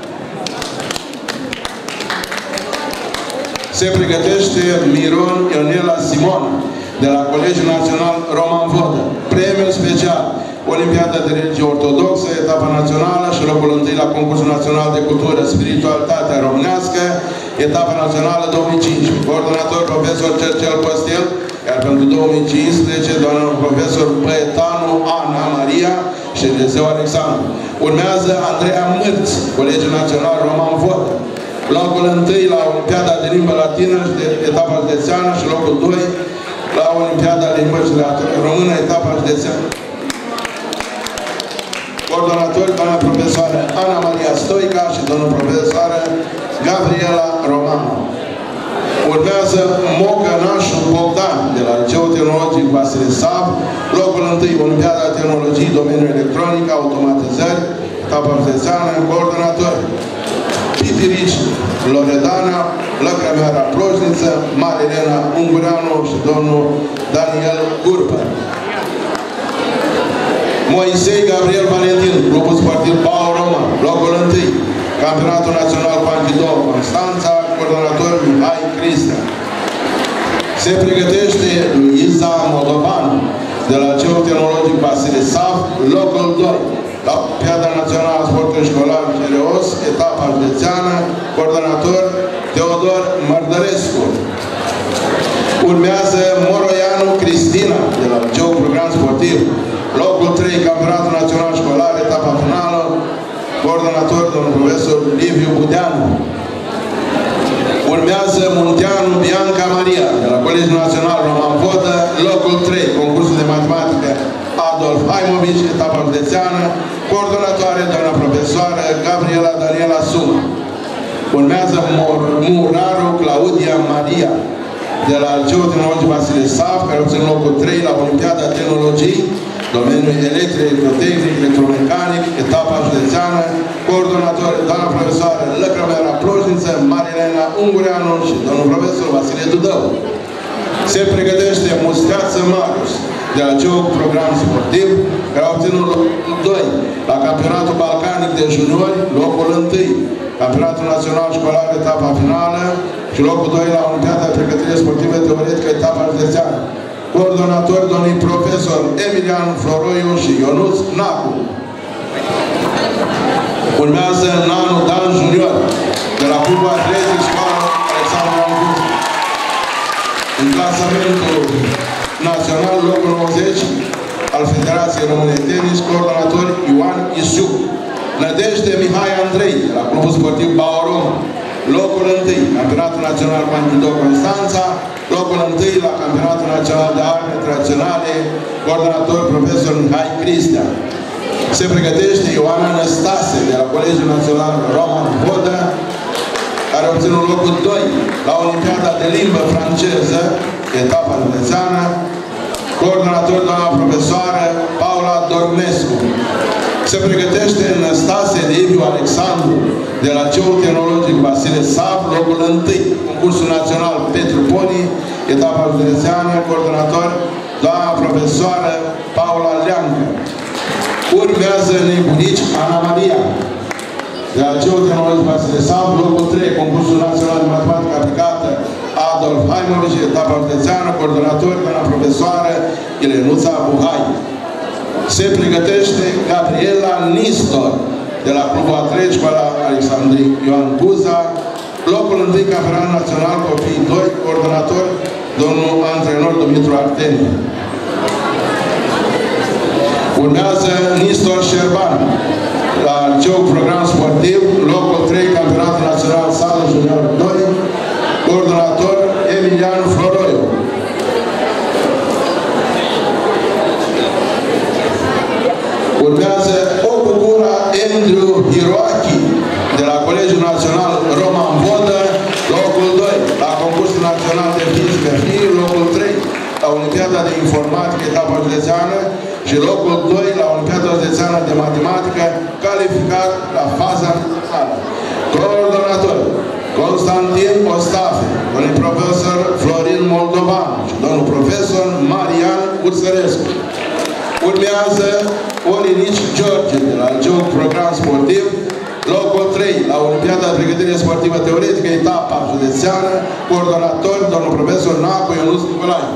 Se pregătește Miron Ionela Simon, de la Colegiul Național Roman Vodă. Premiul special Olimpiada de Religie Ortodoxă, etapa națională și locul 1 la concursul național de cultură, spiritualitatea românească, etapa națională 2015. Coordonator profesor Cercel Costel, iar pentru 2015 doamna profesor Păetanu Ana Maria și Eliseu Alexandru. Urmează Andreea Mârț, Colegiul Național Roman Vodă. Locul 1 la Olimpiada de Limbă Latină și de etapa județeană și locul 2 la Olimpiada de Limbă Română, etapa județeană. Coordonatori, doamna profesoară Ana Maria Stoica și domnul profesoară Gabriela Romano. Urmează Mocănașul Bogdan, de la Liceul Tehnologic Vasile Savu, locul 1 Olimpiada Tehnologii, domeniul electronic, automatizări, etapa județeană, coordonatori Pipirici Loredana, Lăcrămeara Plojniță, Marilena Ungureanu și domnul Daniel Gurpă. Moisei Gabriel Valentin, Clubul Sportiv Bau Roman, locul 1, Campionatul Național Panchidou Constanța, coordonator Mihai Cristea. Se pregătește Luiza Moldovan de la Liceul Tehnologic Vasile Sav, locul 2, la Piada Națională a Sportului Școlar Cereos, etapa județeană, coordonator Teodor Mărdărescu. Urmează Moroianu Cristina de la Liceul Program Sportiv, locul 3, Campionatul Național Școlar, etapa finală, coordonator domnul profesor Liviu Budeanu. Urmează Munteanu Bianca Maria de la Colegiul Național Roman Vodă, locul 3, concursul de matematică Adolf Haimovici, etapa județeană, coordonatoare doamna profesoară Gabriela Daniela Suma. Urmează Muraru Claudia Maria de la Liceul Tehnologic Vasile Sav, care a obținut locul 3 la Olimpiada Tehnologii, domeniul electric, electrotehnic, electromecanic, etapa județeană, coordonator doamna profesoară Lăcrămera Plojniță, Marilena Ungureanu și domnul profesor Vasile Dudău. Se pregătește Musteață Marius de la Liceul Program Sportiv, care a obținut locul 2 la Campionatul Balcanic de Juniori, locul 1, Campionatul Național Școlar, etapa finală și locul 2 la Olimpiada de Pregătire Sportivă Teoretică, etapa județeană. Coordonator domnului profesor Emilian Floroiu și Ionuț Nacu. Urmează Nanu Dan Junior de la Clubul Atletic Școala Alexandru Angus. În clasamentul național, locul 90 al Federației Române Tenis, coordonator Ioan Isiu. Nădejde Mihai Andrei de la Clubul Sportiv Baorom, locul 1, Campionatul Național Panchidou Constanța, locul 1 la Campionatul Național de Arme Tradiționale, coordonator profesor Mihai Cristea. Se pregătește Ioana Năstase de la Colegiul Național Roman Vodă, care a obținut locul 2 la Olimpiada de Limbă Franceză, etapa județeană, coordonator doamna profesoară Paula Dornescu. Se pregătește Năstase Liviu Alexandru de la Liceul Tehnologic Vasile Sav, locul 1, concursul național Petru Poni, etapa județeană, coordonator doamna profesoară Paula Leancă. Urmează Nebunici Ana Maria de la Liceul Tehnologic Vasile Sav, locul 3, concursul național de matematică aplicată Adolf Haimovici, etapa județeană, coordonator doamna profesoară Elenuța Buhai. Se pregătește Gabriela Nistor de la Clubul Atletic Școala Alexandru Ioan Buza, locul 1, Campionat Național Copii 2, coordonator domnul antrenor Dumitru Artenie. Urmează Nistor Șerban la Liceul Program Sportiv, locul 3, Campionatul Național Sală Junior 2, coordonator Emilian Floroiu. Urmează Okucura Andrew Hiroaki de la Colegiul Național Roman Vodă, locul 2 la concursul național de fizică FI, locul 3 la Olimpiada de Informatică, etapa județeană și locul 2 la Olimpiada județeană de Matematică, calificat la faza finală. Coordonator Constantin Ostafe, domnul profesor Florin Moldovan și domnul profesor Marian Uțărescu. Urmează Olinici George de la Liceul Program Sportiv, locul 3 la Olimpiada de Pregătire Sportivă Teoretică, etapa județeană, coordonator domnul profesor Nacu Ionuț Nicolae.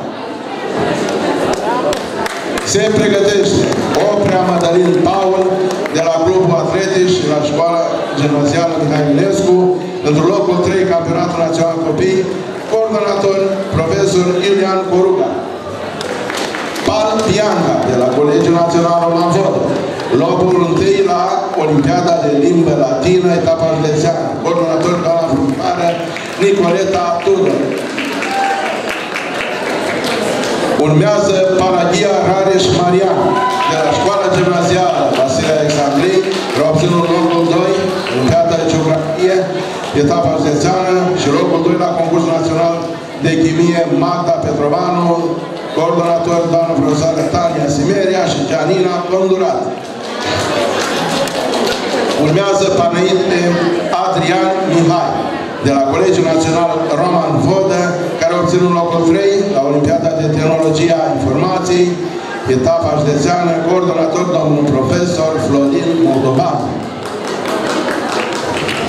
Se pregătește Oprea Madalin Paul de la Clubul Atletic și la Școala Gimnazială Mihai Eminescu, într-un locul 3, Campionatul Național Copii, coordonator profesor Ilian Coruga. Pal Bianca de la Colegiul Național Roman Vodă, locul 1 la Olimpiada de Limbă Latină, etapa județeană, coordonator doamna fructoare Nicoleta Tudor. Urmează Panagia Rareș Marian de la Școala Gimnazială Vasile Alexandrei, care a obținut locul 2, Olimpiada de Geografie, etapa județeană și locul 2 la concursul național de chimie Magda Petrovanu, coordonator doamna profesoară Tania Simeria și Gianina Condurat. Urmează Panaite Adrian Mihai de la Colegiul Național Roman Vodă, care a obținut locul 3 la Olimpiada de Tehnologie a Informației, etapa județeană, coordonator domnul profesor Florin Moldovan.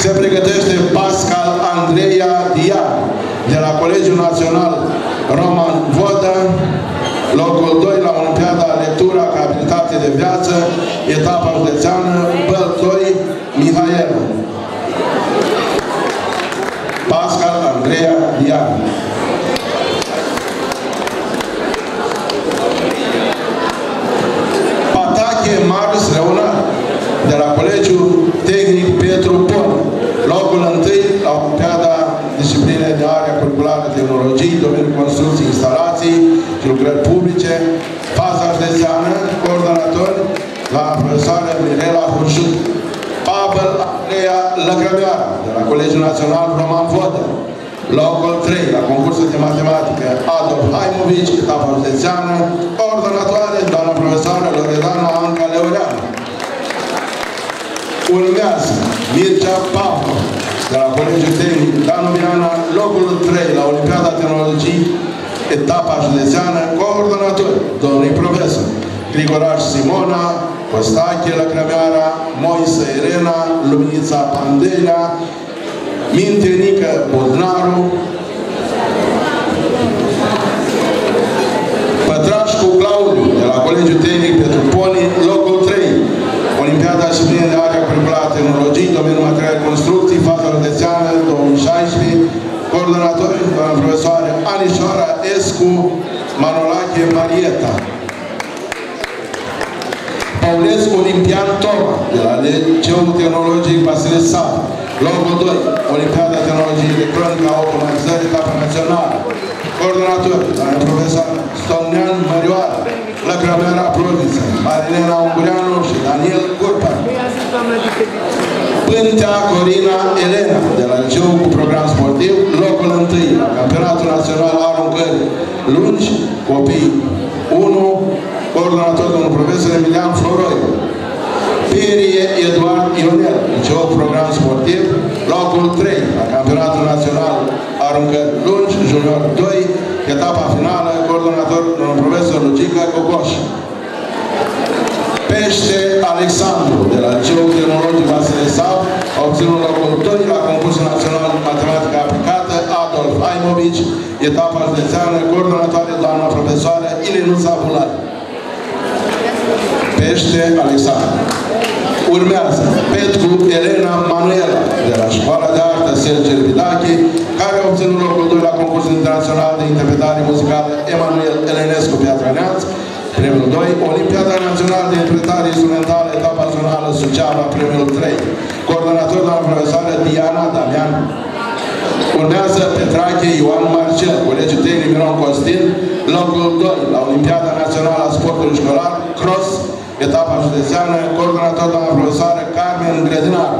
Se pregătește Pascal Andreea Dian de la Colegiul Național Roman Vodă, locul 2 la Olimpiada Lectura ca abilitate de viață, etapa județeană, Băltoi Mihail. Pascal Andreea Dian. Patache Marius Leonard de la Colegiul Tehnic Petru Pon, locul 1 la Olimpiada Discipline de Area Curriculară Tehnologii, domeniul construcții, instalații și lucrări publice, faza județeană, coordonator la profesoară Mirela Hurșut. Pavel Andreea Lăcrămeară de la Colegiul Național Roman Vodă, locul 3 la concursul de matematică Adolf Haimovici, etapa județeană, coordonatoare doamna profesoară Loredana Anca Leoreanu. Urmează Mircea Pavlu de la Colegiul Tehnic Danu Viana, locul 3 la Olimpiada Tehnologii, etapa județeană, coordonator domnului profesor Grigoraș Simona, Costache Lăcrămeara, Moise Irena, Luminița Pandelea, Mintenică Bodnaru, Pătrașcu Claudiu de la Colegiul Tehnic Petru Poni, locul 3, Olimpiada Discipline de Area Curriculară Tehnologii, domeniul material construcții, faza județeană 2016, coordonatori, doamna profesoară Anișoara Escu Manolache Marieta. Paulescu Olimpian Toma de la Liceul Tehnologic Vasile Sav, locul 2, Olimpiada Tehnologie Electronică a Automatizării, etapa națională. Coordonator, doamna profesor Stolnean Mărioară, Lăcrămeara Provință, Marilena Ungureanu și Daniel Curpa. Pântea Corina Elena de la Liceul cu program sportiv, locul 1, la Campionatul Național Aruncări Lungi, copii 1, coordonator domnul profesor Emilian Floroi. Pirie Eduard Ionel, liceu program sportiv, locul 3 la Campionatul Național Aruncări Lungi, junior 2, etapa finală, coordonator domnul profesor Lucica Cocoș. Peste Alexandru de la Liceul Tehnologic Vasile Sav a obținut locul 2 la concursul național Matematică Aplicată Adolf Haimovici, etapa județeană, coordonatoare doamna profesoară Ilenuța Bulari. Peste Alexandru. Urmează Petru Elena Manuela de la Școala de Artă Serge Bidache, care a obținut locul 2 la concursul internațional de interpretare muzicală Emanuel Elenescu Piatra Neamț, premiul 2, Olimpiada Națională de Interpretare Instrumentală, etapa zonală Suceava, premiul 3, coordonator doamna profesoară Diana Damian. Urmează Petrache Ioan Marcel, Colegiul Tehnic Miron Costin, locul 2 la Olimpiada Națională a Sportului Școlar, Cross, etapa județeană, coordonator doamna profesoară Carmen Grădinaru.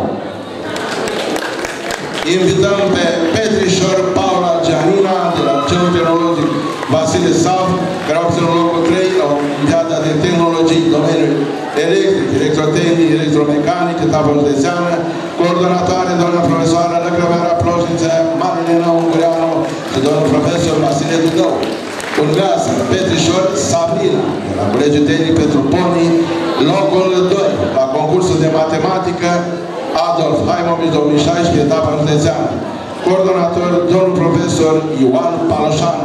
Invităm pe Petrișor Paula Gianina de la Liceul Tehnologic Vasile Sav, care a obținut locul 3 la Olimpiada de Tehnologii, domeniul electric, electrotehnic, electromecanic, etapa județeană, coordonatoare doamna profesoară Lăcrămeara Ploșniță, Marilena Ungureanu și domnul profesor Vasile Dudău. Urmează Petrișor Sabrina de la Colegiul Tehnic Petru Poni, locul 2 la concursul de matematică Adolf Haimovici 2016, etapa județeană. Coordonator domnul profesor Ioan Paloșan.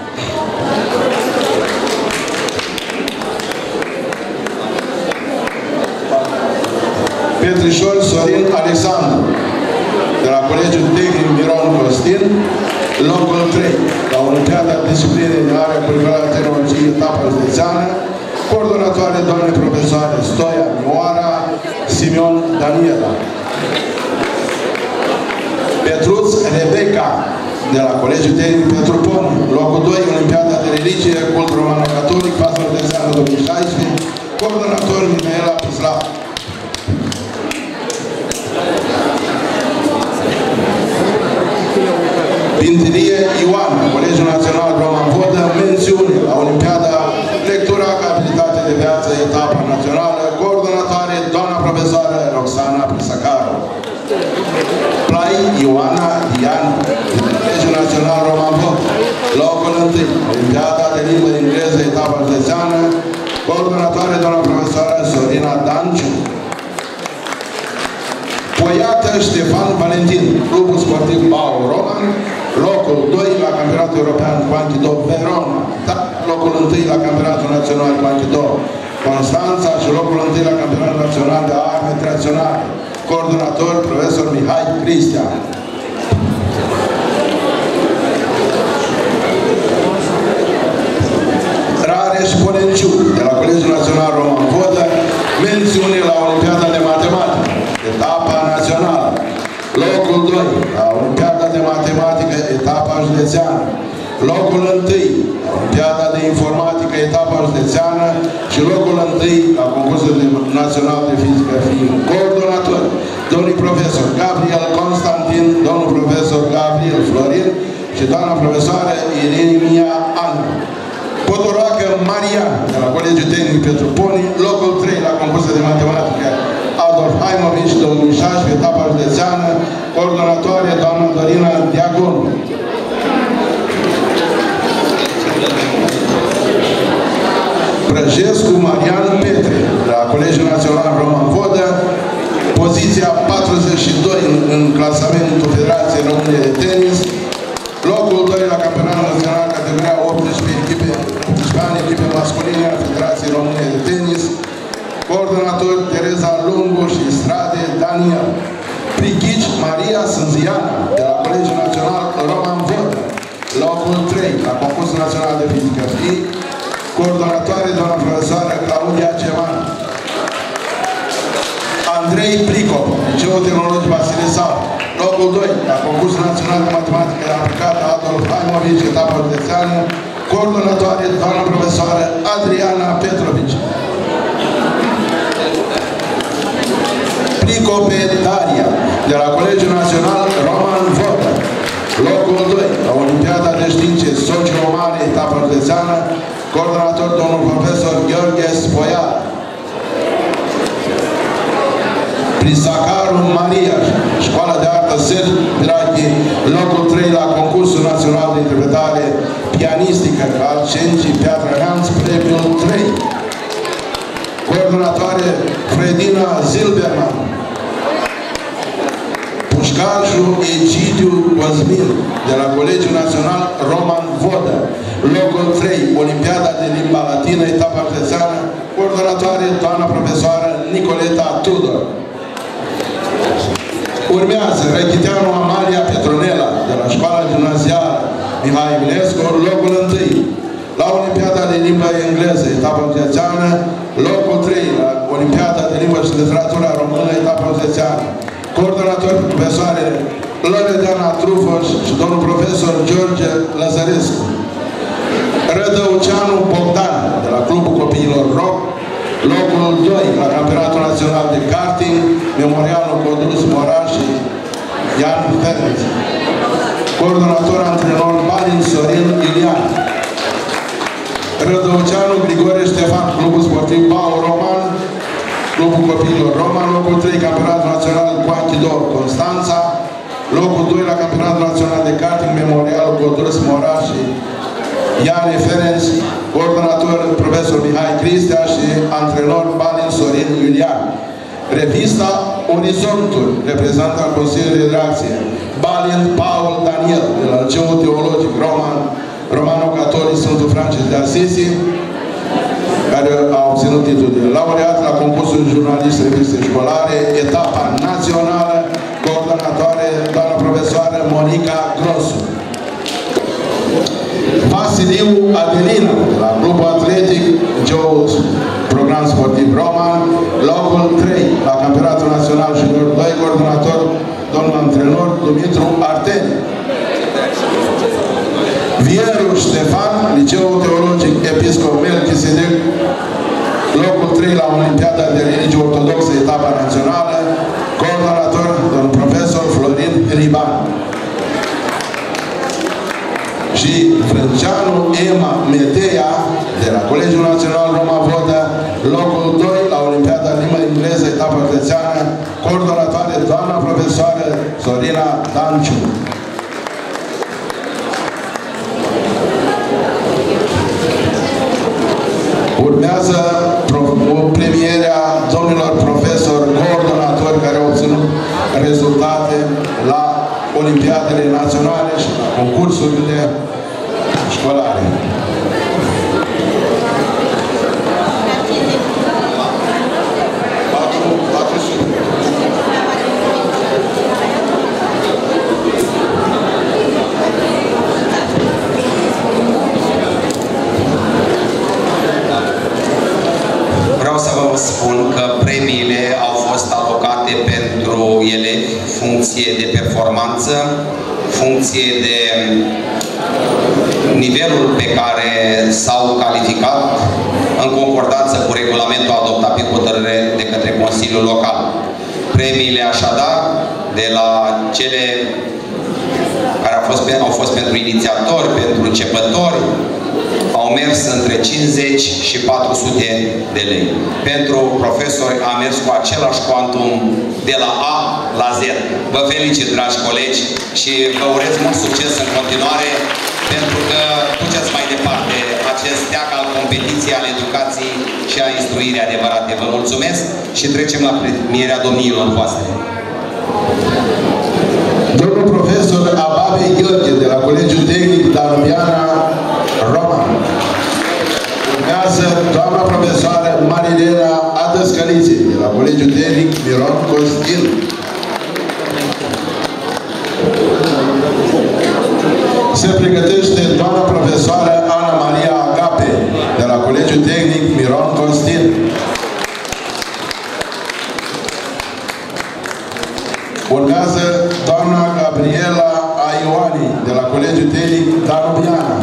Petrișor Sorin Alexandru de la Colegiul Tehnic Miron Costin, locul 3 la Olimpiada Disciplinei de Area Curriculară Tehnologie, etapa județeană, coordonatoare doamne profesoare Stoia Mioara, Simeon Daniela. Petruț Rebecca de la Colegiul Tehnic Petru Pon, locul 2, Olimpiada de Religie, Cult Romano-Catolic, faza județeană 2016, coordonator Mihaela Păslav. Pintilie Ioan, Colegiul Național Roman Vodă, mențiune la Olimpiada Lectura ca abilitate de viață, etapa națională, coordonatoare doamna profesoară Roxana Prisacaru. Plai Ioana Dian, Colegiul Național Roman Vodă, locul 1, Olimpiada de Limbă Engleză, etapa județeană, coordonatoare doamna profesoară Sorina Danciu. Poiată Ștefan Valentin, Clubul Sportiv Bau Roman, locul 2 la Campionatul European Cuantido Verona, locul 1 la Campionatul Național Cuantido Constanța și locul 1 la Campionatul Național de Arme Tradiționale. Coordonator, profesor Mihai Cristian. Rareș Polenciu, de la Colegiul Național Roman Vodă, mențiune la Olimpiada de Matematică, etapa națională. Locul 2, la Olimpiada de Matematică, etapa județeană. Locul 1, la Olimpiada de Informatică, etapa județeană. Și locul 1, la concursul național de fizică fiind coordonator, domnul profesor Gabriel Constantin, domnul profesor Gabriel Florin și doamna profesoară Irenia Anu. Podoroacă Marian, de la Colegiul Tehnic Petru Poni, locul 3 la concursul de matematică Adolf Haimovici, 2016, etapa județeană, coordonatoare doamna Dorina Diagonu. Brăjescu Marian Petre, de la Colegiul Național Roman Vodă, poziția 42 în clasamentul Federației Române de Tenis, locul 2 la Campionatul Național, categoria 18 echipe, 18 ani, echipe masculine a Federației Române de Tenis, coordonator Tereza Lungu și Strade Daniel. Prighici Maria Sânziana, de la Colegiul Național Roman Vodă, locul 3 la Concursul Național de Fizică și coordonatoare doamna profesoară Claudia Ceman. Andrei Pricop, Liceul Tehnologic Vasile Sau, locul 2 la Concursul Național de Matematică Aplicată Adolf Haimovici, etapa județeană, coordonatoare doamna profesoară Adriana Petrovici. Pricope Daria, de la Colegiul Național Roman Vodă, locul 2 la Olimpiada de Științe Socio-Umane, etapa județeană, coordonator domnul profesor Gheorghe Spoiar. Prisacaru Maria, Școala de Artă Serg Drachi, locul 3 la Concursul Național de Interpretare Pianistică al Cencii Piatra Neamț, premiul 3. Coordonatoare Fredina Zilberman. Pușcașu Egidiu Cosmin, de la Colegiul Național Roman Vodă, locul 3, Olimpiada de Limba Latină, etapa județeană, coordonatoare doamna profesoară Nicoleta Tudor. Urmează Rechiteanu Amalia Petronela, de la Școala Gimnazială Mihai Eminescu, locul 1 la Olimpiada de Limba Engleză, etapa județeană, locul 3 la Olimpiada de Limbă și Literatura Română, etapa județeană. Coordonator profesoare Loredana Trufoș și domnul profesor George Lăzărescu. Rădăuceanu Bogdan, de la Clubul Copiilor Rock, locul 2 la Campionatul Național de Karting, Memorialul Codrus Moraș și Ian Ferenț. Coordonator antrenor Balin Sorin Ilian. Rădăuceanu Grigore Ștefan, Clubul Sportiv Bau Roman, Clubul Copiilor Roman, locul 3 Campionatul Național Cuantido Constanța, locul 2 la Campionatul Național de Karting, Memorialul Codrus Moraș și Ian Ferenț, coordonator profesor Mihai Cristea și antrenor Balin Sorin Iulian. Revista Orizontul, reprezentant al Consiliului de Redacție, Balin Paul Daniel, de la Liceul Teologic Romano-Catolic Sfântul Francis de Assisi, care a obținut titlul de laureat la concursul jurnalist reviste școlare, etapa națională, coordonatoare doamna profesoară Monica Grosu. Vasiliu Adelina, de la Clubul Atletic Liceul Program Sportiv Roman, locul 3 la Campionatul Național Junior 2, coordonator domnul antrenor Dumitru Arteni. Vieru Ștefan, Liceul Teologic Episcop Melchisedec, locul 3 la Olimpiada de Religie Ortodoxă, etapa națională, coordonator domnul profesor Florin Riban. Și Frânceanu Ema Medea, de la Colegiul Național Roma Vodă, locul 2 la Olimpiada Limba Engleză, etapa județeană, coordonatoare doamna profesoară Sorina Danciu. Urmează premierea domnilor profesori coordonatori care au obținut rezultate rezultatele naționale și la concursurile școlare. Vreau să vă spun că premiile au fost alocate pentru elevi, funcție de performanță, funcție de nivelul pe care s-au calificat în concordanță cu regulamentul adoptat pe hotărâre de către Consiliul Local. Premiile așadar, de la cele care au fost pentru inițiatori, pentru începători, au mers între 50 și 400 de lei. Pentru profesori a mers cu același quantum de la A la Z. Vă felicit, dragi colegi, și vă urez mult succes în continuare, pentru că duceți mai departe acest steag al competiției, al educației și a instruirii adevărate. Vă mulțumesc și trecem la premierea domniilor voastre. Domnul profesor Ababe Gheorghe, de la Colegiul Tehnic Danubiana Roman. Urmează doamna profesoară Marilena Adăscălițe, de la Colegiul Tehnic Miron Costin. Se pregătește doamna profesoară Ana Maria Agape, de la Colegiul Tehnic Miron Costin. Urmează doamna Gabriela Aioani, de la Colegiul Tehnic Danubiana.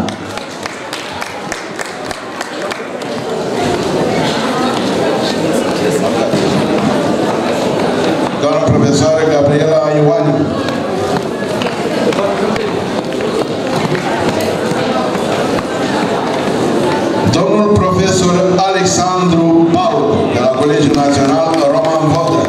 Doamna profesoară Gabriela Aioani. Domnul profesor Alexandru Paul, de la Colegiul Național Roman Vodă.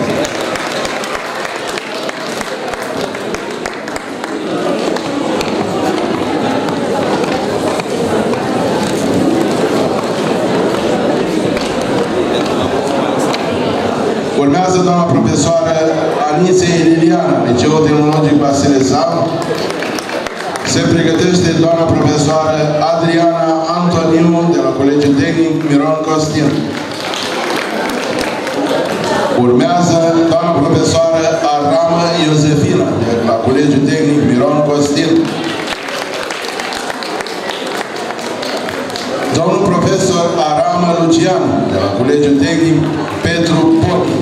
Urmează doamna profesoară Anițe Liliana, Liceul Tehnologic Vasile Sam. Se pregătește doamna profesoară Adriana Antoniu, de la Colegiul Tehnic Miron Costin. Urmează doamna profesoară Aramă Iosefina, de la Colegiul Tehnic Miron Costin. Domnul profesor Aramă Lucian, de la Colegiul Tehnic Petru Poti.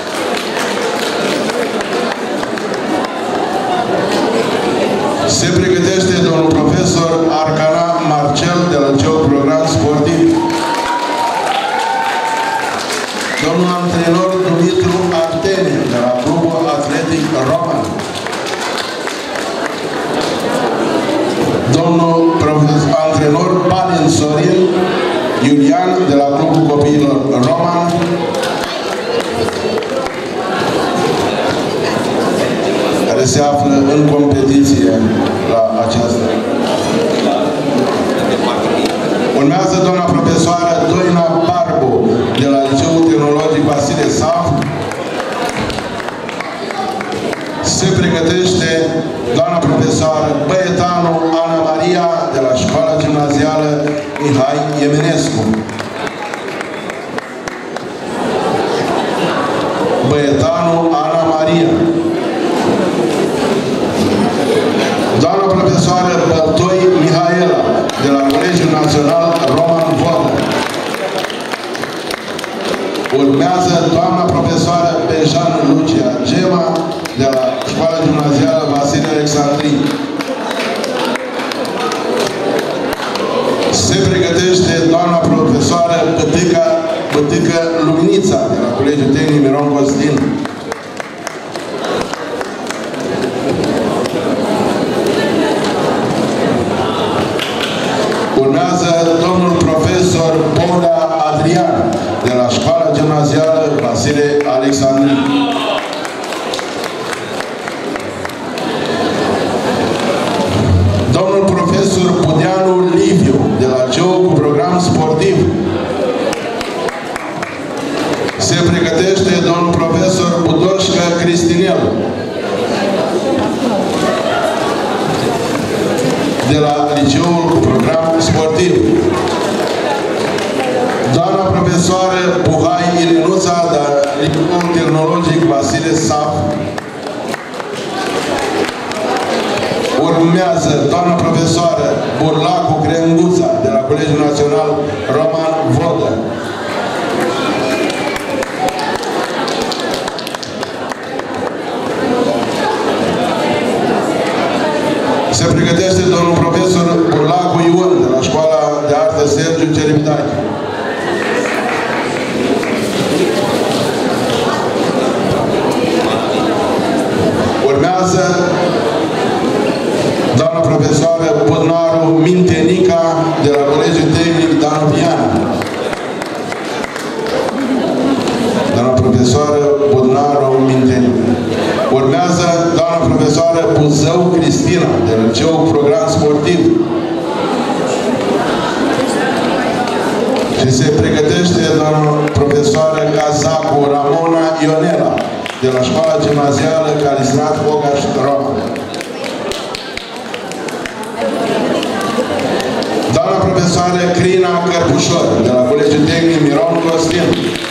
Se pregătește domnul profesor Arcana Marcel, de la Liceul Program Sportiv. Domnul antrenor Dumitru Artene, de la Clubul Atletic Roman. Domnul antrenor Palin Sorin Iulian, de la Clubul Copiilor Roman. Care se află în competiție la această. Urmează doamna profesoară Doina Barbu, de la Liceul Tehnologic Vasile Saf. Se pregătește doamna profesoară Băietanu Ana Maria, de la Școala Gimnazială Mihai Eminescu. Băietanu Ana Maria. Doamna profesoară Băltoi Mihaela, de la Colegiul Național Roman Vodă. Urmează doamna profesoară Bejan Lucia Gema, de la Școala Gimnazială Vasile Alexandrii. Se pregătește doamna profesoară Bătică Luminița, de la Colegiul Tehnic Miron Costin. Urmează domnul profesor Paula Adrian, de la Școala Gimnazială Vasile Alexandrii. Domnul profesor Budeanu Liviu, de la Liceul cu Program Sportiv. Se pregătește liceul cu program sportiv. Doamna profesoară Buhai Ilinuța, de la Liceul Tehnologic Vasile Saf. Urmează doamna profesoară Burlacu Crenguța, de la Colegiul Național Roman Vodă. Se pregătește domnul profesor Burlacu Ion, de la Școala de Artă Sergiu Ceribitache. Urmează doamna profesoară Budnaru Mintenica, de la Colegiul Tehnic Danubian. Doamna profesoară Budnaru Mintenica. Urmează doamna profesoară Buzău Cristina, de la Liceul Program Sportiv. Și se pregătește doamna profesoară Cazacu Ramona Ionela, de la Școala Gimnazială Calisnat Bogaș Roma. Doamna profesoară Crina Cărbușor, de la Colegiul Tehnic Miron Costin.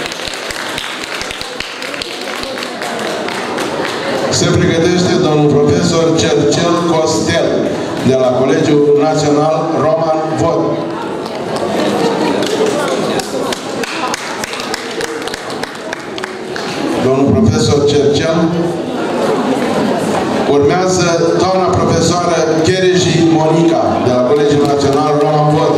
Se pregătește domnul profesor Cercel Costel, de la Colegiul Național Roman Vod. Domnul profesor Cercel. Urmează doamna profesoară Chereji Monica, de la Colegiul Național Roman Vod.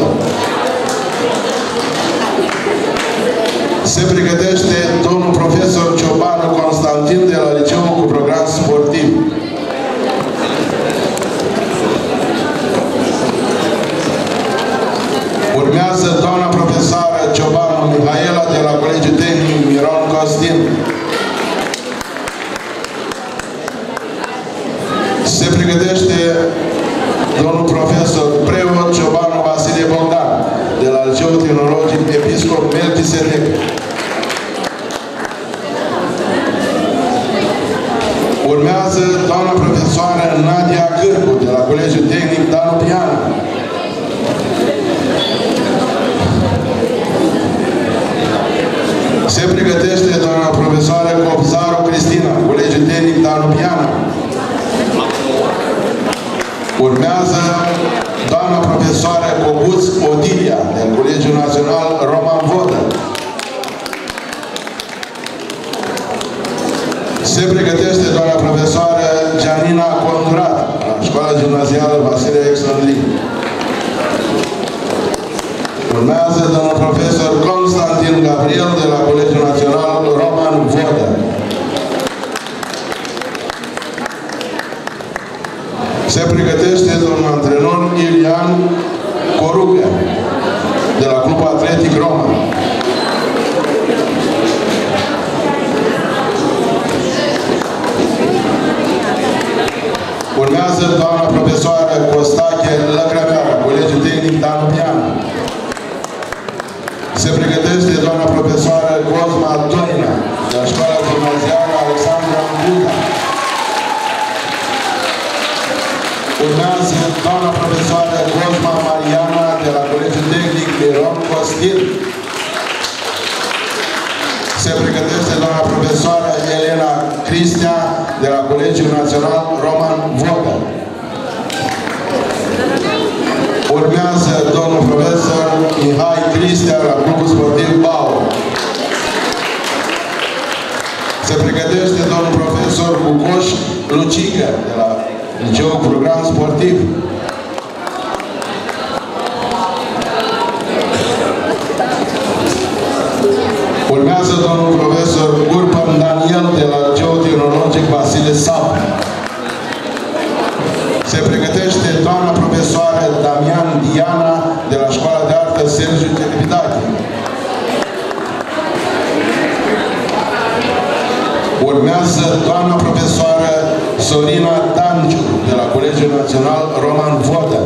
Se pregătește domnul profesor Ciobanu Constantin, de la Liceul cu program sportiv. Urmează doamna profesoară Ciobanu Mihaela, de la Colegiul Tehnic Miron Costin. Se pregătește domnul profesor preot Ciobanu Vasile Bogdan, de la Liceul Tehnologic Episcop Melchisedec. Urmează doamna profesoară Nadia Cârcu, de la Colegiul Tehnic Danubian. Se pregătește doamna profesoară Copzaru Cristina, Colegiul Tehnic Danubian. Urmează doamna profesoară Coguț Otilia, de la Colegiul Național Roman Vodă. Se pregătește doamna profesoară Gianina Condurat, la Școala Gimnazială Gala Excelentei. Urmează domnul profesor Constantin Gabriel, de la Colegiul Național Roman Vodă. Se pregătește domnul antrenor Ilian Corucă, de la Clubul Atletic Roma. Urmează doamna profesoară Costache Lăcrăveara, Colegiul Tehnic Danubian. Se pregătește doamna profesoară Cosma Doina, de la Școala Gimnazială Alexandra Buda. Urmează doamna profesoară Cosma Mariana, de la Colegiul Tehnic Miron Costin. Se pregătește doamna profesoară Elena Cristia, de la Colegiul Național Roman Vodă. Urmează domnul profesor Mihai Cristia, la Clubul Sportiv Bau. Se pregătește domnul profesor Bucoș Lucică, de la Liceul Program Sportiv. Urmează domnul profesor Gurpan Daniel, de la Liceul Tehnologic Vasile Sap. Se pregătește doamna profesoară Damian Diana, de la Școala de Artă Sergiu Ceribitache. Urmează doamna profesoară Sorina Danciu, de la Colegiul Național Roman Vodă.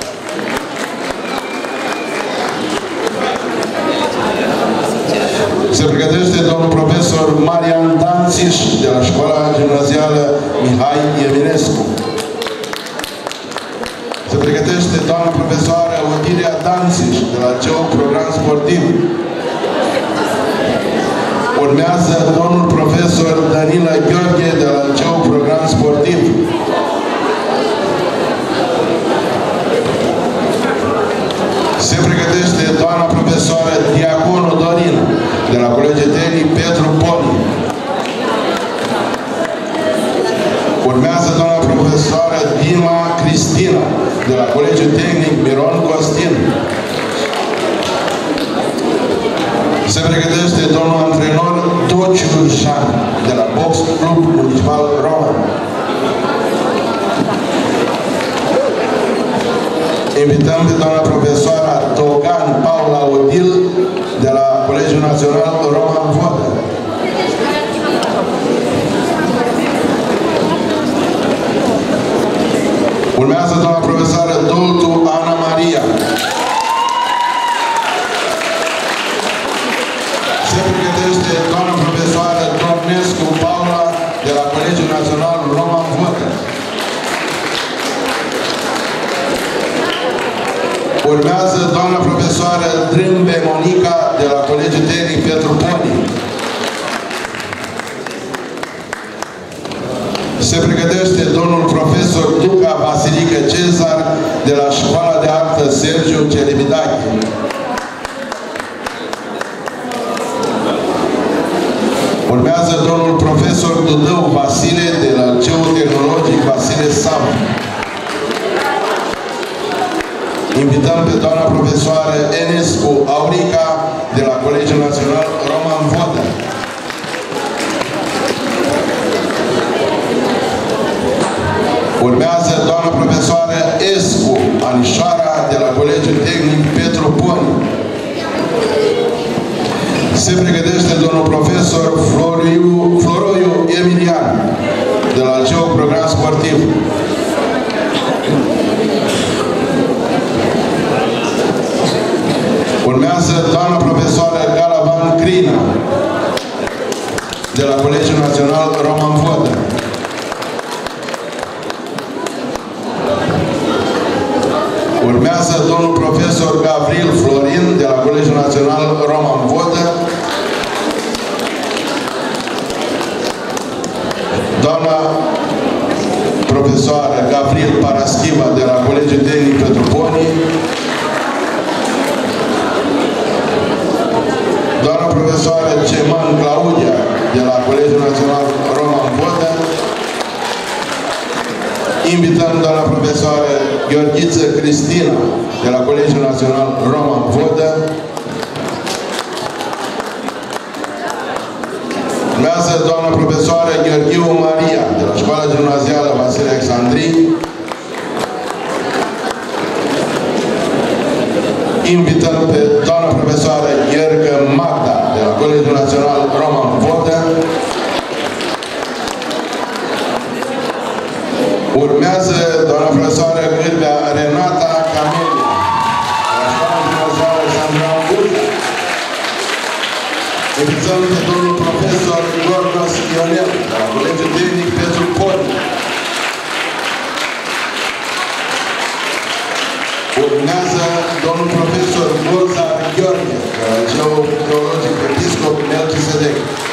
Se pregătește domnul profesor Marian Danțiș, de la Școala Gimnazială Mihai Eminescu. Se pregătește doamna doamna profesoară Otilia Danțiș, de la CEU Program Sportiv. Urmează domnul profesor Danila Gheorghe, de la CEU Program Sportiv. Se pregătește doamna profesoară Diaconu Dorin, de la Colegiul Tehnic Petru Poli. Urmează doamna profesoară Dima Cristina, de la Colegiul Tehnic Miron Costin. Se pregătește domnul antrenor Tociu Jean, de la Box Club Municipal Roman. Invităm pe doamna profesoara Togan Paula Odil, de la Colegiul Național Roman Vodă. Urmează doamna profesoară Doltu Ana Maria. Se pregătește doamna profesoară Dornescu Paula, de la Colegiul Național Roman Vodă. Urmează doamna profesoară Drâmbe Monica, de la Colegiul Tehnic Petru Poli. Se pregătește domnul profesor Duca Vasilică Cezar, de la Școala de Artă Sergiu Celibidache. Urmează domnul profesor Dudău Vasile, de la Liceu Tehnologic Vasile Sav. Invităm pe doamna profesoară Enescu Aurica, de la Colegiul Național Roman Vodă. Urmează doamna profesoară Escu Anișoara, de la Colegiul Tehnic Petru Poni. Se pregătește domnul profesor Floroiu Emilian, de la CEU Program Sportiv. Urmează doamna profesoară Gala Crina, de la Colegiul Național Roman Vodă. Urmează domnul profesor Gavril Florin, de la Colegiul Național Roman Vodă. Doamna profesoară Gavril Paraschiva, de la Colegiul Tehnic Petru Poni. Doamna profesoară Ceman Claudia, de la Colegiul Național Roman Vodă. Invităm doamna profesoară Gheorghiță Cristina, de la Colegiul Național Roman Vodă. Urmează doamna profesoară Gheorghiu Maria, de la Școala Gimnazială Vasile Alexandrii. Invităm pe doamna profesoară Ghercă Magda, de la Colegiul Național Roman Vodă. Urmează doamna profesoară Gârbea Renata Camelia, de la Școala Gimnazială Alexandria Burga. Invităm pe domnul profesor Gorgos Ionel, de la Colegiul Tehnic Petru Poli. Urmează domnul profesor Gozar Gheorghe, de la Liceu Teologic Episcop Melchisedec.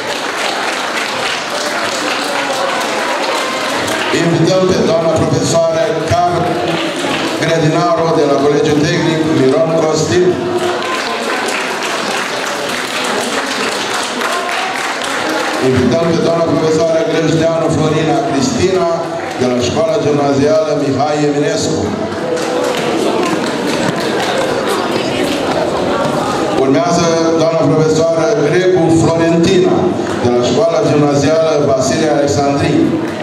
Invităm pe doamna profesoară Carl Grădinaru, de la Colegiul Tehnic Miron Costin. Invităm pe doamna profesoară Grăjdeanu Florina Cristina, de la Școala Gimnazială Mihai Eminescu. Urmează doamna profesoară Grecu Florentina, de la Școala Gimnazială Vasile Alexandrii.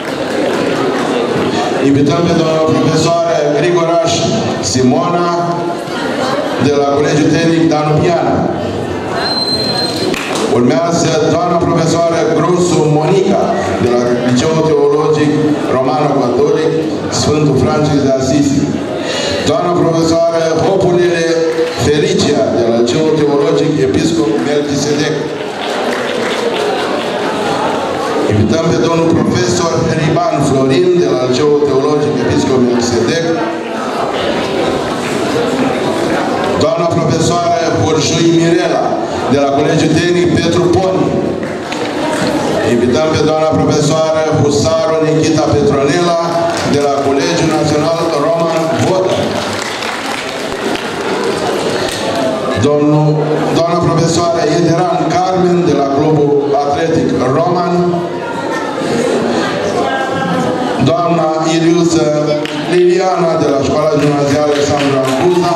Invităm pe doamna profesoară Grigoraș Simona, de la Colegiul Tehnic Danubiana. Urmează doamna profesoară Grosu Monica, de la Liceul Teologic Romano-Catolic Sfântul Francis de Asisi. Doamna profesoară Hopulele Felicia, de la Liceul Teologic Episcop Melchisedec. Invităm pe domnul profesor Riban Florin, de la Liceul Teologic Episcop Melchisedec. profesoară Burjui Mirela, de la Colegiul Tehnic Petru Poni. Invităm pe doamna profesoară Husaru Nikita Petronela, de la Colegiul Național Roman Vodă. Doamna profesoară Ederan Carmen, de la Clubul Atletic Roman. Doamna Iliusă Liliana, de la Școala Gimnazială Sandra Ancuza.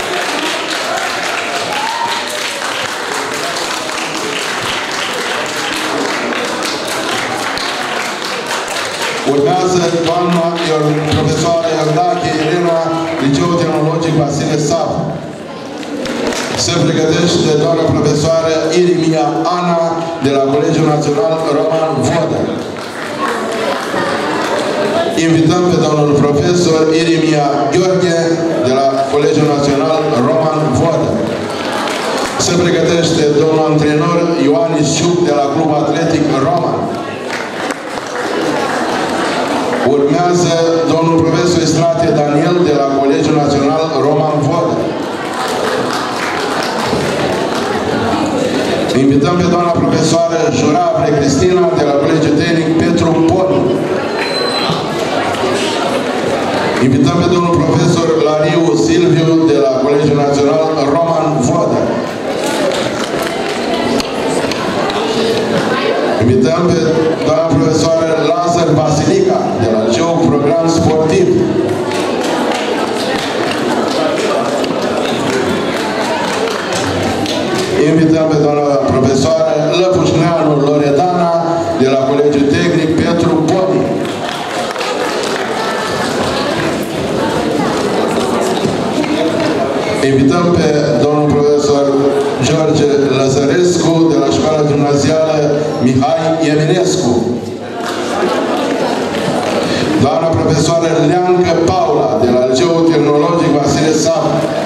Urmează doamna profesoară Educatie Elena, Liceul Tehnologic Vasile Sav. Se pregătește doamna profesoară Irimia Ana, de la Colegiul Național Roman Vodă. Invităm pe domnul profesor Irimia Gheorghe, de la Colegiul Național Roman Vodă. Se pregătește domnul antrenor Ioanis Ciuc, de la Clubul Atletic Roman. Urmează domnul profesor Istratie Daniel, de la Colegiul Național Roman Vodă. Invităm pe doamna profesoară Jurapre Cristina, de la Colegiul Tehnic Petru Poni. Invităm pe domnul profesor Lariu Silviu, de la Colegiul Național Roman Vodă. Invităm pe doamna profesoară Lazar Basilica, de la Liceul Program Sportiv. Invităm pe doamna profesoară Lăpușneanu Loredana, de la Colegiul Tehnic Petru Poni. Invităm pe domnul profesor George Lăzărescu, de la Școala Gimnazială Mihai Eminescu. Doamna profesoară Leancă Paula, de la Liceul Tehnologic Vasile Sav.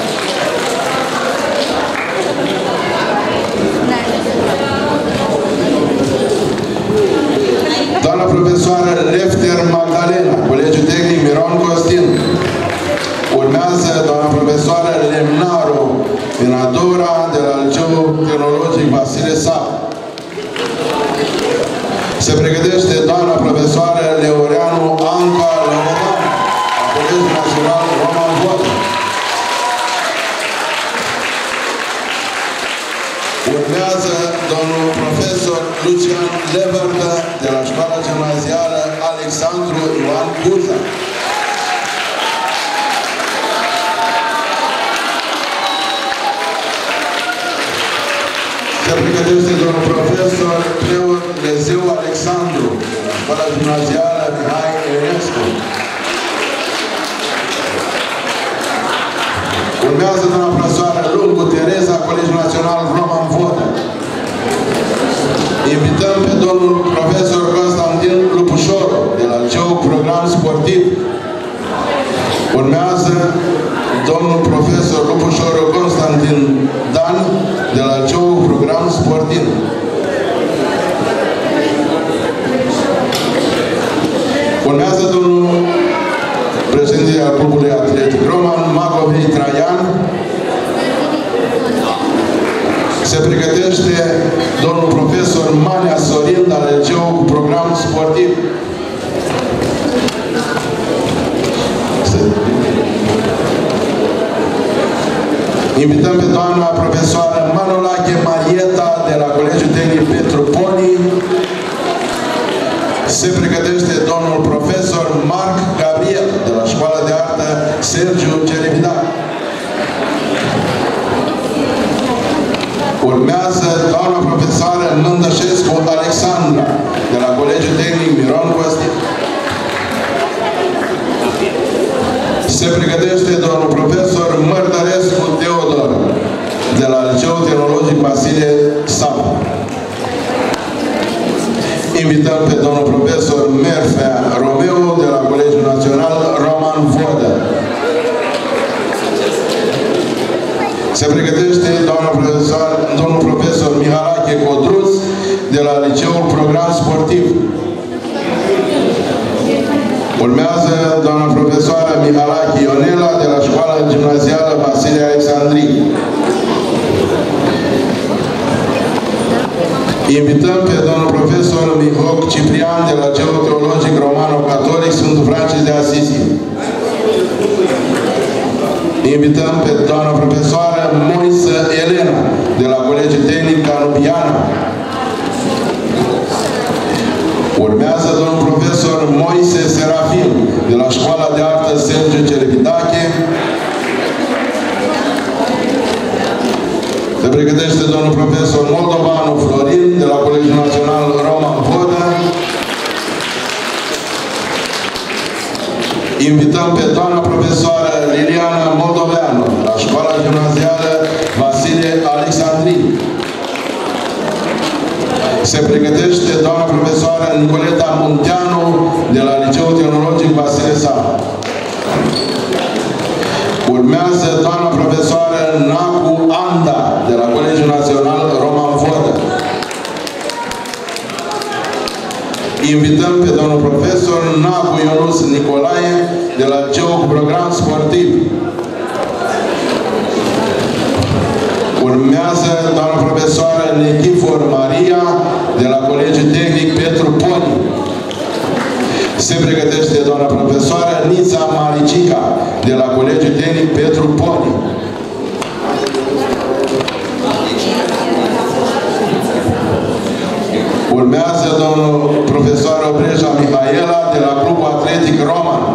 Doamna profesoară Lefter Magdalena, Colegiul Tehnic Miron Costin. Urmează doamna profesoară Lemnaru Vinadora, de la Liceul Tehnologic Vasile Sav. Se pregătește doamna profesoară Leoreanu Anca Loredan, la Colegiul Național Roman Vodă. Urmează domnul profesor Lucian Leverdă, de la Școala Gimnazială Alexandru Ioan Cuza. Se pregătește domnul profesor preot Lezeu Alexandru, Școala Gimnazială Mihai Eminescu. Urmează doamna profesoară Lungu Tereza, Colegiul Național Roman Vodă. Invităm pe domnul profesor Constantin Lupușoru, de la Liceul Program Sportiv. Urmează domnul profesor Lupușoru Constantin Dan, de la Liceul Program Sportiv. Urmează domnul președinte al Clubului Atletic Roman, Macovei Traian. Se pregătește domnul profesor Mania Sorin, de la Liceul cu Program Sportiv. Invităm pe doamna profesoară Manolache Marieta, de la Colegiul Tehnic Petru Poni. Se pregătește domnul profesor Marc Gabriel, de la Școala de Artă Sergiu Cerevidan. Urmează doamna profesoară Mândășescu Alexandra, de la Colegiul Tehnic Miron Costin. Se pregătește domnul profesor Mărtărescu Teodor, de la Liceul Tehnologic Vasile Sav. Invităm pe domnul profesor Merfea Romeu, de la Colegiul Național Roman Vodă. Se pregătește domnul profesor Mihalache Codruț, de la Liceul Program Sportiv. Urmează doamna profesoară Mihalache Ionela de la Școala Gimnazială Gala Excelentei. Invităm pe domnul profesor Mihoc Ciprian de la Liceul Teologic Romano-Catolic Sfântul Francis de Asizi. Invităm pe doamna profesoară Moise Elena de la Colegiul Tehnic Danubiana. Urmează domnul profesor Moise Serafim de la Școala de Artă Sergiu Celebidache. Se pregătește domnul profesor Moldovanu Florin de la Colegiul Național Roman Vodă. Invităm pe doamna profesoară Liliana Moldoveanu de la Școala Gimnazială Vasile Alexandrii. Se pregătește doamna profesoară Nicoleta Munteanu de la Liceul Teologic Vasile Sava. Urmează doamna profesoară Nacu Anda de la Colegiul Național Roman Vodă. Invităm pe domnul profesor Nacu Ionus Nicolae de la Liceul cu program sportiv. Urmează doamna profesoară Nechifor Maria de la Colegiul Tehnic Petru Poni. Se pregătește doamna profesoară Nița Maricica de la Colegiul Tehnic Petru Poni. Urmează domnul profesoară Obreja Mihaela de la Clubul Atletic Roman.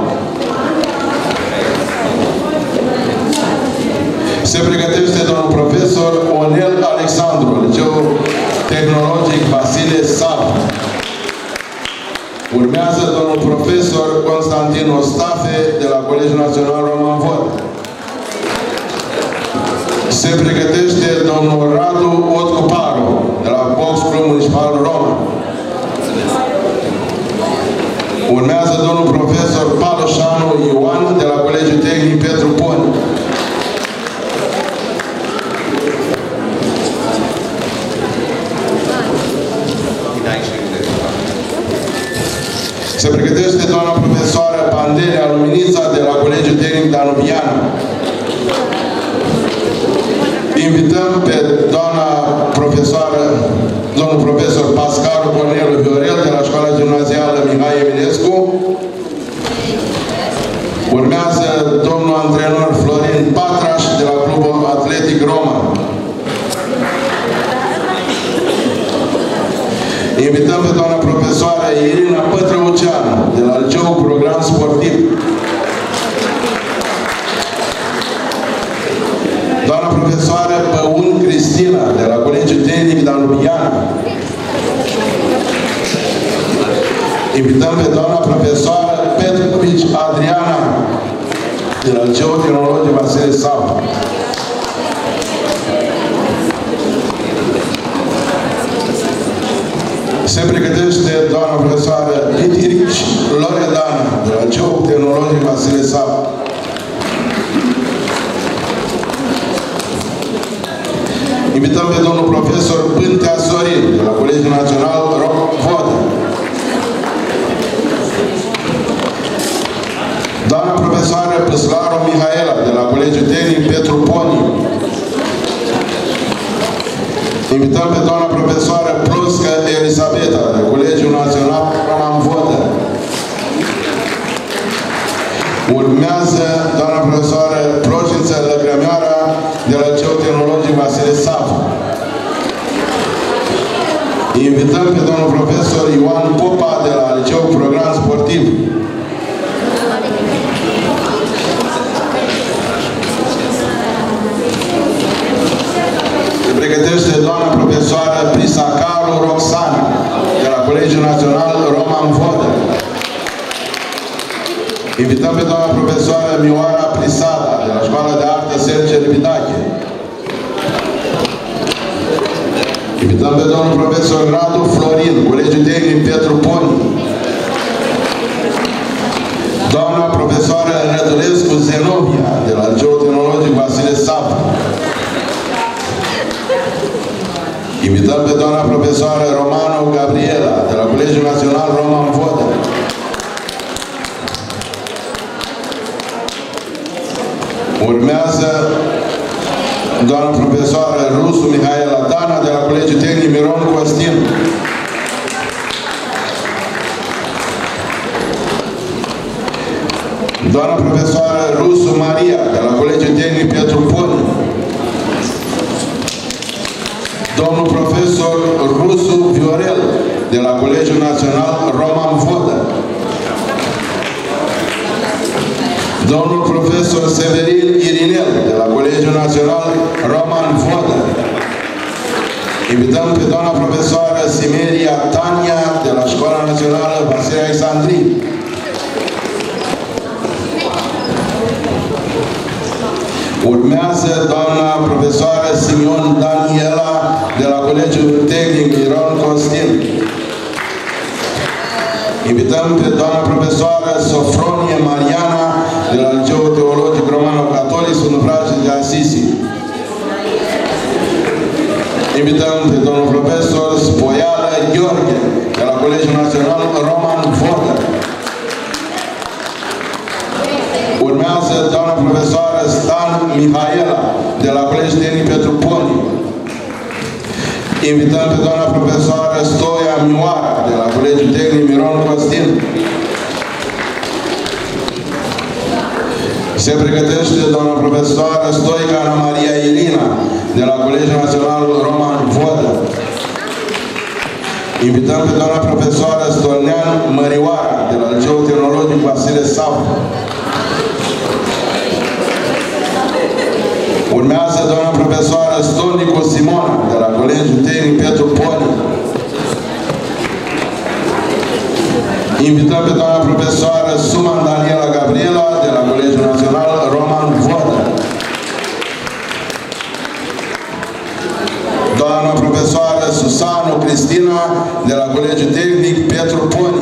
Se pregătește domnul profesor Onel Alexandru, Liceul Tehnologic Vasile Sav. Urmează domnul profesor Constantin Ostafe de la Colegiul Național Roman Vod. Se pregătește domnul Radu Otcuparu de la Box Club Municipal Roman. Urmează domnul profesor Paloșanu Ioan de la Colegiul Tehnic Petru Poni. Se pregătește doamna profesoară Pandelia Luminița de la Colegiul Tehnic Danubiana. Invităm pe doamna profesoară, domnul profesor Pascal Cornelu Viorel de la Școala Gimnazială Mihai Eminescu. Urmează domnul antrenor Florin Patraș de la Clubul Atletic Roman. Invităm pe doamna profesoară Irina Pătrăuceanu de la Liceul Program Sportiv. Doamna profesoară Păun Cristina de la Colegiul Tehnic Danubiana. Invităm pe doamna profesoară Petrovici Adriana de la Liceul Tehnologic Vasile Sava. Se pregătește doamna profesoară Litirici Loredana de la Liceul Tehnologic Vasile Sava. Invităm pe domnul profesor Pântea Sorin de la Colegiul Național Vodă. Doamna profesoară Păslaru Mihaela de la Colegiul Tehnic Petru Poni. Invităm pe doamna profesoară Ploscă Elisabeta de Colegiul Național Roman Vodă. Urmează doamna profesoară Proșință Lăgrămioara de la Liceul Tehnologic Vasile Sava. Invităm pe domnul profesor Ioan Popa de la Liceul Program Sportiv. Se pregătește doamna profesoară Prisacaru Roxana de la Colegiul Național Roman Vodă. Invităm pe doamna profesoară Mioara Prisada de la Școala de Artă Sergiu Celebidache. Invităm pe domnul profesor Radu Florin, Colegiul Tehnic Petru Poni. Doamna profesoară Rădulescu Zenovia de la Liceul Tehnologic Vasile Sava. Invităm pe doamna profesoară Romano Gabriela de la Colegiul Național Roman Vodă. doamna profesoară Rusu Mihaela Dana, de la Colegiul Tehnic Miron Costin. Doamna profesoară Rusu Maria, de la Colegiul Tehnic Petru Poni. Domnul profesor Rusu Viorel, de la Colegiul Național Roman Vodă. Domnul profesor Severin Irinel, de la Colegiul Național Roman Vodă. Invităm pe doamna profesoară Simeria Tania, de la Școala Națională Gala Excelentei. Urmează doamna profesoară Simion Daniela, de la Colegiul Tehnic Miron Costin. Invităm pe doamna profesoară Sofronie Mariana, de la Liceul Teologic Romano-Catolic Sfântul de Asisi. Invităm pe domnul profesor Spoială Gheorghe, de la Colegiul Național Roman Vodă. Urmează doamna profesoară Stan Mihaela, de la Colegiul Tehnic Petru Poni. Invităm pe doamna profesoară Stoia Mioara, de la Colegiul Tehnic Miron Costin. Se pregătește doamna profesoară Stoica Ana Maria Irina, de la Colegiul Național Roman Vodă. Invităm pe doamna profesoară Stolnean Mărioara, de la Liceul Tehnologic Vasile Sav. Urmează doamna profesoară Stolnicu Simona, de la Colegiul Tehnic Petru Poni. Invităm pe doamna profesoară Suman Daniela Gabriela, de la Colegiul Național Roman Vodă. Doamna profesoară Susanu Cristina, de la Colegiul Tehnic Petru Poni.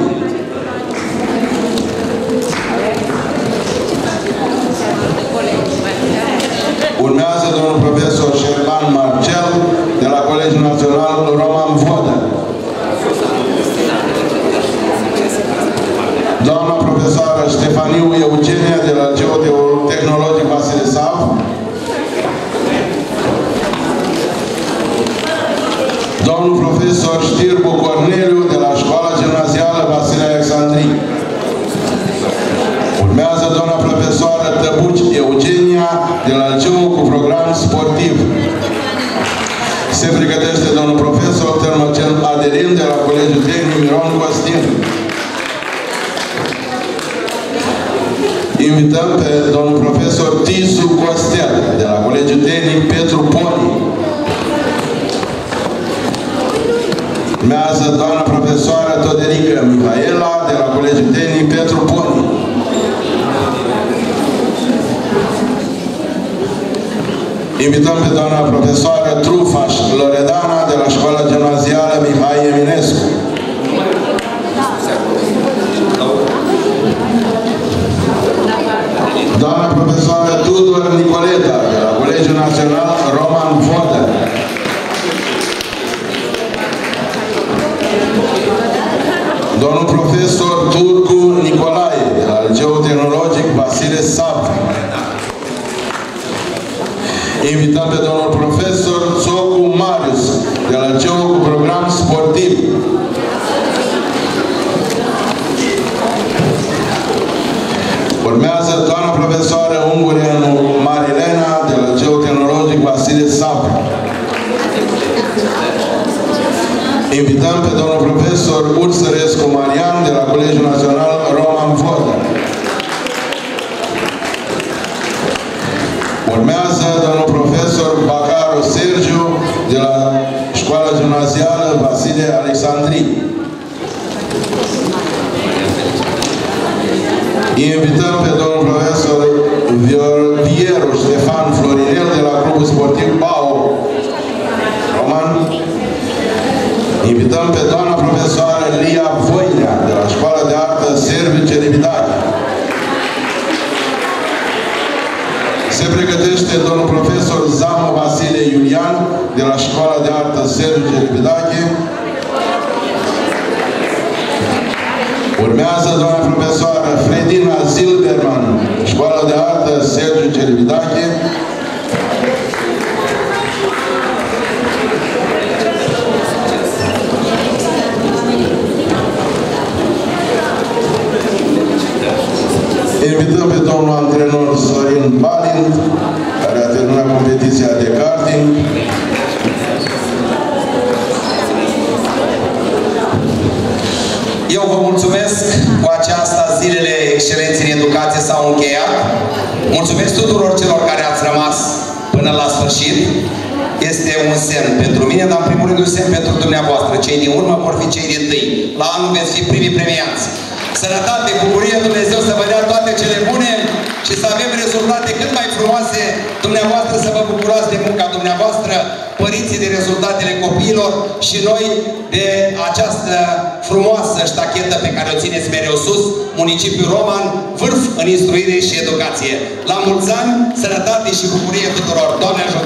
Urmează domnul profesor Șerban Marcel, de la Colegiul Național Roman Vodă. Doamna profesoară Ștefaniu Eugenia, de la Liceul Tehnologic Vasile Sav. Domnul profesor Știrbu Corneliu, de la Școala Gimnazială Vasile Excelentei. Urmează doamna profesoară Tăbuci Eugenia, de la Liceul cu program sportiv. Se pregătește domnul profesor Tărmăcel Adelin, de la Colegiul Tehnic Miron Costin. Invităm pe domnul profesor Tisu Costel, de la Colegiul Tehnic Petru Poni. Urmează doamna profesoară Toderică Mihaela, de la Colegiul Tehnic Petru Poni. Invităm pe doamna profesoară Trufaș Loredana, de la Școala Gimnazială Mihai Eminescu. Doamna profesoară Tudor Nicoleta, de la Colegiul Național Roman Vodă. Domnul profesor Turcu Nicolae, de la Liceul Tehnologic Vasile Sav. Invităm pe domnul profesor Țocu Marius, de la Liceul cu program sportiv. Urmează doamna profesoară Ungureanu Marilena, de la Liceul Tehnologic Vasile Sav. Invităm pe domnul profesor Ursărescu Marian, de la Colegiul Național Roman Vodă. Urmează domnul profesor Bacaru Sergiu, de la Școala Gimnazială Vasile Alexandrii. Invităm pe domnul profesor Vieru Ștefan Florinel, de la Clubul Sportiv Bau Roman. Invităm pe doamna profesoară Lia Voinea, de la Școala de Artă Sergiu Celibidache. Se pregătește domnul profesor Zamă Vasile Iulian, de la Școala de Artă Sergiu Celibidache. Urmează doamna profesoară Fredina Zilberman, Școala de Artă Sergiu Celibidache. care a terminat competiția de karting. Eu vă mulțumesc, cu aceasta zilele excelenței în educație s-au încheiat. Mulțumesc tuturor celor care ați rămas până la sfârșit. Este un semn pentru mine, dar în primul rând un semn pentru dumneavoastră. Cei din urmă vor fi cei din tâi. La anul veți fi primii premiați. Sănătate, bucurie, Dumnezeu să vă dea toate cele bune și să avem rezultate cât mai frumoase. Dumneavoastră să vă bucurați de munca dumneavoastră, părinții de rezultatele copiilor și noi de această frumoasă ștachetă pe care o țineți mereu sus, municipiul Roman, vârf în instruire și educație. La mulți ani, sănătate și bucurie tuturor! Doamne ajută!